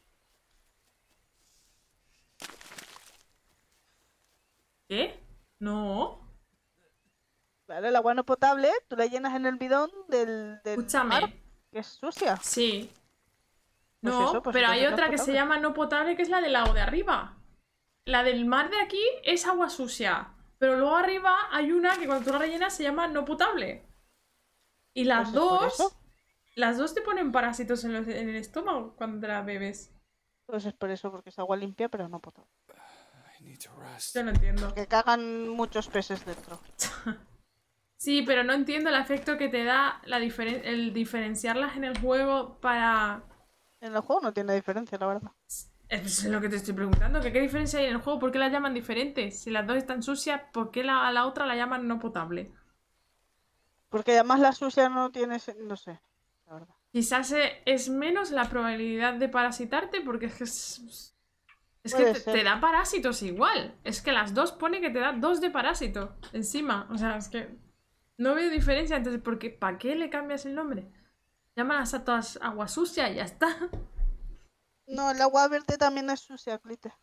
¿Qué? No. Claro, el agua no potable tú la llenas en el bidón del, del Escúchame. mar, que es sucia. Sí. Pues No, eso, pues pero hay entonces no otra es que se potable. llama no potable, que es la del lago de arriba. La del mar de aquí es agua sucia. Pero luego arriba hay una que cuando tú la rellenas se llama no potable. Y las Pues es por dos... eso. Las dos te ponen parásitos en, los- en el estómago cuando te la bebes. Pues es por eso, porque es agua limpia, pero no potable. I need to rest. Yo no entiendo. Que cagan muchos peces dentro. Sí, pero no entiendo el efecto que te da la diferen- el diferenciarlas en el juego para... En el juego no tiene diferencia, la verdad. Eso es lo que te estoy preguntando. ¿Que ¿Qué diferencia hay en el juego? ¿Por qué las llaman diferentes? Si las dos están sucias, ¿por qué la, a la otra la llaman no potable? Porque además la sucia no tiene... se- no sé, la verdad. Quizás eh, es menos la probabilidad de parasitarte porque es que... Es, es que Puede te, ser. te da parásitos igual. Es que las dos pone que te da dos de parásito encima. O sea, es que... No veo diferencia. Entonces, ¿por qué? ¿Para qué le cambias el nombre? Llámalas a todas agua sucia y ya está. No, el agua verde también es sucia, Clite.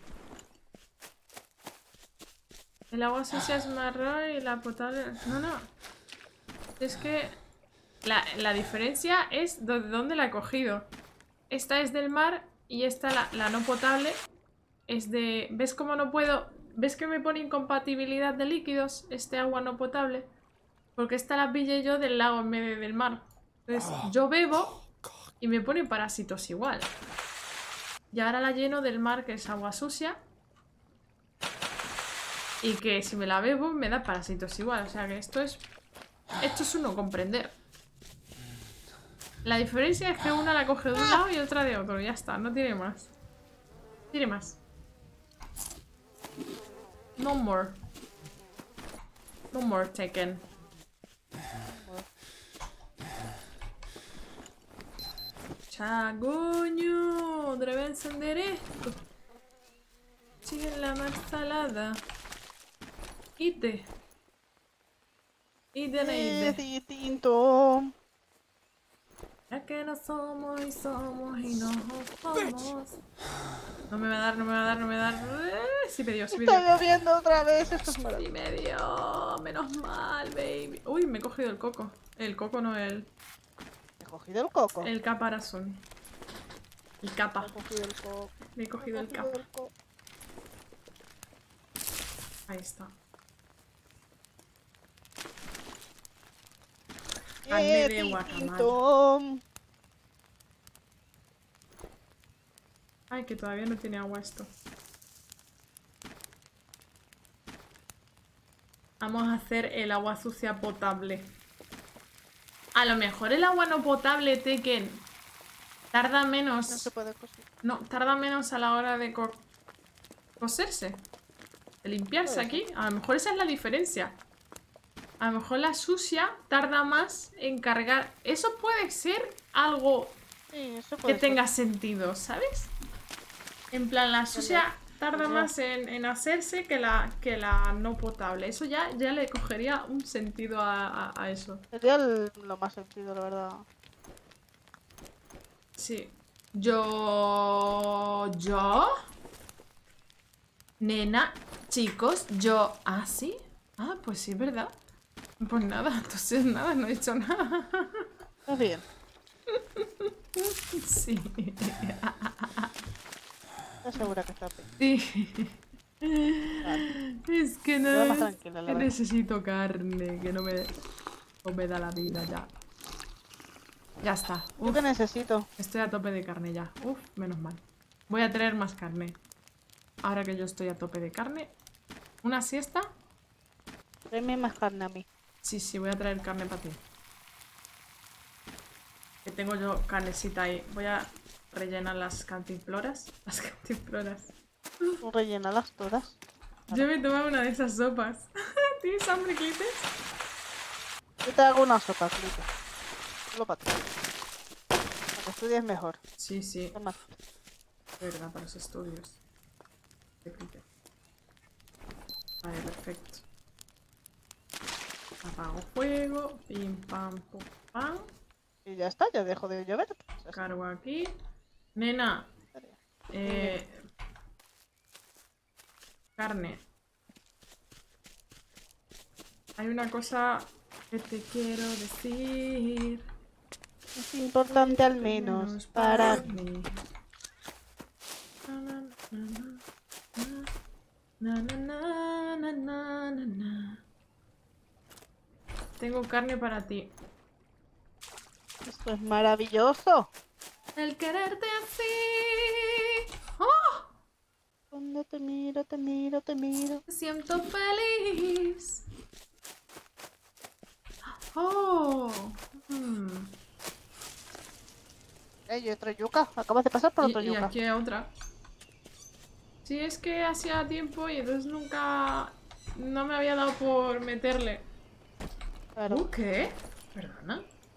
El agua sucia es marrón y la potable... No, no. Es que la, la diferencia es de dónde la he cogido. Esta es del mar y esta, la, la no potable, es de... ¿Ves cómo no puedo...? ¿Ves que me pone incompatibilidad de líquidos este agua no potable? Porque esta la pillé yo del lago en vez de del mar. Entonces yo bebo y me pone parásitos igual. Y ahora la lleno del mar, que es agua sucia. Y que si me la bebo me da parásitos igual. O sea que esto es... Esto es uno comprender. La diferencia es que una la coge de un lado y otra de otro. Ya está, no tiene más. No tiene más. No more. No more taken. Chagoño, otra vez encender esto. Sigue la mar salada. Ite. Ite, Es ite. distinto. Ya que no somos y somos y no somos. No me va a dar, no me va a dar, no me va a dar. Eh, sí me dio, sí me dio. Está lloviendo otra vez. Esto es Sí maravilloso. me dio. Menos mal, baby. Uy, me he cogido el coco. El coco no, el, He cogido el coco. el caparazón. El capa. He cogido el coco. Me he cogido el He capa. el coco. Ahí está. Carne Es de guacamole. distinto. Ay, que todavía no tiene agua esto. Vamos a hacer el agua sucia potable. A lo mejor el agua no potable, Tekken, tarda No menos. se puede coser. No, tarda menos a la hora de co- coserse. De limpiarse Puede aquí. A lo mejor esa es la diferencia. A lo mejor la sucia tarda más en cargar. Eso puede ser algo Sí, eso que puede ser. tenga sentido, ¿sabes? En plan, la sucia tarda ya. más en, en hacerse que la, que la no potable. Eso ya, ya le cogería un sentido a, a- a eso. Sería el- lo más sentido, la verdad. Sí. Yo... ¿Yo? Nena, chicos, yo... ¿Ah, sí? Ah, pues sí, es verdad. Pues nada, entonces nada, no he hecho nada. Está bien. Sí. Estás segura que está bien. Sí. Vale. Es que Queda no más es- tranquila, la que verdad. necesito carne, que no me, no me da la vida ya. Ya está. Yo Uf, que necesito. estoy a tope de carne ya. Uf, menos mal. Voy a traer más carne. Ahora que yo estoy a tope de carne. ¿Una siesta? Tráeme más carne a mí. Sí, sí, voy a traer carne para ti. Que tengo yo carnecita ahí. Voy a rellenar las cantimploras. Las cantimploras. Tú rellénalas todas. Yo me he tomado una de esas sopas. ¿Tienes hambre, Clites? Yo te hago una sopa, Clito. Solo para ti. Para que estudies mejor. Sí, sí. Toma. De verdad, para los estudios. De Clites. Vale, perfecto. Apago fuego. Pim, pam, pum, pam. Y ya está, ya dejo de llover. Ya está. Cargo aquí. Nena. Eh... Carne. Hay una cosa que te quiero decir. Es importante al menos para mí. Na, na, na, na, na, na, na. Tengo carne para ti. Esto es maravilloso. El quererte así. ¡Oh! Cuando te miro, te miro, te miro. Me siento feliz. Oh. Hmm. Eh, y otra yuca. Acabas de pasar por Y, otro y yuca. aquí hay otra. Sí, es que hacía tiempo y entonces nunca... No me había dado por meterle. Claro. Uh, ¿qué? ¿Perdona?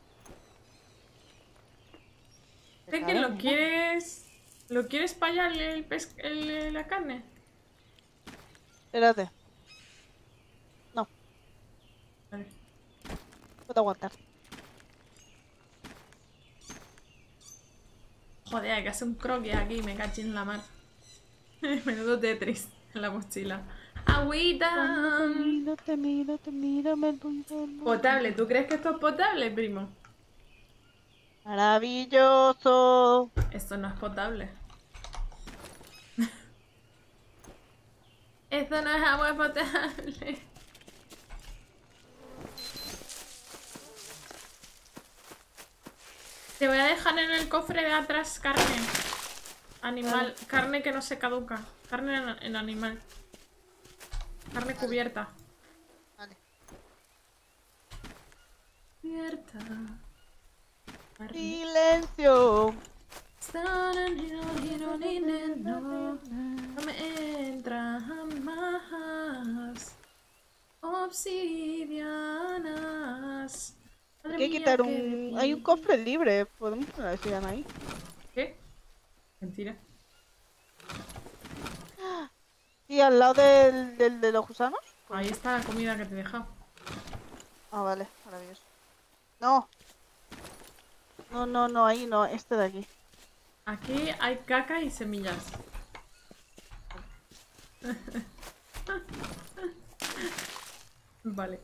¿De Claro, que lo mira. quieres... ¿Lo quieres para allá el, pes... el- la carne? Espérate. No, Vale. puedo aguantar. Joder, hay que hacer un croquis aquí, me caché en la mar. Menudo Tetris en la mochila. Agüita. Cuando te miro, te miro, te miro, me olvido. Potable, ¿tú crees que esto es potable, primo? Maravilloso. Esto no es potable. Esto no es agua potable. Te voy a dejar en el cofre de atrás carne. Animal. Carne que no se caduca. Carne en, en animal. Carne cubierta. Vale. Cubierta. Silencio. No, no me entra jamás. Obsidianas. Madre Hay que mía, quitar qué un... Hay un difícil. cofre libre. Podemos poner la obsidiana ahí. ¿Qué? Mentira. Y al lado del, del de los gusanos. Ahí está la comida que te he dejado. Ah, vale. Maravilloso. No. No, no, no. Ahí no. Este de aquí. Aquí hay caca y semillas. Vale.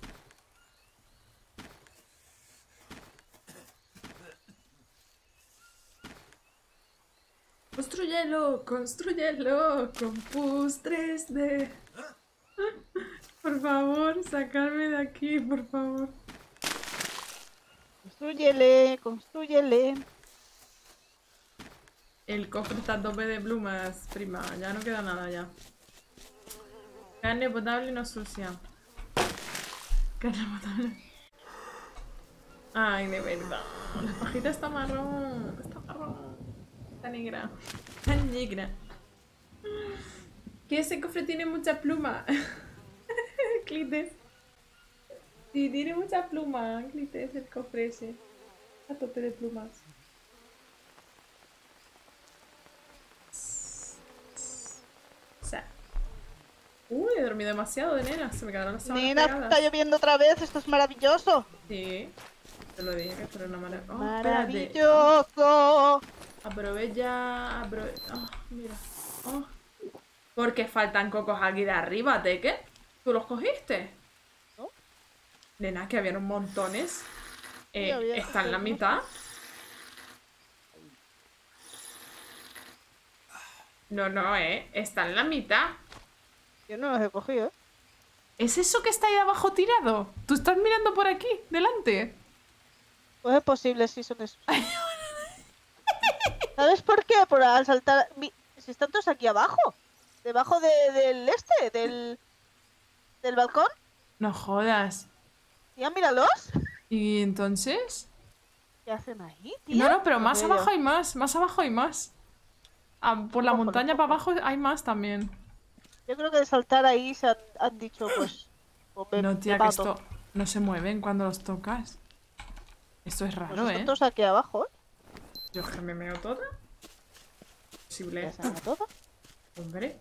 Construyelo, construyelo con pus tres D. Por favor, sacarme de aquí, por favor. Construyele. Construyele. El cofre está a tope de plumas, prima. Ya no queda nada ya. Carne potable y no sucia. Carne potable. Ay, de verdad. La pajita está marrón. Está marrón. Está negra. Está negra. Que ese cofre tiene mucha pluma. Clites. Sí, tiene mucha pluma. Clites, el cofre ese. A tope de plumas. O sea. Uy, he dormido demasiado de nena. Se me quedaron las sábanas Nena, pegadas. está lloviendo otra vez. Esto es maravilloso. Sí. Te lo dije que esto era una maravilla. Oh, espérate. Maravilloso. Aprovecha. Aprove... Oh, mira. Oh. Porque faltan cocos aquí de arriba, Teque. ¿Tú los cogiste? ¿No? Nena, que habían un montones. Eh, Sí, había- está en la no. mitad. No, no, eh. Está en la mitad. Yo no los he cogido, ¿eh? ¿Es eso que está ahí abajo tirado? ¿Tú estás mirando por aquí, delante? Pues es posible, sí, son esos. ¿Sabes por qué? Por al saltar... mi- Si están todos aquí abajo. Debajo de- del este, del... Del balcón. No jodas. Ya, míralos. ¿Y entonces? ¿Qué hacen ahí, tío? No, no, pero No más veo. abajo hay más. Más abajo hay más. Ah, por la Ojo, montaña ojo. para abajo hay más también. Yo creo que de saltar ahí se han, han dicho, pues... pues me- No, me tía, que mato. esto no se mueven cuando los tocas. Esto es Pues raro, están ¿eh? todos aquí abajo, ¿eh? Yo que me meo toda. Posible. Ya se han todo. Hombre.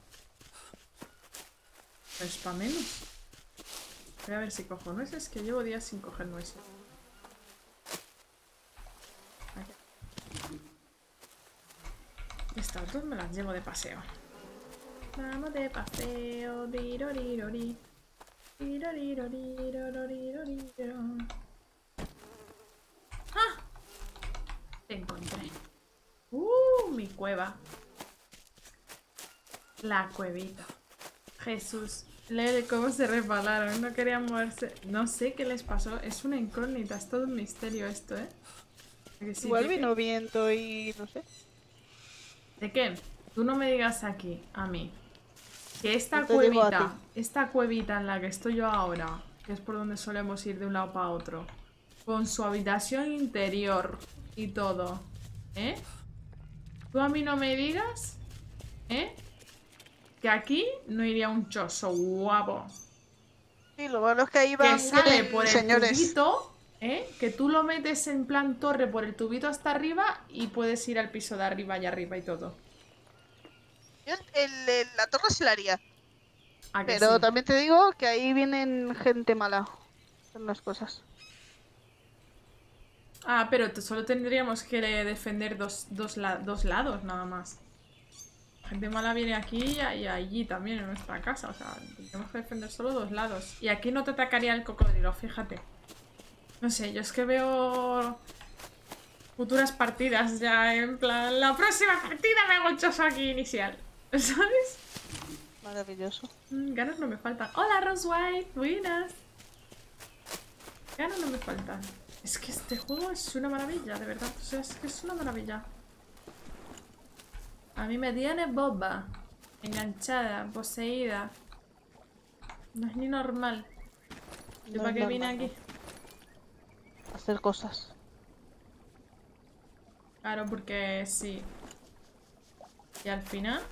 No es pa' menos. Voy a ver si cojo nueces, que llevo días sin coger nueces. Aquí. Estas dos me las llevo de paseo. Vamos de paseo. Dirorirori. Diroriroriroriroririro. ¡Ah! Te encontré. ¡Uh! Mi cueva. La cuevita. Jesús. Lele, cómo se resbalaron. No querían moverse. No sé qué les pasó. Es una incógnita. Es todo un misterio esto, ¿eh? ¿A que sí, Igual Teque? vino viento y... no sé. ¿De qué? Tú no me digas aquí, a mí, que esta Yo te digo a cuevita, ti. esta cuevita en la que estoy yo ahora, que es por donde solemos ir de un lado para otro, con su habitación interior y todo, ¿eh? Tú a mí no me digas, ¿eh? Que aquí no iría un choso guapo. Sí, lo bueno es que ahí Que van sale vienen por el señores. tubito, ¿eh? Que tú lo metes en plan torre por el tubito hasta arriba y puedes ir al piso de arriba y arriba y todo. Yo el- el- la torre se la haría. ¿A que Pero sí? también te digo que ahí vienen gente mala. Son las cosas. Ah, pero te- solo tendríamos que defender dos, dos, la- dos lados nada más. La gente mala viene aquí y, a- y allí también en nuestra casa. O sea, tenemos que defender solo dos lados. Y aquí no te atacaría el cocodrilo, fíjate. No sé, yo es que veo futuras partidas ya en plan... La próxima partida me hago el choso aquí inicial. ¿Sabes? Maravilloso. Mm, ganas no me faltan. Hola, Rose White. Buenas. Ganas no me faltan. Es que este juego es una maravilla, de verdad. O sea, es que es una maravilla. A mí me tiene boba. Enganchada, poseída. No es ni normal. ¿Y No para es qué vine normal, aquí? no. Hacer cosas. Claro, porque sí. Y al final...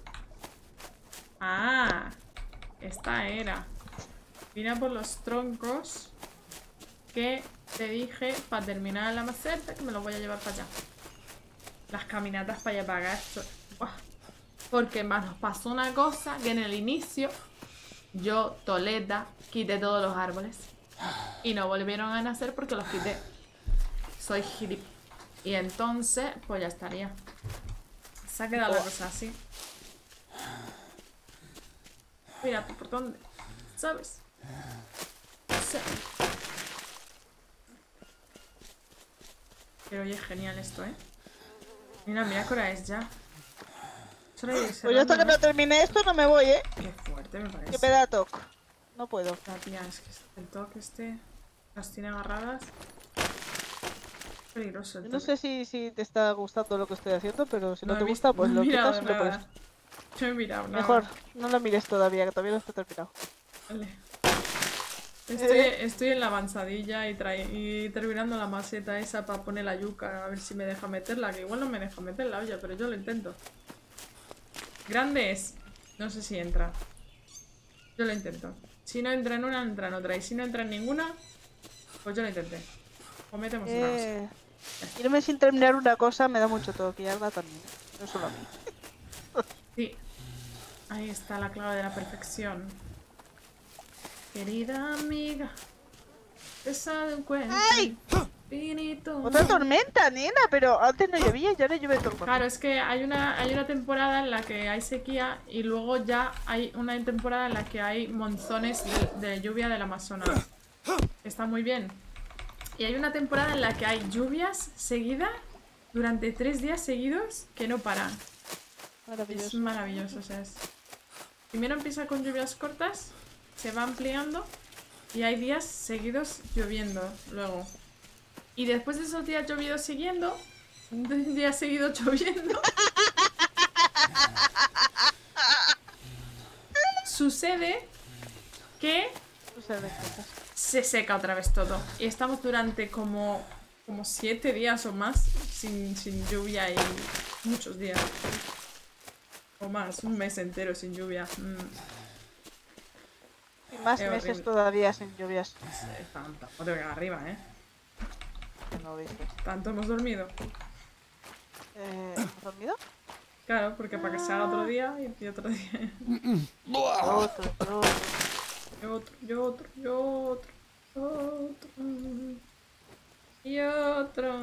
Ah, esta era. Mira por los troncos que te dije para terminar la maceta, que me los voy a llevar para allá. Las caminatas para allá para acá. Esto... Buah. Porque más nos pasó una cosa, que en el inicio yo, Toleta, quité todos los árboles. Y no volvieron a nacer porque los quité. Soy gilip. Y entonces, pues ya estaría. Se ha quedado la cosa así. Mira, ¿por dónde? ¿Sabes? Sí. Pero oye, es genial esto, ¿eh? Mira, mira qué hora es ya. Es hora de irse Pues yo hasta que dando, no termine esto no me voy, ¿eh? Qué fuerte me parece. Que me da toque. No puedo. La tía, es que el toque este las tiene agarradas. Peligroso el Yo toque. no sé si, si te está gustando lo que estoy haciendo, pero si no, he te visto- gusta, pues no he lo mirado quitas y lo pones. nada. No he mirado nada. Mejor, no lo mires todavía, que todavía no está terminado. Vale. Estoy, estoy en la avanzadilla y, trae, y terminando la maceta esa para poner la yuca, a ver si me deja meterla, que igual no me deja meterla, oye, pero yo lo intento. Grande es. No sé si entra. Yo lo intento. Si no entra en una, entra en otra. Y si no entra en ninguna, pues yo lo intenté. O metemos una cosa. Eh, irme sin terminar una cosa me da mucho toque, y Arda también. No solo a mí. Sí. Ahí está la clave de la perfección. Querida amiga, esa de un cuento ¡Ay! finito. Otra tormenta, nena, pero antes no llovía y ahora llueve tormenta. Claro, es que hay una, hay una temporada en la que hay sequía y luego ya hay una temporada en la que hay monzones de, de lluvia del Amazonas. Está muy bien. Y hay una temporada en la que hay lluvias seguidas durante tres días seguidos que no paran. Es Maravilloso. maravilloso, o sea, es... Primero empieza con lluvias cortas, se va ampliando y hay días seguidos lloviendo luego. Y después de esos días llovidos siguiendo, un día seguido lloviendo, sucede que Suceden cosas. se seca otra vez todo. Y estamos durante como, como siete días o más sin, sin lluvia y muchos días. O más, un mes entero sin lluvia. Mm. Y más Qué meses horrible. todavía sin lluvias. Tanto, otro que arriba, ¿eh? No viste. Tanto hemos dormido. Eh, ¿Has dormido? Claro, porque para que se haga otro día y, y otro día. Otro, otro. Y otro, y otro, y otro, otro. Y otro.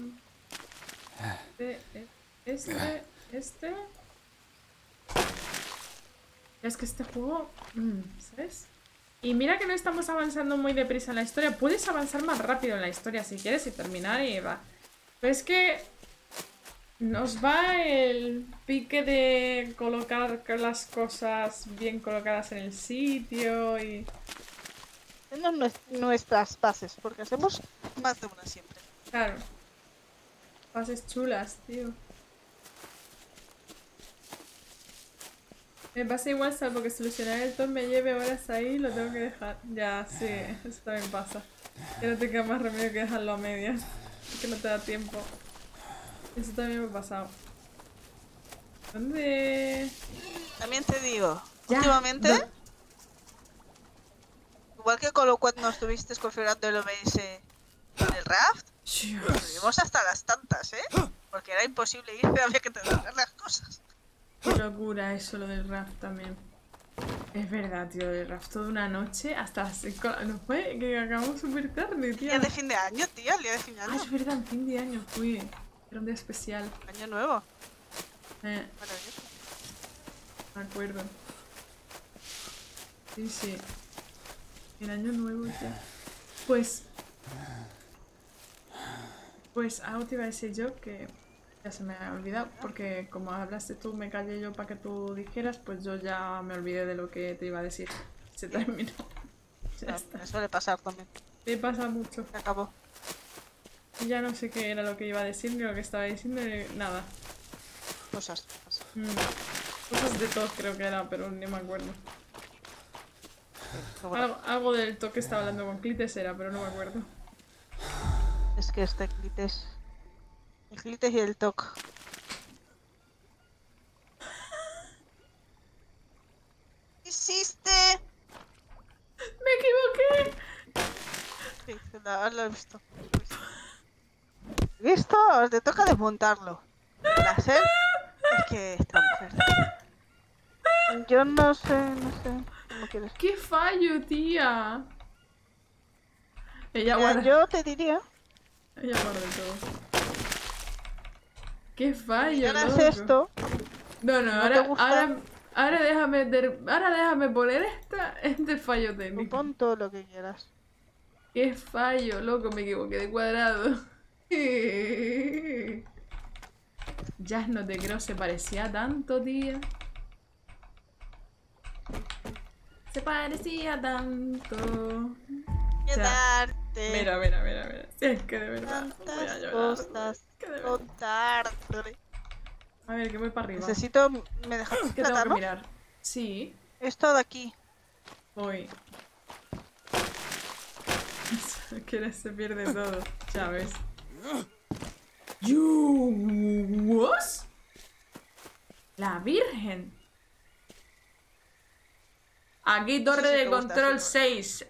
Este, este, este. Es que este juego, mm, ¿sabes? Y mira que no estamos avanzando muy deprisa en la historia. Puedes avanzar más rápido en la historia si quieres y terminar y va. Pero es que nos va el pique de colocar las cosas bien colocadas en el sitio y... Tenemos nues- nuestras bases, porque hacemos más de una siempre. Claro. Fases chulas, tío. Me pasa igual, salvo que solucionar el top me lleve horas ahí, lo tengo que dejar. Ya, sí, eso también pasa. Que no te queda más remedio que dejarlo a medias. Que no te da tiempo. Eso también me ha pasado. ¿Dónde? También te digo, Ya, últimamente, do- igual que con lo cual no estuviste configurando el O B S en el raft, estuvimos hasta las tantas, ¿eh? Porque era imposible irse, había que tener las cosas. Qué locura eso, lo del raft también. Es verdad, tío, del raft toda una noche hasta las cinco. No fue que acabamos súper tarde, tío. Día de fin de año, tío, el día de fin de Ah, año. es verdad, en fin de año fui. Era un día especial. Año nuevo, Eh, maravilloso. me acuerdo. Sí, sí. El año nuevo ya. Pues. Pues algo te iba a decir yo que ya se me ha olvidado. Porque como hablaste tú, me callé yo para que tú dijeras, pues yo ya me olvidé de lo que te iba a decir. Se terminó. Ya No, está. me suele pasar también. Me pasa mucho. Se acabó. Y ya no sé qué era lo que iba a decir, ni lo que estaba diciendo, ni nada. Cosas. cosas. Mm. Cosas de tos creo que era, pero ni me acuerdo. Pero bueno, Algo, algo del toque estaba hablando con Clites era, pero no me acuerdo. es que este clip es... El glitter y el toc. ¿Qué hiciste? ¡Me equivoqué! Sí, lo, lo he visto. Lo he visto. ¿Visto? Ahora te toca desmontarlo. La ser es que esta mujer. Yo no sé, no sé. ¿Cómo quieres? ¡Qué fallo, tía! Ella Mira, guarda. yo te diría. Ella guarda todo. ¡Qué fallo, Ahora loco! haces esto. No, no, ¿No te ahora, gusta? ahora, ahora déjame, der- ahora déjame poner esta, este fallo Tú técnico. pon todo lo que quieras. ¡Qué fallo, loco! Me equivoqué de cuadrado. Jazz, no te creo, se parecía tanto, tía. Se parecía tanto. Ya. Quedarte. Mira, mira, mira, mira. Si es que de verdad voy a Tantas llorar. cosas. Es que de verdad. Contarte. A ver, que voy para arriba. Necesito. ¿Me dejas ¿Qué tengo que tratarlo? mirar? Sí, Esto de aquí. voy. Que se pierde todo, ya ves. You was? La Virgen. Aquí torre Eso sí de te gusta, control sí. seis.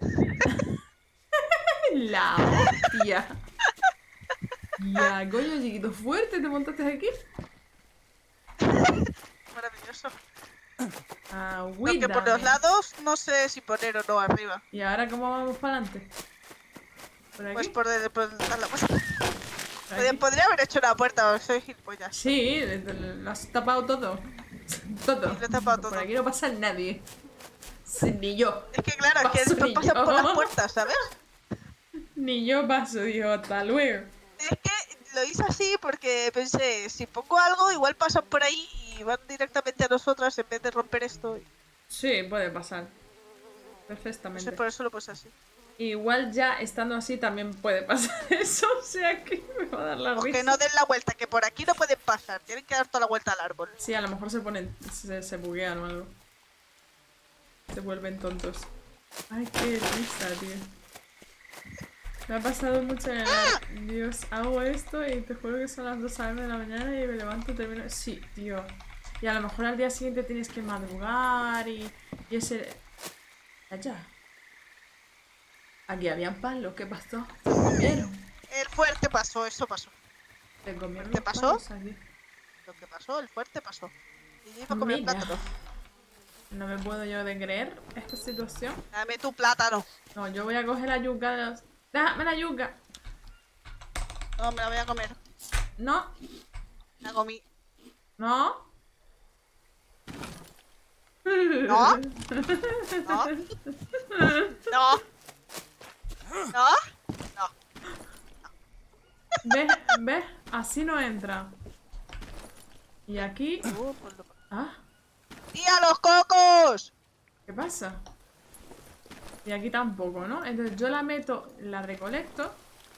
La hostia. Ya, coño, chiquito fuerte, ¿te montaste aquí? Maravilloso. Agüita. Aunque por los lados no sé si poner o no arriba. ¿Y ahora cómo vamos para adelante? ¿Por aquí? Pues por, de, por dar la vuelta. ¿Por Podría, aquí? podría haber hecho una puerta, soy gilipollas. Sí, le- le- lo has tapado todo. Todo. Sí, lo he tapado todo. Por aquí no pasa nadie. Sí, ni yo. Es que claro, es que Paso después ni pasan yo. por las puertas, ¿sabes? Ni yo paso, dijo, hasta luego. Es que lo hice así porque pensé, si pongo algo, igual pasan por ahí y van directamente a nosotras en vez de romper esto. Sí, puede pasar. No Perfectamente. sé, por eso lo puse así. Igual ya estando así también puede pasar eso, o sea que me va a dar la O risa. que no den la vuelta, que por aquí no pueden pasar, tienen que dar toda la vuelta al árbol. Sí, a lo mejor se ponen, se, se buguean o algo. Se vuelven tontos. Ay, qué risa, tío. Me ha pasado mucho en el... Dios, hago esto y te juro que son las dos a m de la mañana y me levanto y termino... Sí, tío. Y a lo mejor al día siguiente tienes que madrugar y... Y ese... Allá. Aquí habían palos, ¿qué pasó? ¿Te comieron? El fuerte pasó, eso pasó. ¿Te comieron ¿Te los pasó? palos aquí? Lo que pasó, el fuerte pasó. Y yo iba a comer Mira. plátano. No me puedo yo de creer esta situación. Dame tu plátano. No, yo voy a coger la yuca de los... ¡Déjame la yuca! No, me la voy a comer. No, La comí. no. ¿No? ¿No? ¿No? ¿No? No. ¿Ves? ¿Ves? Así no entra. Y aquí... Uh, pues lo- Ah, ¡Tía, los cocos! ¿qué pasa? Y aquí tampoco, ¿no? Entonces yo la meto, la recolecto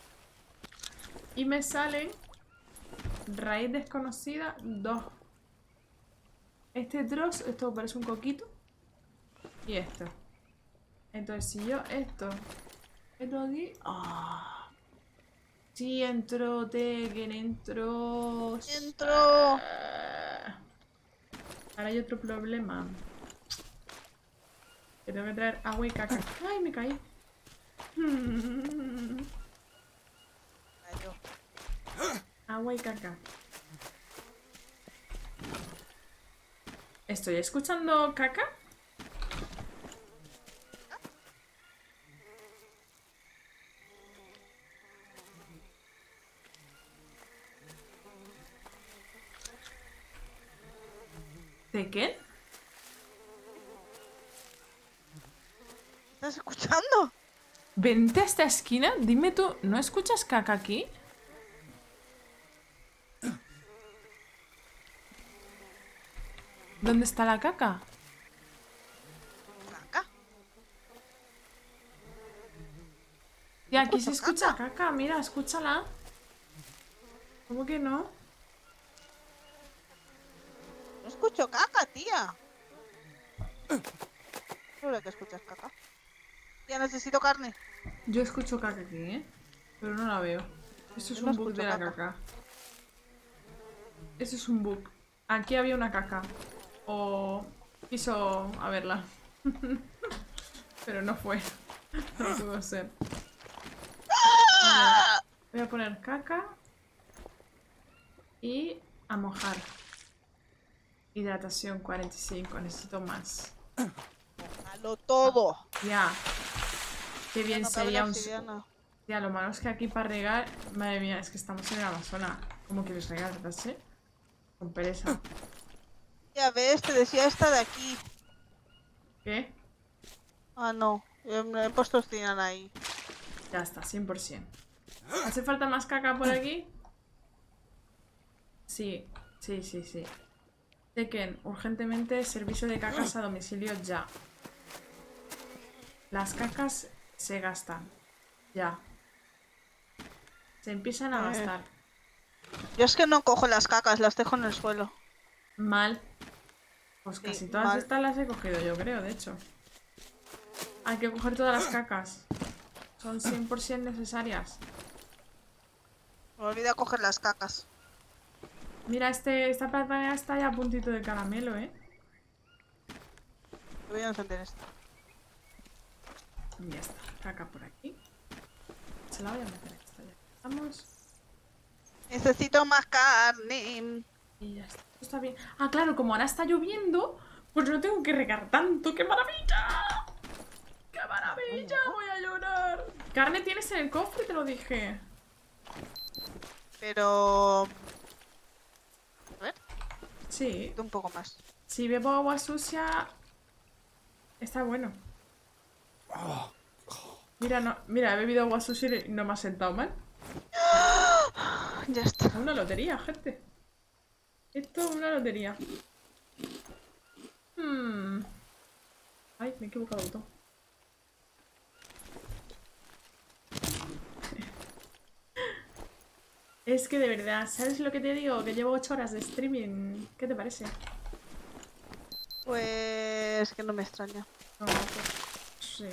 y me salen raíz desconocida dos. Este trozo, esto parece un coquito y esto. Entonces si yo esto meto aquí, ¡ah! Sí entró, Tekken, entró. Entró. Ah. Ahora hay otro problema. Que tengo que traer agua y caca. ¡Ay, me caí! Ay, yo. Agua y caca. ¿Estoy escuchando caca? ¿De qué? ¿Estás escuchando? Vente a esta esquina, dime tú, ¿no escuchas caca aquí? ¿Dónde está la caca? Acá. Y aquí se escucho escucha caca, mira, escúchala. ¿Cómo que no? No escucho caca, tía. Seguro que escuchas caca. Ya necesito carne. Yo escucho caca aquí, ¿eh? Pero no la veo. Esto es Yo no un bug escucho de la caca. caca. Eso es un bug. Aquí había una caca. O quiso a verla. Pero no fue. No pudo ser. Vale. Voy a poner caca. Y a mojar. Hidratación cuarenta y cinco. Necesito más. Halo todo. Ya. Qué bien No cabe sería la un... obsidiana. Ya, lo malo es que aquí para regar... Madre mía, es que estamos en el Amazonas. ¿Cómo quieres regar, verdad? ¿Eh? Con pereza. Ya ves, te decía esta de aquí. ¿Qué? Ah, no. Yo me he puesto obsidiana ahí. Ya está, cien por cien. ¿Hace falta más caca por aquí? Sí, sí, sí, sí. Chequen urgentemente servicio de cacas a domicilio ya. Las cacas se gastan. Ya. Se empiezan a Eh. gastar. Yo es que no cojo las cacas, las dejo en el suelo. Mal. Pues Sí, casi todas mal. estas las he cogido yo, creo, de hecho. Hay que coger todas las cacas. Son cien por cien necesarias. Me olvidé coger las cacas. Mira, este, esta planta ya está ya a puntito de caramelo, ¿eh? Voy a encender esto. Ya está, caca por aquí. Se la voy a meter esta ya. Vamos. Necesito más carne. Y ya está. Está bien. Ah, claro, como ahora está lloviendo, pues no tengo que regar tanto. ¡Qué maravilla! ¡Qué maravilla! Voy a llorar. Carne tienes en el cofre, te lo dije. Pero... A ver, Sí. necesito un poco más. Si bebo agua sucia, está bueno. Mira, no, mira, he bebido agua sucia y no me ha sentado mal. Ya está. Es una lotería, gente. Esto es una lotería. Hmm. Ay, me he equivocado de todo. Es que de verdad, ¿sabes lo que te digo? Que llevo ocho horas de streaming. ¿Qué te parece? Pues... que no me extraña. No, pues, sí.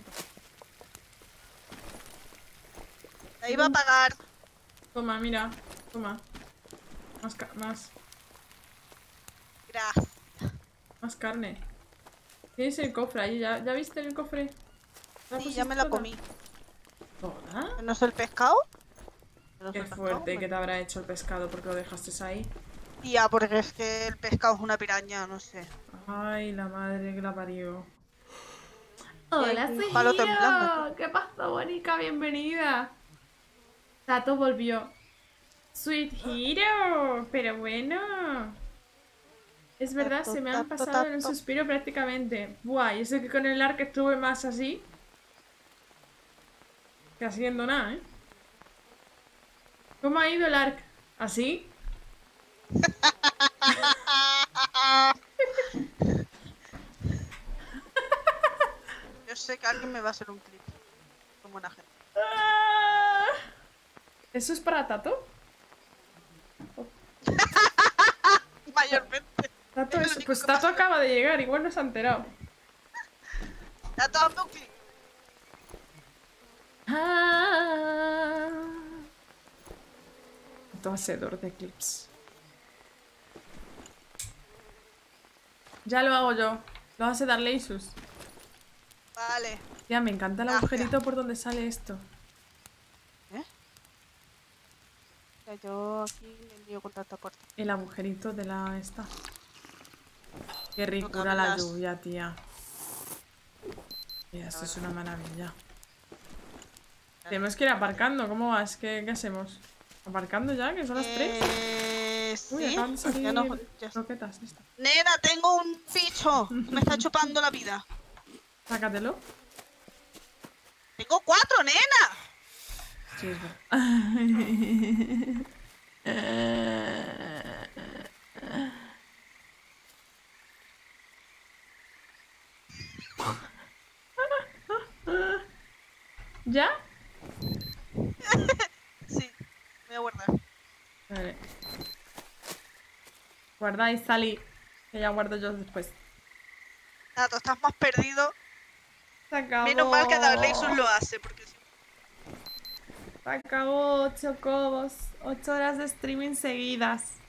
La iba a pagar. Toma, mira. Toma. Más, ca- más, Gracias. más carne. Tienes el cofre ahí, ¿ya, ¿ya viste el cofre? ¿La Sí, ya me pusiste la toda? comí. ¿Toda? ¿No es el pescado? ¿No es Qué el pescado? fuerte que te habrá hecho el pescado porque lo dejaste ahí. Tía, porque es que el pescado es una piraña, no sé. Ay, la madre que la parió. Hola, Hola, un palo temblando. ¿Qué pasó, Bonica? Bienvenida. Tato volvió. Sweet Hero. Pero bueno. Es verdad, se me han Tato, pasado en un tato. suspiro prácticamente. Buah, y eso que con el arc estuve más así. Que haciendo nada, ¿eh? ¿Cómo ha ido el arc? ¿Así? Yo sé que alguien me va a hacer un clip. Como buena gente. Ah. ¿Eso es para Tato? Mayormente. Tato Es lo es- único pues que Tato pasa. acaba de llegar, igual no se ha enterado. Está dando un clip. Ah. Todo hacedor de clips. Ya lo hago yo. Lo hace dar Isus. Vale. Ya, me encanta el Gracias. agujerito por donde sale esto. ¿Eh? Ya, yo aquí me lío con tanta puerta. El agujerito de la esta. Qué ricura caben la las- lluvia, tía. Mira, esto es una maravilla. Tenemos que ir aparcando. ¿Cómo vas? ¿Qué, qué hacemos? ¿Aparcando ya? ¿Que son las tres? Eh, Uy, sí. acaban de salir Ya no, ya- croquetas. Esto. Nena, tengo un bicho. Me está chupando la vida. Sácatelo. Tengo cuatro, nena. Sí, es verdad. ¿Ya? Sí, voy a guardar. Vale. Guarda y salí. Que ya guardo yo después. Tato, estás más perdido. Se acabó. Menos mal que Darleysus lo hace, porque si Se acabó, ocho cobos. Ocho horas de streaming seguidas.